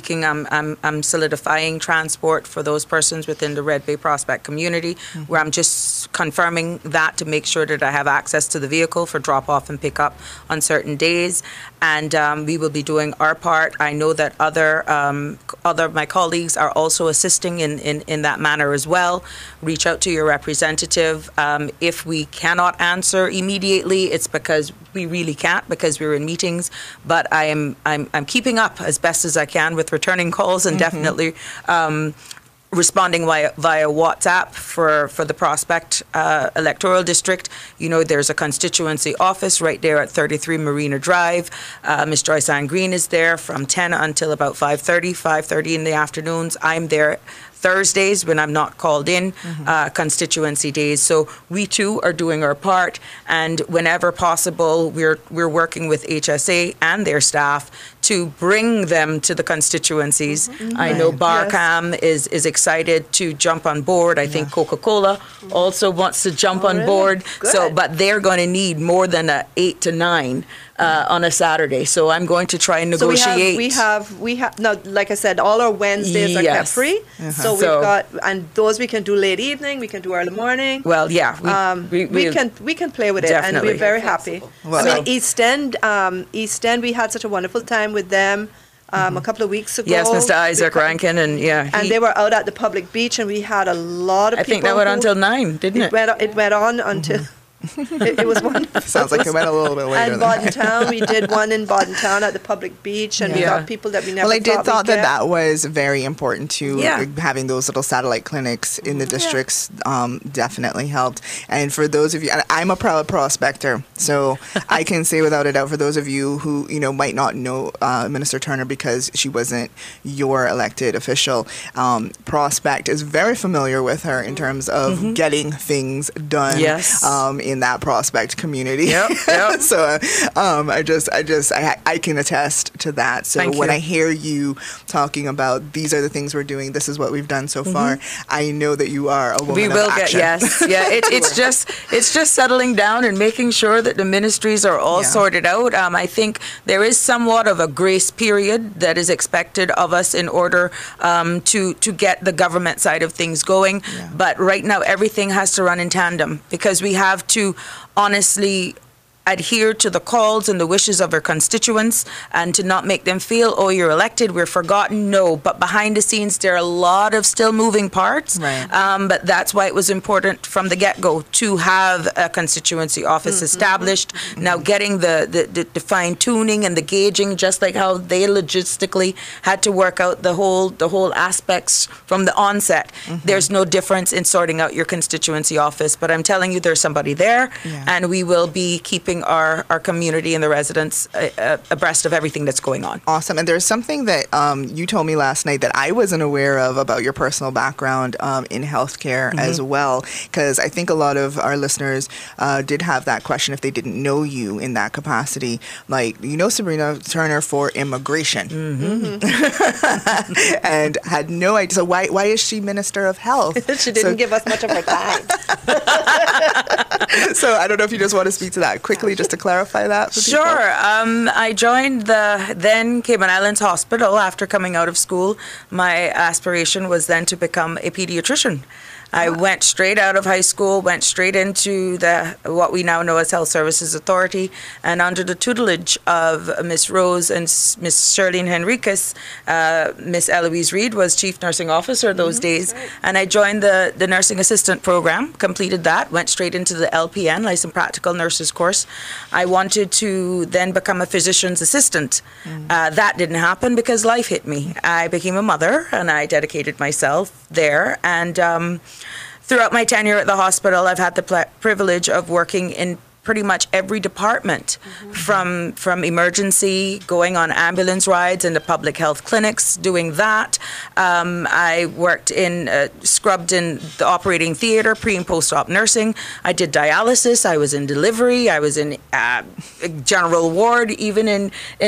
I'm solidifying transport for those persons within the Red Bay Prospect community, where I'm just confirming that to make sure that I have access to the vehicle for drop off and pick up on certain days. And we will be doing our part. I know that other my colleagues are also assisting in that manner as well. Reach out to your representative. If we cannot answer immediately, it's because we really can't, because we're in meetings. But I'm keeping up as best as I can with returning calls and definitely responding via WhatsApp for the Prospect electoral district. You know, there's a constituency office right there at 33 Marina Drive. Ms. Joyce Ann Green is there from 10 until about 5:30 in the afternoons. I'm there Thursdays when I'm not called in, constituency days. So we too are doing our part, and whenever possible, we're working with HSA and their staff to bring them to the constituencies. I know Barcam is excited to jump on board. I think Coca-Cola also wants to jump on board. So, but they're going to need more than a 8 to 9 on a Saturday. So I'm going to try and negotiate. So we have now, like I said, all our Wednesdays are kept free. So we've got, and those we can do late evening, we can do early morning. Well, yeah, we can play with it, and we're very happy. Well, I mean, East End, we had such a wonderful time with them a couple of weeks ago. Yes, Mr. Isaac Rankin, and they were out at the public beach, and we had a lot of people. I think that went on until 9, didn't it? It went on until. It was wonderful. Sounds like it went a little bit later. And Bodden Town, we did one in Bodden Town at the public beach, and we got people that we never. Well, I did thought we'd that was very important too. Having those little satellite clinics in the districts definitely helped. And for those of you, and I'm a proud prospector, so I can say without a doubt, for those of you who might not know Minister Turner because she wasn't your elected official, Prospect is very familiar with her in terms of getting things done. Yes. In that Prospect community. So I can attest to that. So when I hear you talking about these are the things we're doing, this is what we've done so far, I know that you are a woman of action. It's just settling down and making sure that the ministries are all sorted out. I think there is somewhat of a grace period that is expected of us in order to get the government side of things going. But right now everything has to run in tandem, because we have to honestly adhere to the calls and the wishes of our constituents and to not make them feel, oh, you're elected, we're forgotten. No, but behind the scenes, there are a lot of still moving parts. Right. But that's why it was important from the get-go to have a constituency office established. Now getting the fine-tuning and the gauging, just like how they logistically had to work out the whole aspects from the onset. There's no difference in sorting out your constituency office, but I'm telling you, there's somebody there, and we will be keeping our community and the residents abreast of everything that's going on. Awesome. And there's something that you told me last night that I wasn't aware of about your personal background in healthcare as well, because I think a lot of our listeners did have that question if they didn't know you in that capacity. Like, you know Sabrina Turner for immigration. And had no idea. So why is she Minister of Health? She didn't give us much of her time. So I don't know if you just want to speak to that quickly, just to clarify that for people. Sure. I joined the then Cayman Islands Hospital after coming out of school. My aspiration was then to become a pediatrician. I went straight out of high school, went straight into what we now know as Health Services Authority, and under the tutelage of Miss Rose and Miss Charlene Henriquez, Miss Eloise Reed was Chief Nursing Officer those days, and I joined the Nursing Assistant Program, completed that, went straight into the LPN, Licensed Practical Nurses course. I wanted to then become a physician's assistant. That didn't happen because life hit me. I became a mother, and I dedicated myself there, and throughout my tenure at the hospital, I've had the privilege of working in pretty much every department, from emergency, going on ambulance rides in the public health clinics, doing that. I worked scrubbed in the operating theater, pre and post-op nursing. I did dialysis. I was in delivery. I was in general ward, even in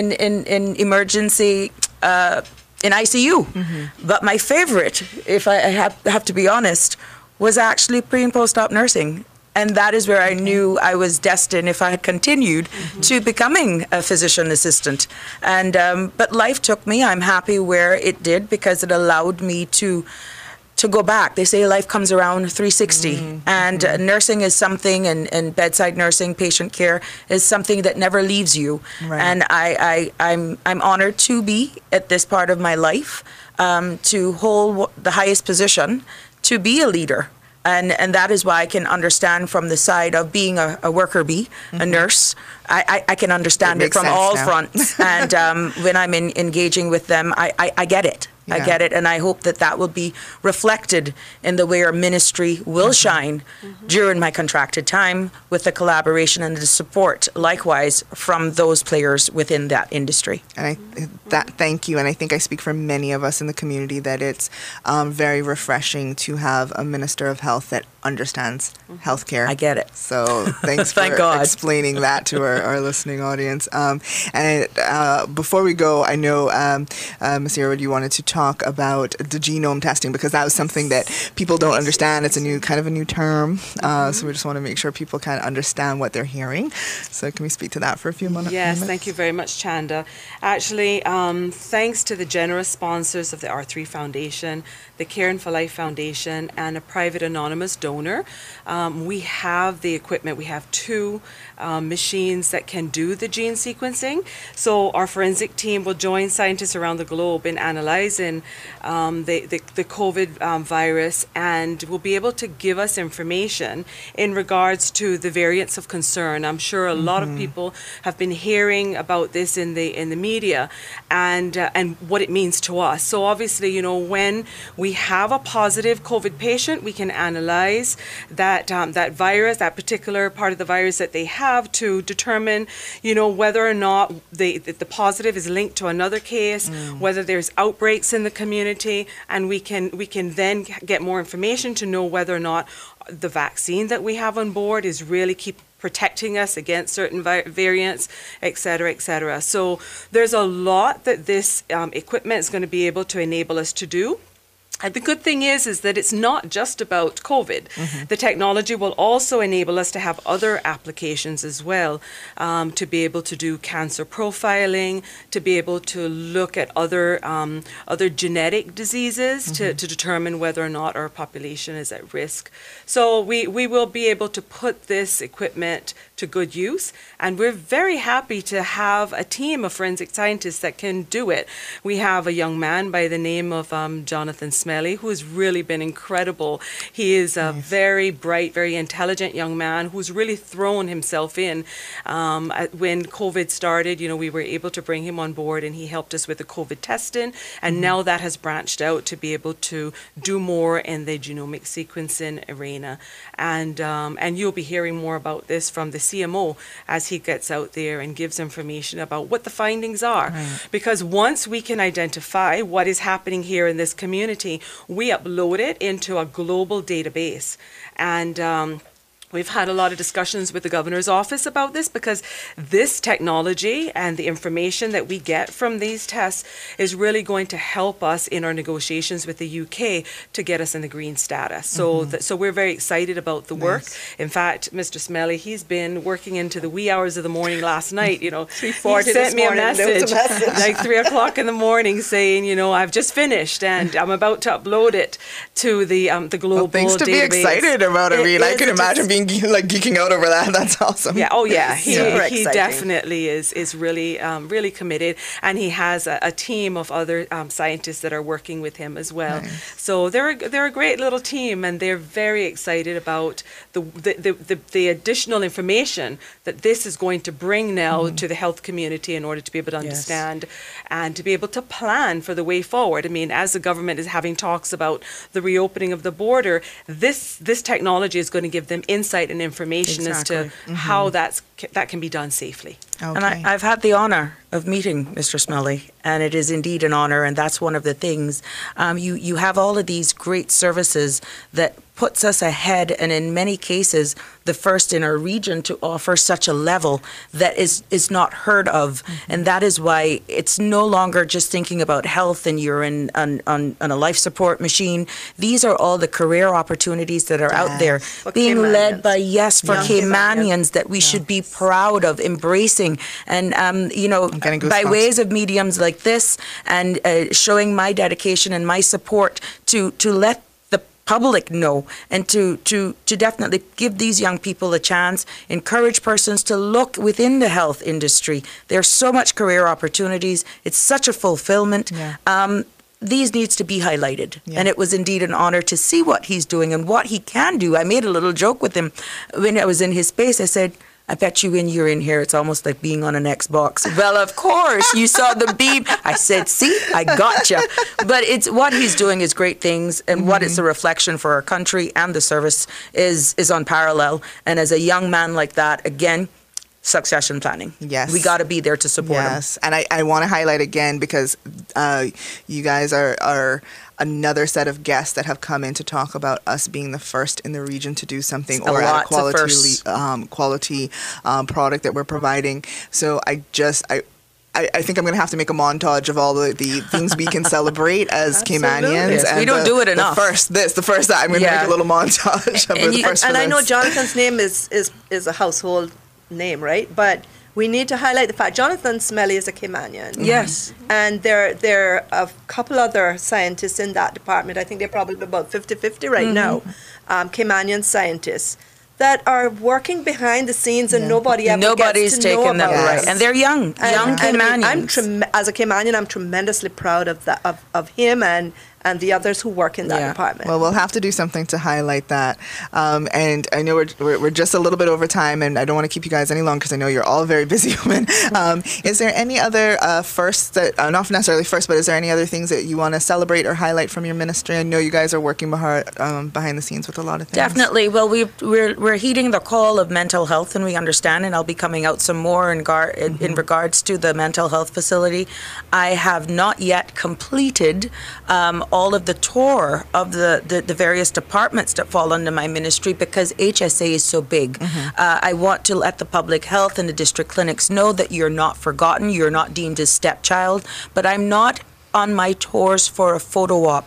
emergency. In ICU. But my favorite, if I have to be honest, was actually pre and post-op nursing. And that is where I knew I was destined, if I had continued, to becoming a physician assistant. And but life took me. I'm happy where it did, because it allowed me to go back. They say life comes around 360, and nursing is something, and bedside nursing, patient care is something that never leaves you. And I'm honored to be at this part of my life, to hold the highest position, to be a leader. And that is why I can understand from the side of being a worker bee, a nurse. I can understand it from all fronts. And when I'm engaging with them, I get it. I get it, and I hope that will be reflected in the way our ministry will shine during my contracted time, with the collaboration and the support, likewise, from those players within that industry. And thank you, and I think I speak for many of us in the community that it's very refreshing to have a Minister of Health that understands healthcare. I get it. So thanks Thank for God. explaining that to our listening audience. And before we go, I know, Ms. Yearwood, you wanted to talk about the genome testing, because that was something that people don't understand. It's a new term. So we just want to make sure people kind of understand what they're hearing. So can we speak to that for a few minutes? Yes, thank you very much, Chanda. Actually, thanks to the generous sponsors of the R3 Foundation, the Caring for Life Foundation, and a private anonymous donor, we have the equipment. We have 2 machines that can do the gene sequencing. So our forensic team will join scientists around the globe in analyzing the COVID virus, and will be able to give us information in regards to the variants of concern. I'm sure a lot of people have been hearing about this in the media, and what it means to us. So obviously, when we have a positive COVID patient, we can analyze that virus, that particular part of the virus that they have, to determine, whether or not the positive is linked to another case, whether there's outbreaks in the community, and we can then get more information to know whether or not the vaccine that we have on board is really protecting us against certain variants, et cetera, et cetera. So there's a lot that this equipment is going to be able to enable us to do. The good thing is that it's not just about COVID. The technology will also enable us to have other applications as well, to be able to do cancer profiling, to be able to look at other genetic diseases to determine whether or not our population is at risk. So we will be able to put this equipment to good use, and we're very happy to have a team of forensic scientists that can do it. We have a young man by the name of Jonathan Smelly, who has really been incredible. He is a very bright, very intelligent young man who's really thrown himself in. When COVID started, you know, we were able to bring him on board, and he helped us with the COVID testing, and now that has branched out to be able to do more in the genomic sequencing arena. And you'll be hearing more about this from the CMO as he gets out there and gives information about what the findings are. Because once we can identify what is happening here in this community, we upload it into a global database. And we've had a lot of discussions with the governor's office about this, because this technology and the information that we get from these tests is really going to help us in our negotiations with the UK to get us in the green status. So, so we're very excited about the work. In fact, Mr. Smelly, he's been working into the wee hours of the morning last night. You know, he sent me a message like 3 o'clock in the morning saying, you know, I've just finished and I'm about to upload it to the global things to database. be excited about. I mean, I can imagine being like geeking out over that. That's awesome. Yeah. Oh, yeah. He exciting. definitely is really really committed, and he has a team of other scientists that are working with him as well. So they're a great little team, and they're very excited about the additional information that this is going to bring now to the health community in order to be able to understand and to be able to plan for the way forward. I mean, as the government is having talks about the reopening of the border, this technology is going to give them insight and information as to how that can be done safely. And I've had the honor of meeting Mr. Smelly, and it is indeed an honor, and that's one of the things. You have all of these great services that puts us ahead, and in many cases, the first in our region to offer such a level that is not heard of. And that is why it's no longer just thinking about health and you're on a life support machine. These are all the career opportunities that are out there being led by, for Caymanians that we should be proud of, embracing. And, you know, by ways of mediums like this and showing my dedication and my support to let public know, and to definitely give these young people a chance, encourage persons to look within the health industry. There's so much career opportunities. It's such a fulfillment. These needs to be highlighted. And it was indeed an honor to see what he's doing and what he can do. I made a little joke with him when I was in his space. I said, I bet you when you're in here, it's almost like being on an Xbox. Well, of course, you saw the beep. I said, see, I gotcha. But it's what he's doing is great things, and what it's a reflection for our country and the service is unparalleled. And as a young man like that, again, succession planning. We got to be there to support him. And I want to highlight again, because you guys are another set of guests that have come in to talk about us being the first in the region to do something or at a quality product that we're providing. So I think I'm going to have to make a montage of all the things we can celebrate as Caymanians. And we don't do it enough. The first time I'm going to make a little montage of the first. And I know Jonathan's name is a household name, right? But we need to highlight the fact Jonathan Smelly is a Caymanian. And there are a couple other scientists in that department. I think they're probably about 50-50 right now, Caymanian scientists that are working behind the scenes, and nobody ever gets to know about them. And they're young Caymanians. As a Caymanian, I'm tremendously proud of him and the others who work in that department. Well, we'll have to do something to highlight that. And I know we're just a little bit over time, and I don't want to keep you guys any longer because I know you're all very busy women. Is there any other firsts that, not necessarily first, but is there any other things that you want to celebrate or highlight from your ministry? I know you guys are working behind the scenes with a lot of things. Definitely. Well, we're heeding the call of mental health, and we understand, and I'll be coming out some more in regards to the mental health facility. I have not yet completed all of the tour of the various departments that fall under my ministry, because HSA is so big. I want to let the public health and the district clinics know that you're not forgotten, you're not deemed as stepchild, but I'm not on my tours for a photo op.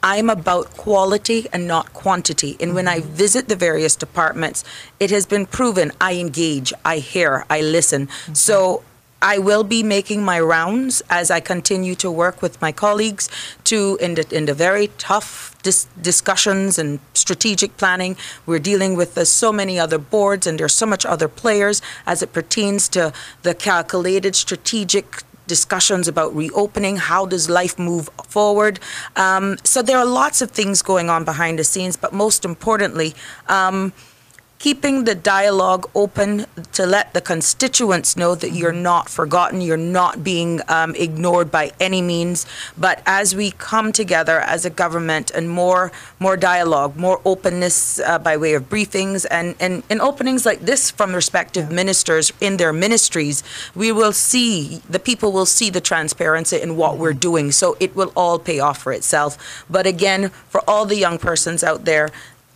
I'm about quality and not quantity. And when I visit the various departments, it has been proven I engage, I hear, I listen. So I will be making my rounds as I continue to work with my colleagues in the very tough discussions and strategic planning. We're dealing with so many other boards, and there's so much other players as it pertains to the calculated strategic discussions about reopening. How does life move forward? So there are lots of things going on behind the scenes, but most importantly, keeping the dialogue open to let the constituents know that you're not forgotten, you're not being ignored by any means. But as we come together as a government and more dialogue, more openness by way of briefings and openings like this from respective ministers in their ministries, we will see, the people will see the transparency in what we're doing. So it will all pay off for itself. But again, for all the young persons out there,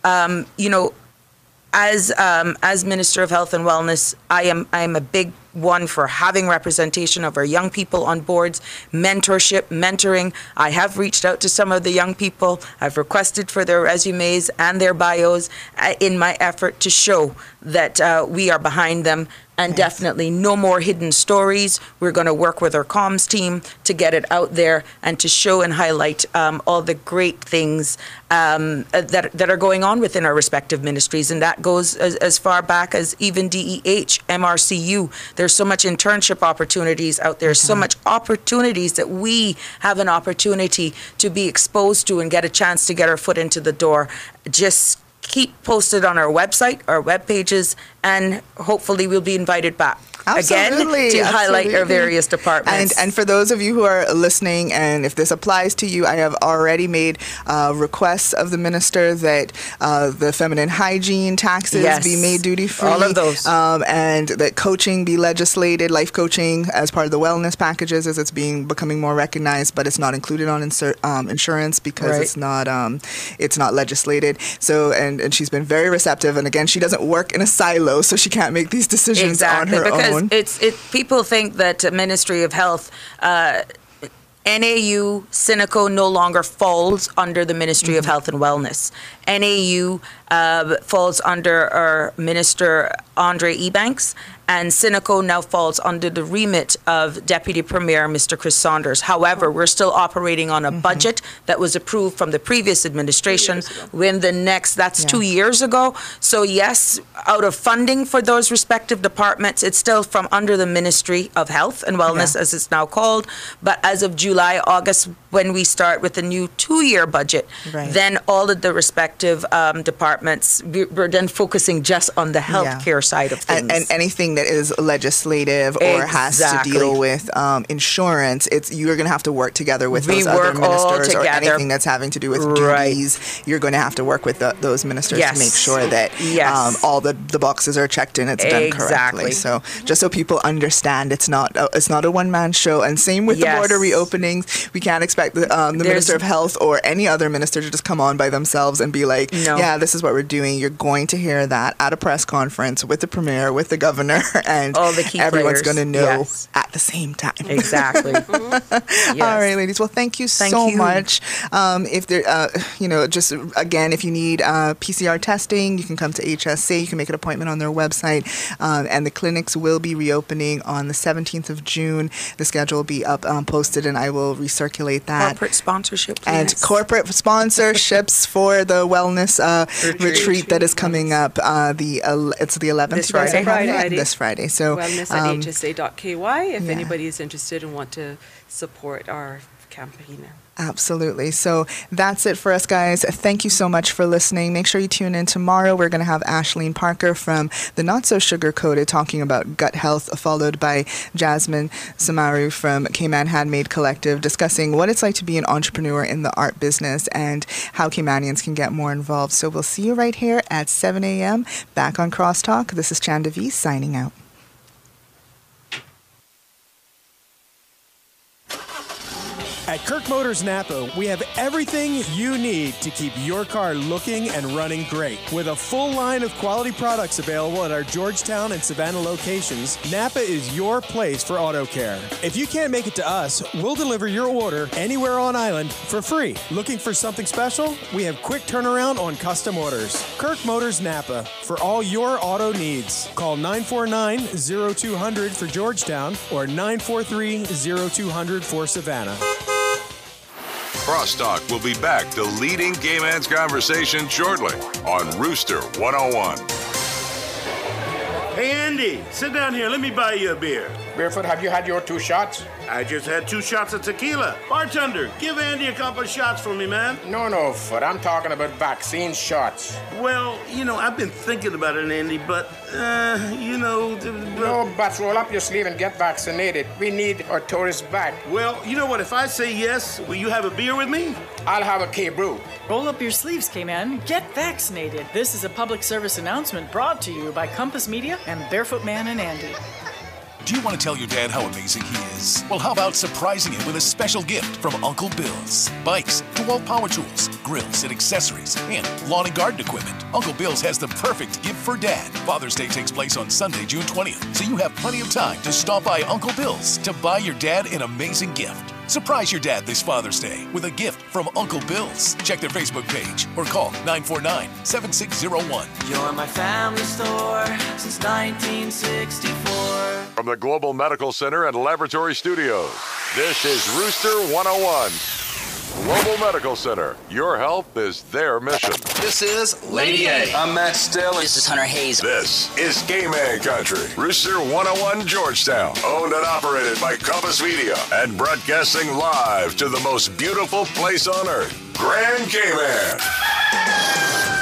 as Minister of Health and Wellness, I am a big one for having representation of our young people on boards, mentorship, mentoring. I have reached out to some of the young people. I've requested for their resumes and their bios in my effort to show that we are behind them. And definitely no more hidden stories. We're going to work with our comms team to get it out there and to show and highlight all the great things that are going on within our respective ministries. And that goes as far back as even DEH, MRCU. There's so much internship opportunities out there, so much opportunities that we have an opportunity to be exposed to and get a chance to get our foot into the door. Just keep posted on our website, our web pages, and hopefully we'll be invited back again to highlight our various departments. And for those of you who are listening, and if this applies to you, I have already made requests of the minister that the feminine hygiene taxes be made duty-free. All of those. And that coaching be legislated, life coaching as part of the wellness packages as it's becoming more recognized, but it's not included on insurance because it's not legislated. So, and she's been very receptive. And again, she doesn't work in a silo, so she can't make these decisions on her own. People think that Ministry of Health, NAU, Cineco no longer falls under the Ministry of Health and Wellness. NAU falls under our Minister Andre Ebanks, and Cineco now falls under the remit of Deputy Premier Mr. Chris Saunders. However, we're still operating on a budget that was approved from the previous administration. That's 2 years ago. So yes, out of funding for those respective departments, it's still from under the Ministry of Health and Wellness, as it's now called. But as of July, August, when we start with the new 2-year budget, then all of the respective departments, we're then focusing just on the healthcare side of things. And anything that is legislative or has to deal with insurance, you're going to have to work together with those other ministers, or anything that's having to do with duties. You're going to have to work with those ministers to make sure that all the boxes are checked and it's done correctly. So just so people understand, it's not a one-man show. And same with the border reopenings. We can't expect the Minister of Health or any other minister to just come on by themselves and be like, yeah, this is what we're doing. You're going to hear that at a press conference with the Premier, with the governor, and all the key everyone's going to know at the same time. Exactly. All right, ladies. Well, thank you so much. If there, just again, if you need PCR testing, you can come to HSA. You can make an appointment on their website, and the clinics will be reopening on the 17th of June. The schedule will be up posted, and I will recirculate that. Corporate sponsorship, please. And corporate sponsorships for the wellness retreat that is coming up. It's the 11th. This Friday. So wellness at hsa.ky if anybody is interested and want to support our campaign. Absolutely. So that's it for us, guys. Thank you so much for listening. Make sure you tune in tomorrow. We're going to have Ashleen Parker from the Not So Sugar Coated talking about gut health, followed by Jasmine Samaru from Cayman Handmade Collective discussing what it's like to be an entrepreneur in the art business and how Caymanians can get more involved. So we'll see you right here at 7 a.m. back on Crosstalk. This is Chanda V signing out. At Kirk Motors Napa, we have everything you need to keep your car looking and running great. With a full line of quality products available at our Georgetown and Savannah locations, Napa is your place for auto care. If you can't make it to us, we'll deliver your order anywhere on island for free. Looking for something special? We have quick turnaround on custom orders. Kirk Motors Napa, for all your auto needs. Call 949-0200 for Georgetown or 943-0200 for Savannah. Crosstalk will be back to leading Cayman's conversation shortly on Rooster 101. Hey, Andy, sit down here. Let me buy you a beer. Barefoot, have you had your 2 shots? I just had 2 shots of tequila. Bartender, give Andy a couple of shots for me, man. No, Foot. I'm talking about vaccine shots. Well, I've been thinking about it, Andy, but, No buts. Roll up your sleeve and get vaccinated. We need our tourists back. Well, you know what? If I say yes, will you have a beer with me? I'll have a K-Brew. Roll up your sleeves, Cayman. Get vaccinated. This is a public service announcement brought to you by Compass Media and Barefoot Man and Andy. Do you want to tell your dad how amazing he is? Well, how about surprising him with a special gift from Uncle Bill's? Bikes, DeWalt power tools, grills and accessories, and lawn and garden equipment. Uncle Bill's has the perfect gift for Dad. Father's Day takes place on Sunday, June 20th, so you have plenty of time to stop by Uncle Bill's to buy your dad an amazing gift. Surprise your dad this Father's Day with a gift from Uncle Bill's. Check their Facebook page or call 949-7601. You're my family store since 1964. From the Global Medical Center and Laboratory Studios, this is Rooster 101. Global Medical Center. Your health is their mission. This is Lady A. I'm Matt Still. This is Hunter Hazel. This is Cayman Country. Rooster 101 Georgetown. Owned and operated by Compass Media. And broadcasting live to the most beautiful place on earth, Grand Cayman.